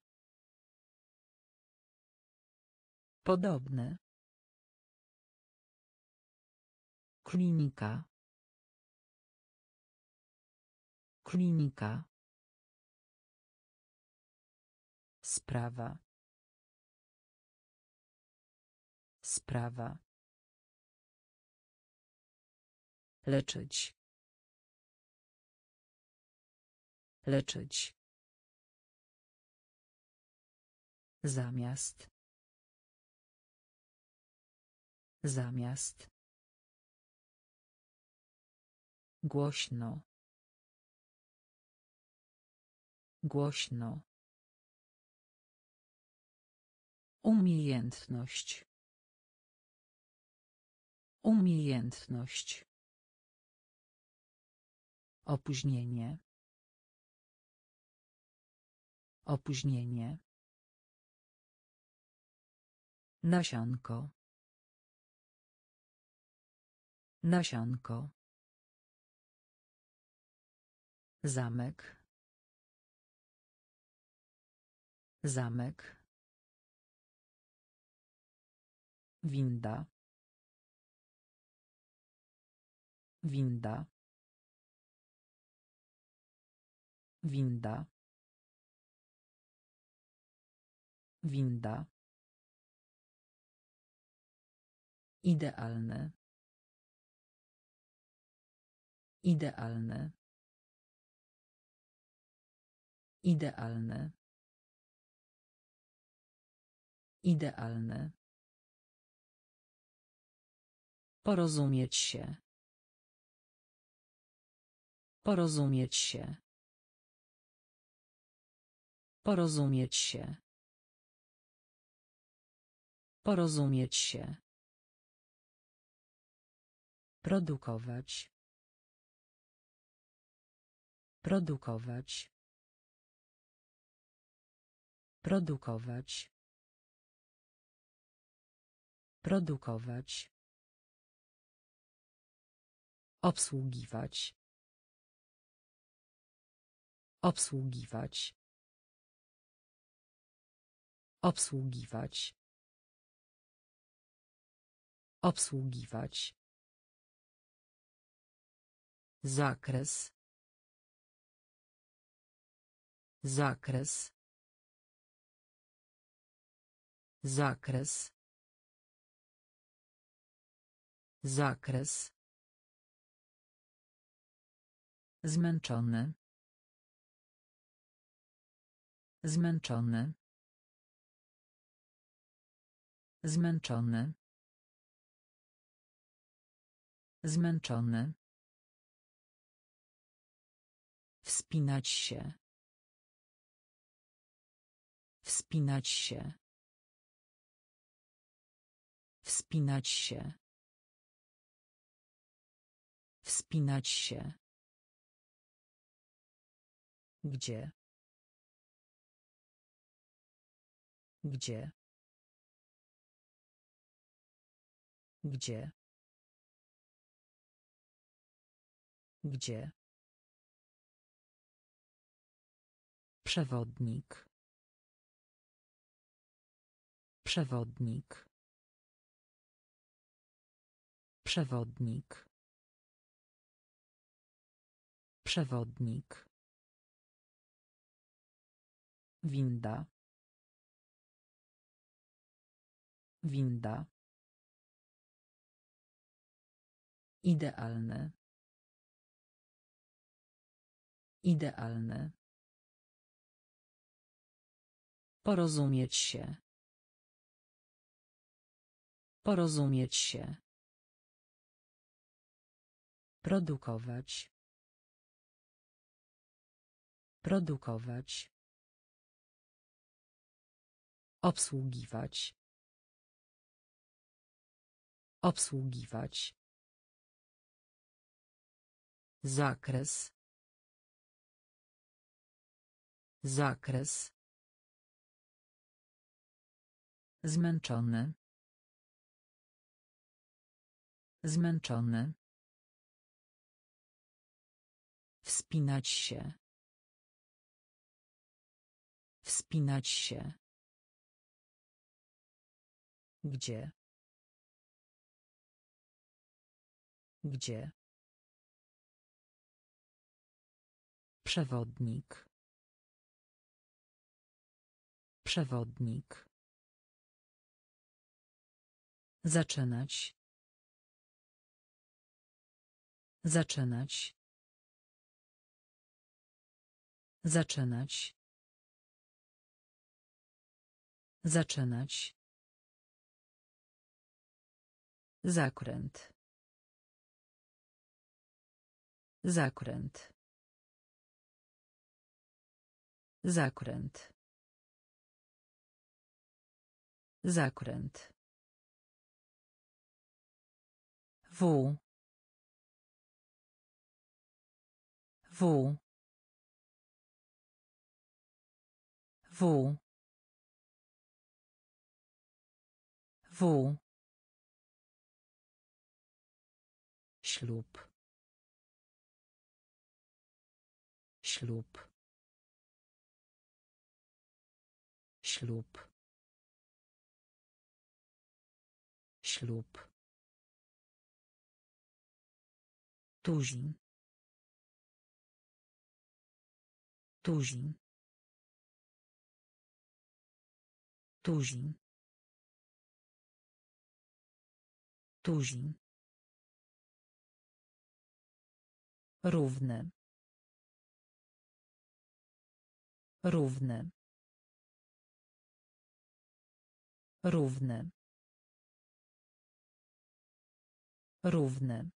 Podobne. Klinika. Klinika. Sprawa. Sprawa. Leczyć. Leczyć. Zamiast. Zamiast. Głośno. Głośno. Umiejętność. Umiejętność. Opóźnienie. Opóźnienie. Nasionko. Nasionko. Zamek. Zamek. Winda. Winda. Winda. Winda. Idealne. Idealne. Idealne. Idealne. Porozumieć się. Porozumieć się. Porozumieć się. Porozumieć się. Produkować. Produkować. Produkować. Produkować. Obsługiwać. Obsługiwać. Obsługiwać. Obsługiwać. Zakres. Zakres. Zakres. Zakres. Zmęczony. Zmęczony. Zmęczony. Zmęczony. Wspinać się. Wspinać się. Wspinać się. Wspinać się. Gdzie? Gdzie? Gdzie? Gdzie? Przewodnik. Przewodnik. Przewodnik. Przewodnik. Winda. Winda. Idealne. Idealne. Porozumieć się. Porozumieć się. Produkować. Produkować. Obsługiwać. Obsługiwać. Zakres. Zakres. Zmęczony. Zmęczony. Wspinać się. Wspinać się. Gdzie? Gdzie? Przewodnik. Przewodnik. Zaczynać. Zaczynać. Zaczynać. Zaczynać. Zakręt. Zakręt. Zakręt. Zakręt. W. W. W. W. Ślub. Ślub. Ślub. Ślub. Tuzin. Tuzin. Tuzin. Tuzin. Równe. Równe. Równe. Równe.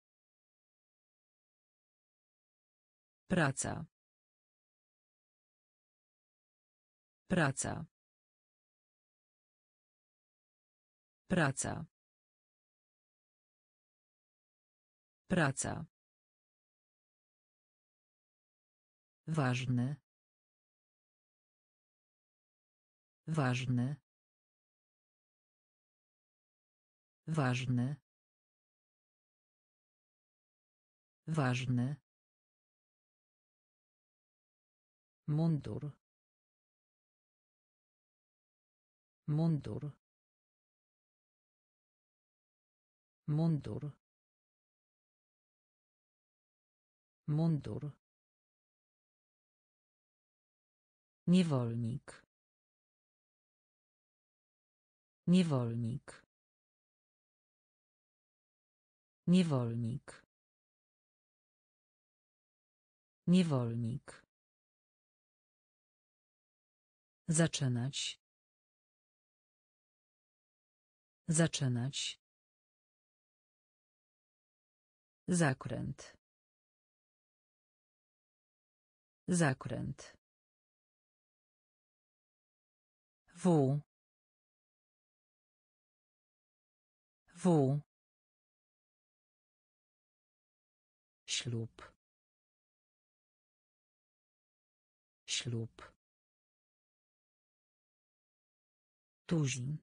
Praca. Praca. Praca. Praca. Ważny. Ważny. Ważny. Ważny. Mundur. Mundur. Mundur. Mundur. Niewolnik. Niewolnik. Niewolnik. Niewolnik. Zaczynać. Zaczynać. Zakręt. Zakręt. W. W. Ślub. Ślub. Tuzin.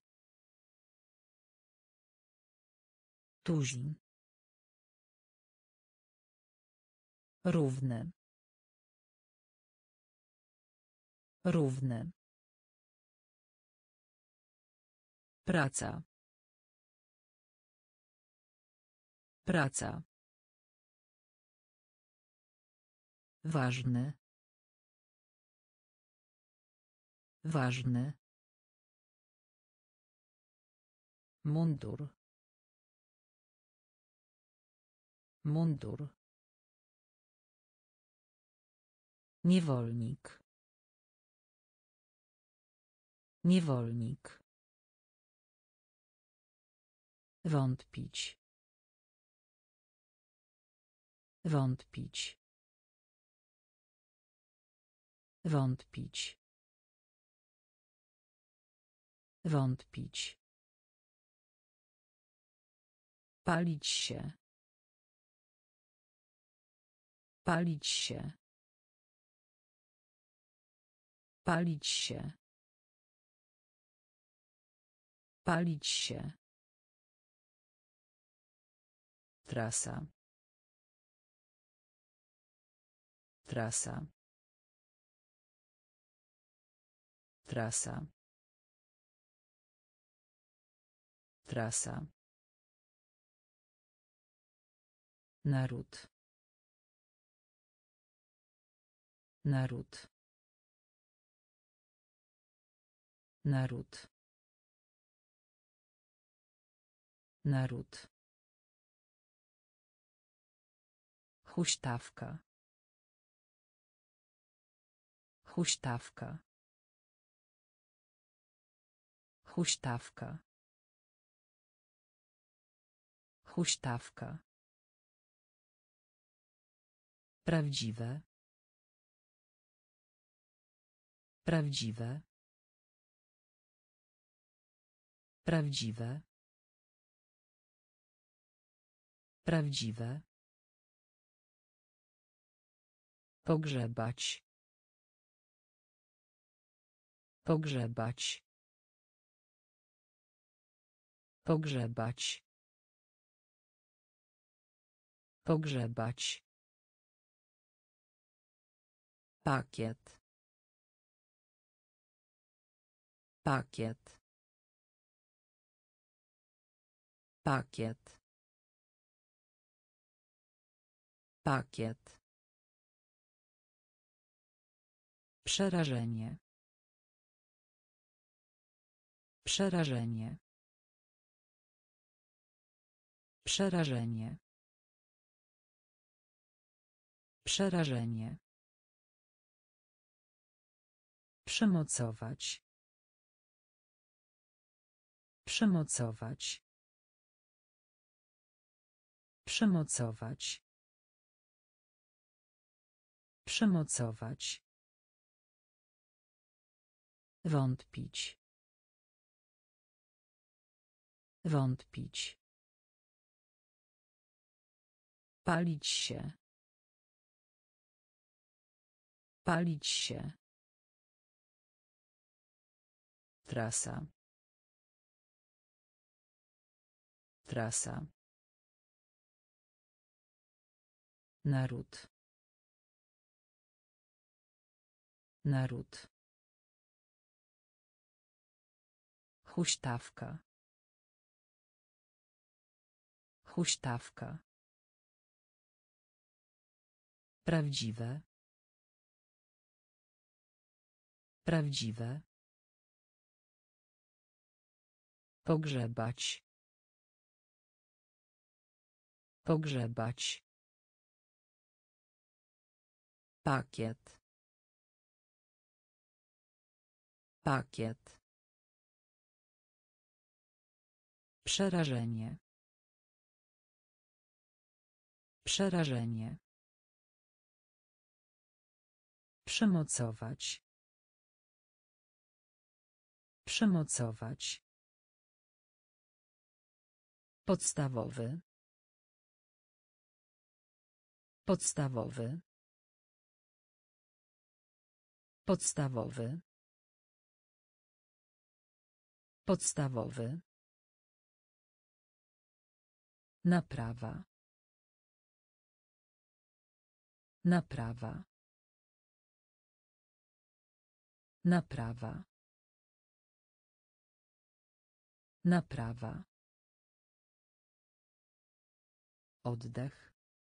Tuzin. Równe. Równe. Praca. Praca. Ważny. Ważny. Mundur. Mundur. Niewolnik. Niewolnik. Wątpić. Wątpić. Wątpić. Wątpić. Palić się. Palić się. Palić się. Palić się. Trasa. Trasa. Trasa. Trasa. Naród. Naród. Naród. Naród. Huśtawka. Huśtawka. Huśtawka. Huśtawka. Prawdziwe. Prawdziwe. Prawdziwe. Prawdziwe. Pogrzebać. Pogrzebać. Pogrzebać. Pogrzebać. Pakiet. Pakiet. Pakiet. Pakiet. Przerażenie. Przerażenie. Przerażenie. Przerażenie. Przymocować. Przymocować. Przymocować. Przymocować. Wątpić. Wątpić. Palić się. Palić się. Trasa. Trasa. Naród. Naród. Huśtawka. Huśtawka. Prawdziwe. Prawdziwe. Pogrzebać. Pogrzebać. Pakiet. Pakiet. Przerażenie. Przerażenie. Przymocować. Przymocować. Podstawowy. Podstawowy. Podstawowy. Podstawowy. Naprawa. Naprawa. Naprawa. Naprawa. Oddech.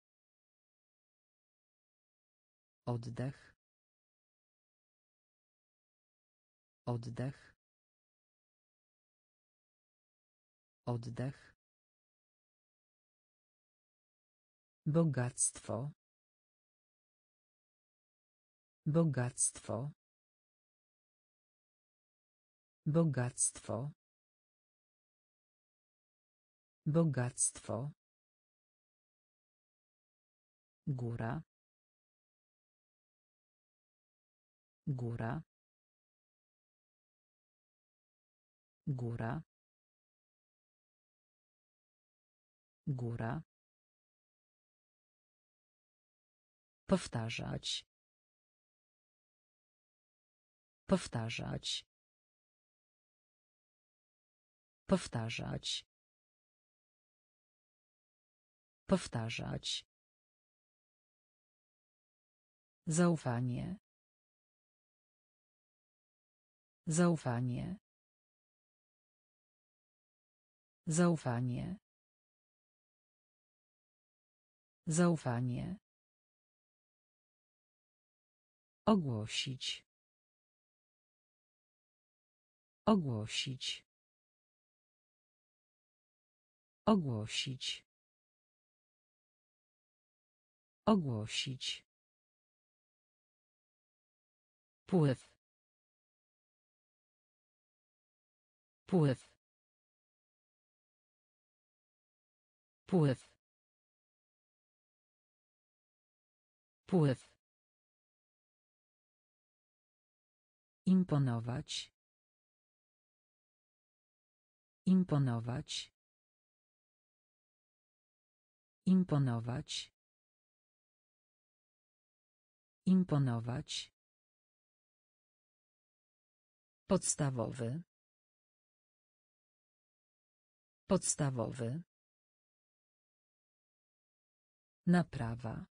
Oddech. Oddech. Oddech. Bogactwo. Bogactwo. Bogactwo. Bogactwo. Góra. Góra. Góra. Góra. Powtarzać. Powtarzać. Powtarzać. Powtarzać. Zaufanie. Zaufanie. Zaufanie. Zaufanie. Ogłosić. Ogłosić. Ogłosić. Ogłosić. Pływ. Pływ. Pływ. Pływ. Imponować. Imponować. Imponować. Imponować. Podstawowy. Podstawowy. Naprawa.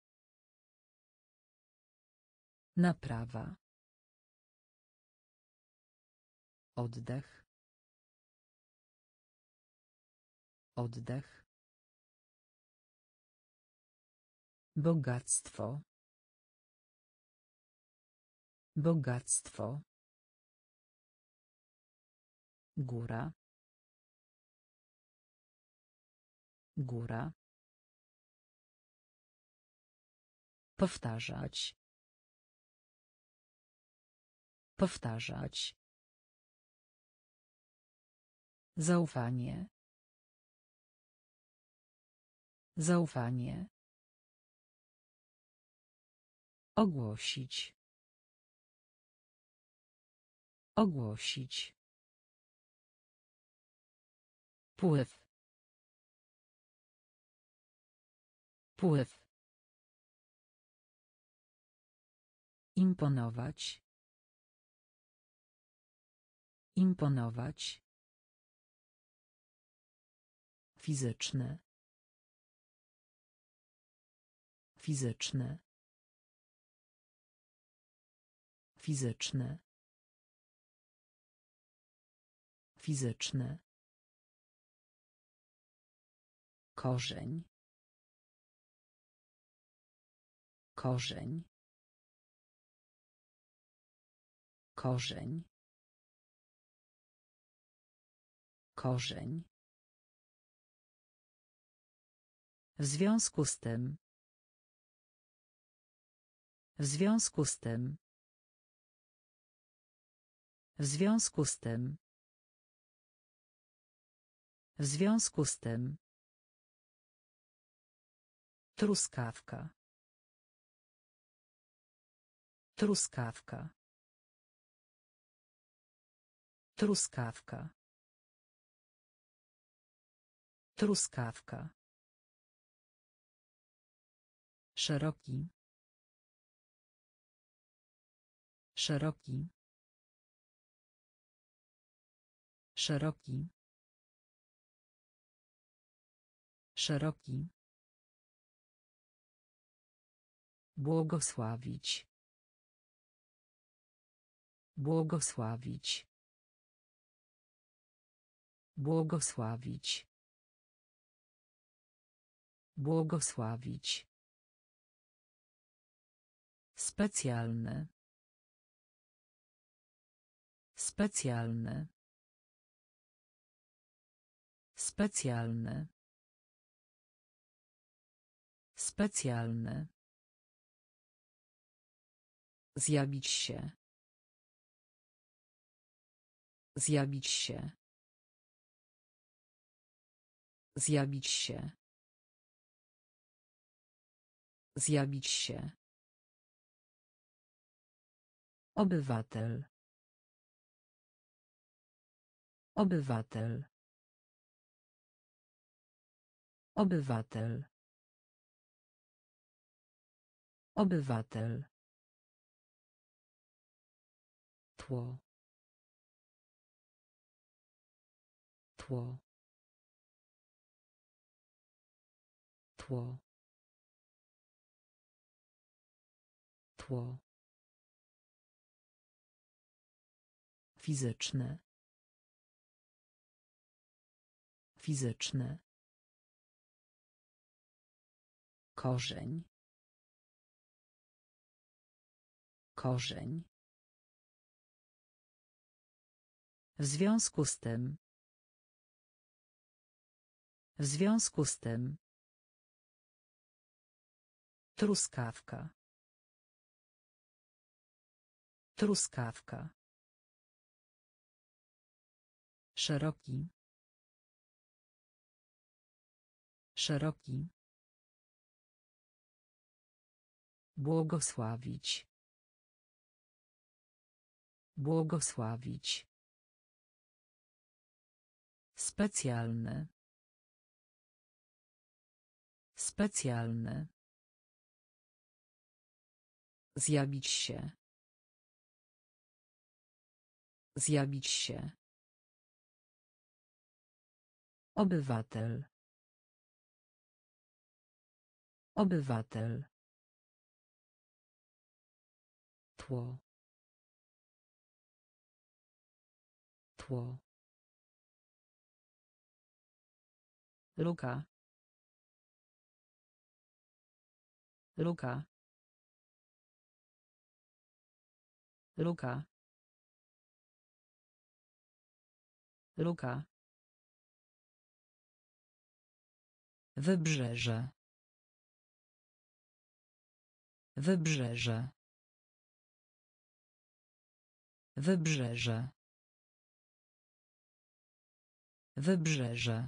Naprawa. Oddech. Oddech. Bogactwo. Bogactwo. Góra. Góra. Powtarzać. Powtarzać. Zaufanie. Zaufanie. Ogłosić. Ogłosić. Pływ. Pływ. Imponować. Imponować. Fizyczne. Fizyczne. Fizyczne. Fizyczne. Korzeń. Korzeń. Korzeń. Korzeń. W związku z tym. W związku z tym. W związku z tym. W związku z tym. Truskawka. Truskawka. Truskawka. Truskawka. Szeroki. Szeroki. Szeroki. Szeroki. Błogosławić. Błogosławić. Błogosławić. Błogosławić. Specjalne. Specjalne. Specjalne. Specjalne. Zjawić się. Zjawić się. Zjawić się. Zjawić się. Obywatel. Obywatel. Obywatel. Obywatel. Tło. Tło. Tło. Tło. Fizyczne. Fizyczne. Korzeń. Korzeń. W związku z tym. W związku z tym. Truskawka. Truskawka. Szeroki. Szeroki. Błogosławić. Błogosławić. Specjalny. Specjalny. Zjawić się. Zjawić się. Obywatel. Obywatel. Tło. Tło. Luka. Luka. Luka. Luka. Wybrzeże. Wybrzeże. Wybrzeże. Wybrzeże.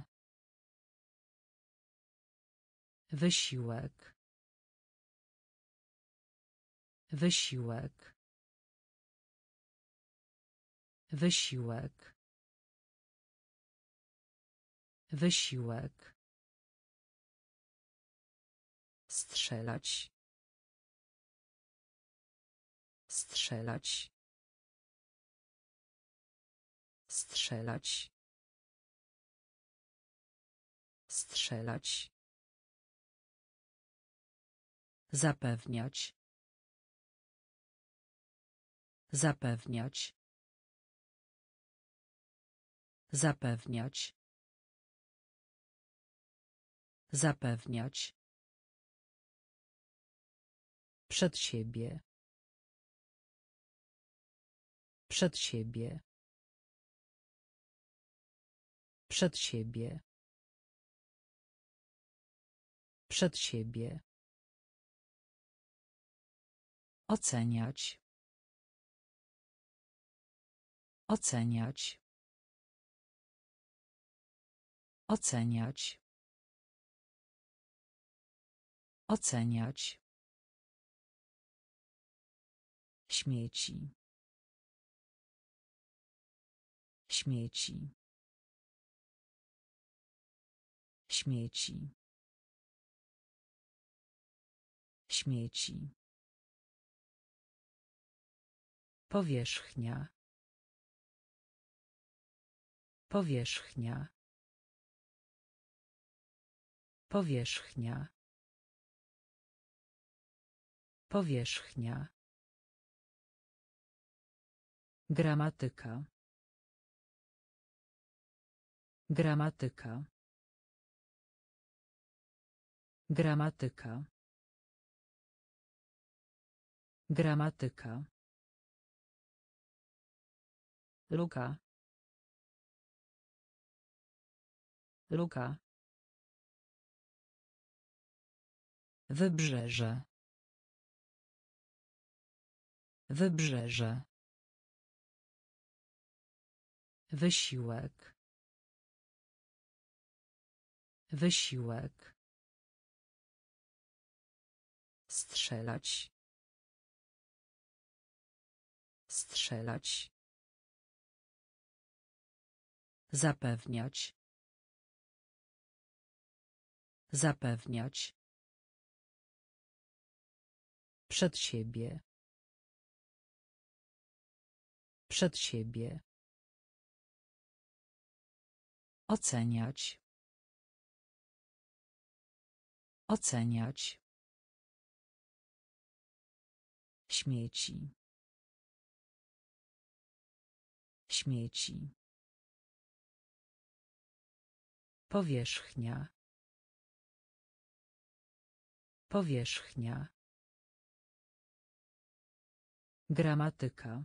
Wysiłek. Wysiłek. Wysiłek. Wysiłek. Strzelać. Strzelać. Strzelać. Strzelać. Zapewniać. Zapewniać. Zapewniać. Zapewniać. Przed siebie. Przed siebie. Przed siebie. Przed siebie. Oceniać. Oceniać. Oceniać. Oceniać. Śmieci. Śmieci. Śmieci. Śmieci. Powierzchnia. Powierzchnia. Powierzchnia. Powierzchnia. Gramatyka. Gramatyka. Gramatyka. Gramatyka. Luka. Luka. Wybrzeże. Wybrzeże. Wysiłek. Wysiłek. Strzelać. Strzelać. Zapewniać. Zapewniać. Przed siebie. Przed siebie. Oceniać. Oceniać. Śmieci. Śmieci. Powierzchnia. Powierzchnia. Gramatyka.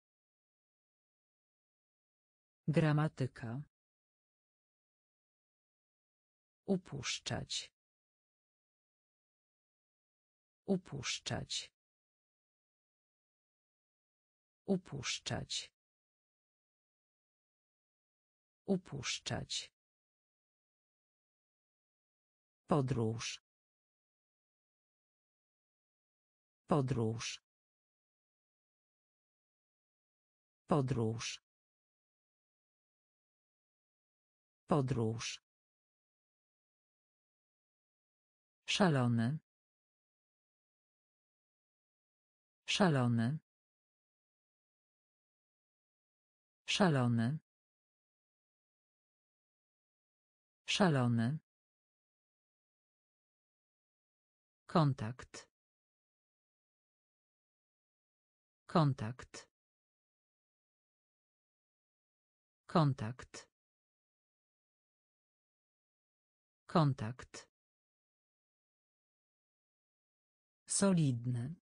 Gramatyka. Upuszczać. Upuszczać. Upuszczać. Upuszczać. Podróż. Podróż. Podróż. Podróż. Szalony. Szalony. Szalony. Szalony. Kontakt. Kontakt. Kontakt. Kontakt. Solidny.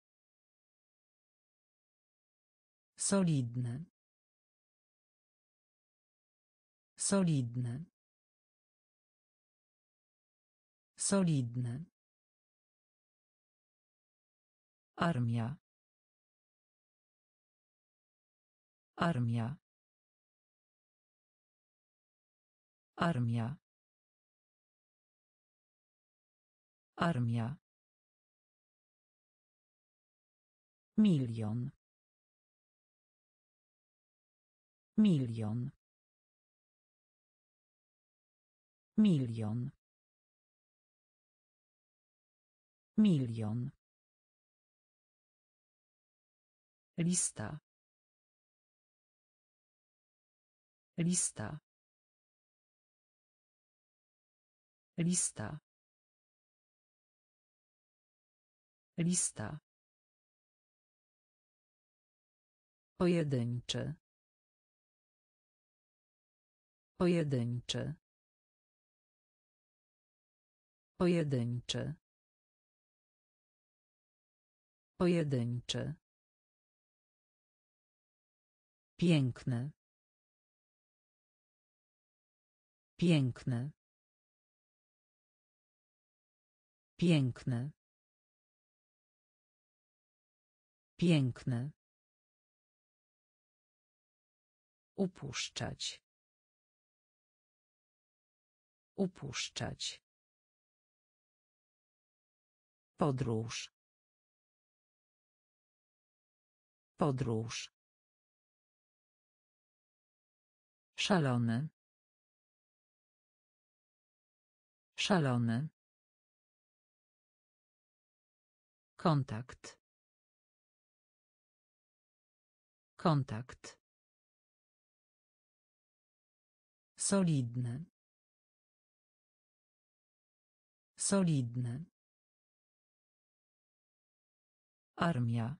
Solidny. Solidny. Solidny. Armia. Armia. Armia. Armia. Milion. Milion. Milion. Milion. Lista. Lista. Lista. Lista. Pojedynczy. Pojedynczy. Pojedynczy. Pojedynczy. Piękny. Piękny. Piękny. Piękny. Upuszczać. Upuszczać. Podróż. Podróż. Szalony. Szalony. Kontakt. Kontakt. Solidny. Solidny. Armia.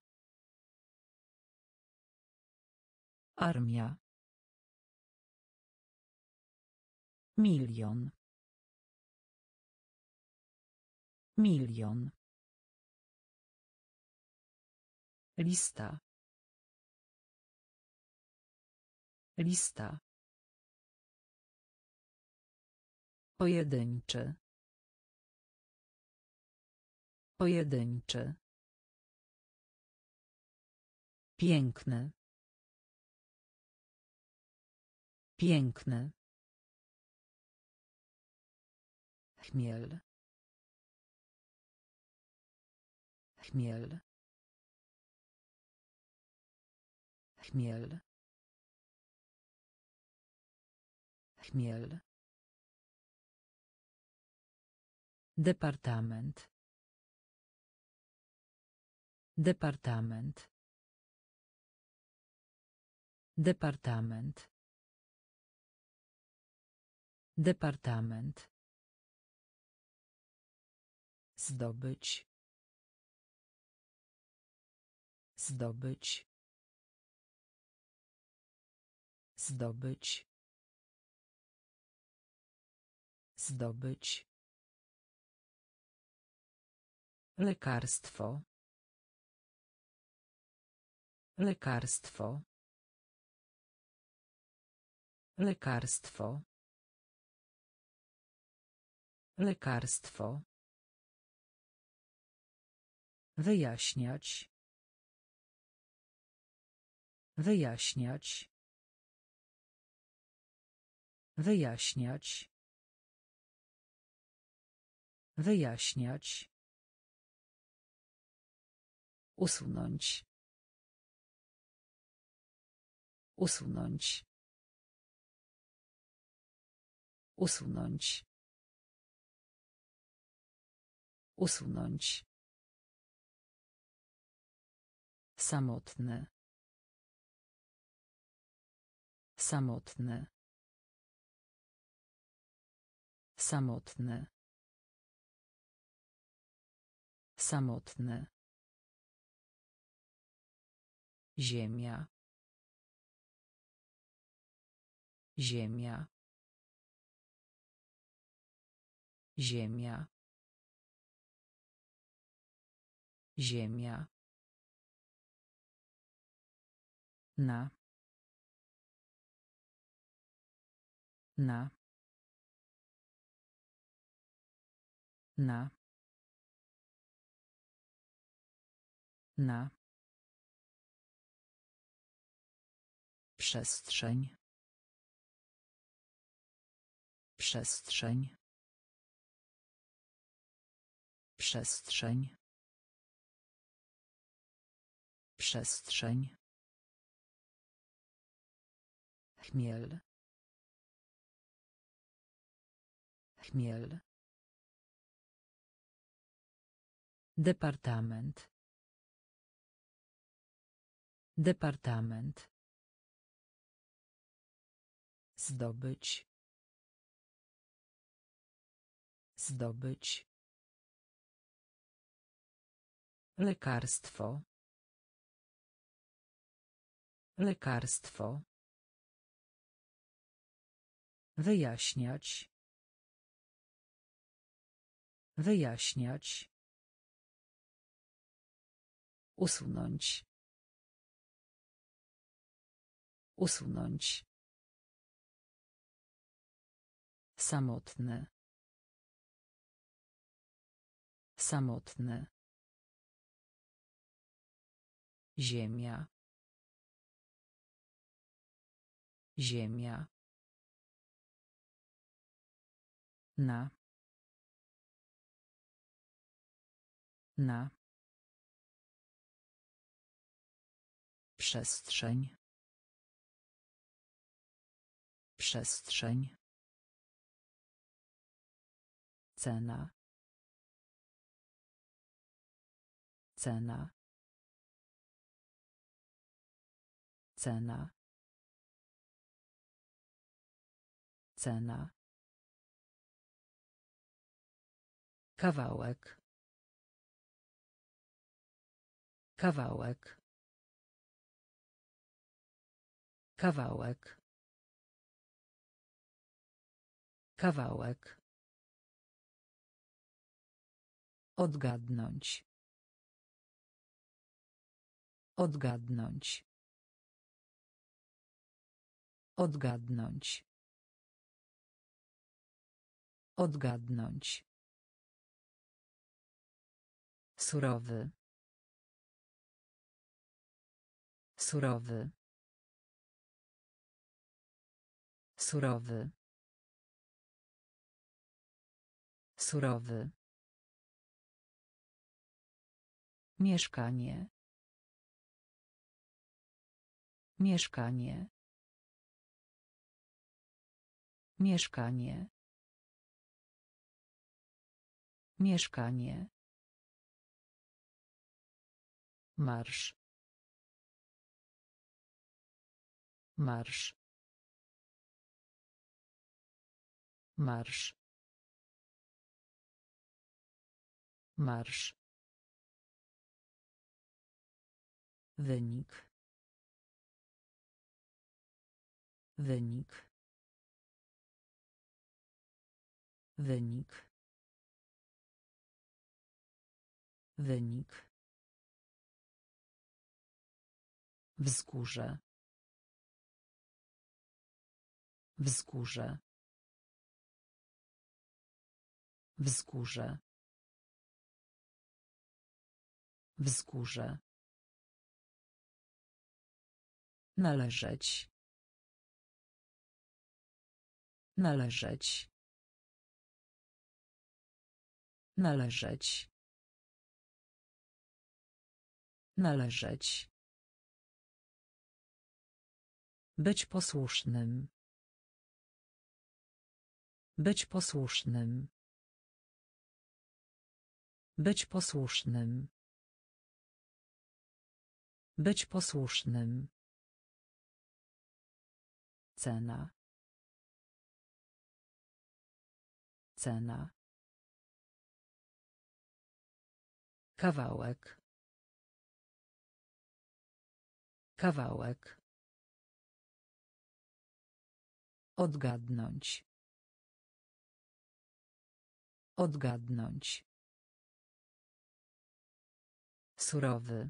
Armia. Milion. Milion. Lista. Lista. Pojedynczy. Pojedynczy. Piękny. Piękny. Chmiel. Chmiel. Chmiel. Chmiel. Departament. Departament. Departament. Departament. Zdobyć. Zdobyć. Zdobyć. Zdobyć. Lekarstwo. Lekarstwo. Lekarstwo. Lekarstwo. Wyjaśniać. Wyjaśniać. Wyjaśniać. Wyjaśniać. Usunąć. Usunąć. Usunąć. Usunąć. Samotny. Samotny. Samotny. Samotny. Ziemia. Ziemia. Ziemia. Ziemia. Na. Na. Na. Na. Przestrzeń. Przestrzeń. Przestrzeń. Przestrzeń. Chmiel. Chmiel. Departament. Departament. Zdobyć. Zdobyć. Lekarstwo. Lekarstwo. Wyjaśniać. Wyjaśniać. Usunąć. Usunąć. Samotny. Samotny. Ziemia. Ziemia. Na. Na. Przestrzeń. Przestrzeń. Cena. Cena. Cena. Cena. Kawałek. Kawałek. Kawałek. Kawałek. Odgadnąć. Odgadnąć. Odgadnąć. Odgadnąć. Surowy. Surowy. Surowy. Surowy. Mieszkanie. Mieszkanie. Mieszkanie. Mieszkanie. Marsz. Marsz. Marsz. Marsz. Wynik. Wynik. Wynik. Wynik. Wzgórze. Wzgórze. Wzgórze. Wzgórze. Należeć. Należeć. Należeć. Należeć. Być posłusznym. Być posłusznym. Być posłusznym. Być posłusznym. Cena. Cena. Kawałek. Kawałek. Odgadnąć. Odgadnąć. Surowy.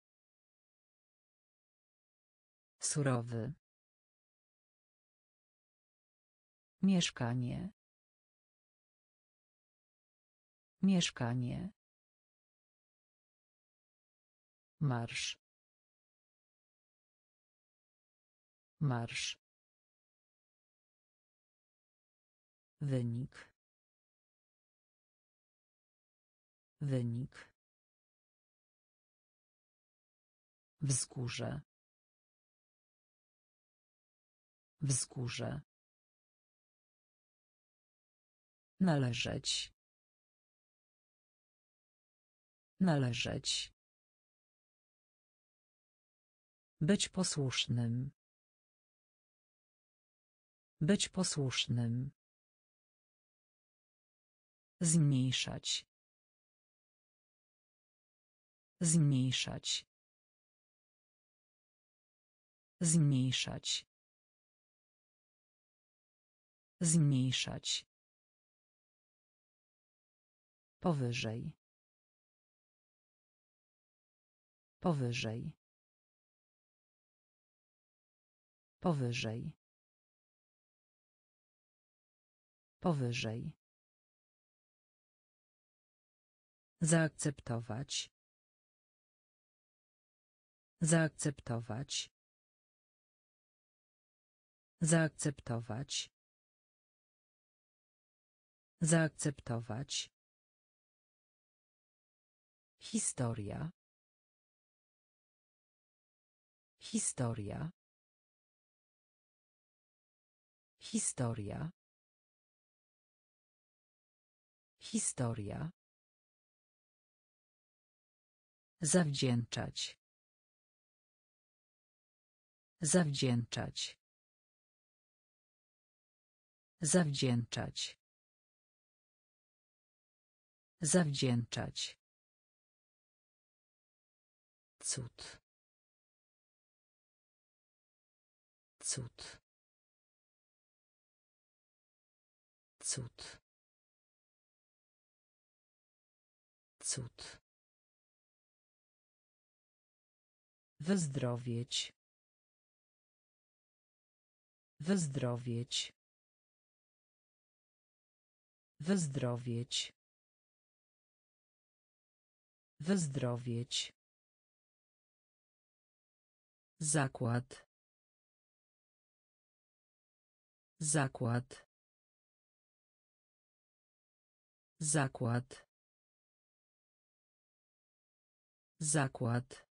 Surowy. Mieszkanie. Mieszkanie. Marsz. Marsz. Wynik. Wynik. Wzgórze. Wzgórze. Należeć. Należeć. Być posłusznym. Być posłusznym. Zmniejszać. Zmniejszać. Zmniejszać. Zmniejszać. Powyżej. Powyżej. Powyżej. Powyżej. Zaakceptować. Zaakceptować. Zaakceptować. Zaakceptować. Historia. Historia. Historia. Historia. Zawdzięczać. Zawdzięczać. Zawdzięczać. Zawdzięczać. Cud. Cud. Cud. Cud. Wyzdrowieć. Wyzdrowieć. Wyzdrowieć. Wyzdrowieć. Zakład. Zakład. Zakład. Zakład.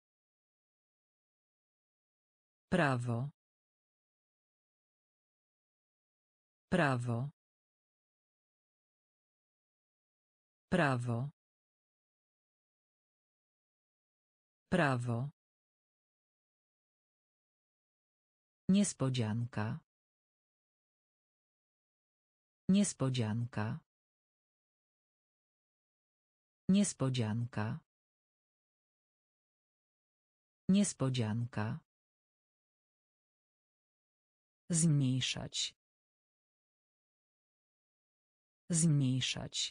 Prawo. Prawo. Prawo. Prawo. Niespodzianka. Niespodzianka. Niespodzianka. Niespodzianka. Zmniejszać. Zmniejszać.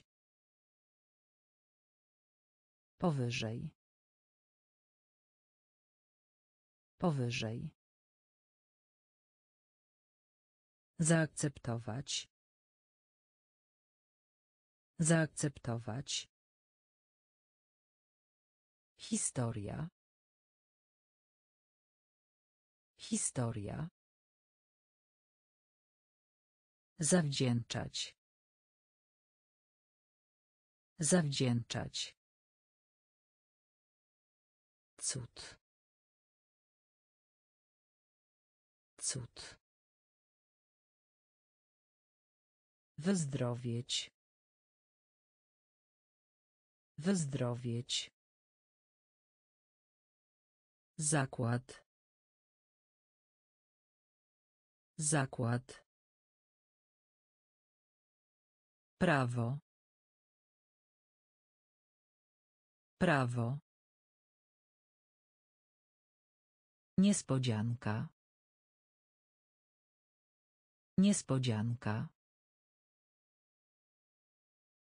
Powyżej. Powyżej. Zaakceptować. Zaakceptować. Historia. Historia. Zawdzięczać. Zawdzięczać. Cud. Cud. Wyzdrowieć. Wyzdrowieć. Zakład. Zakład. Prawo. Prawo. Niespodzianka. Niespodzianka.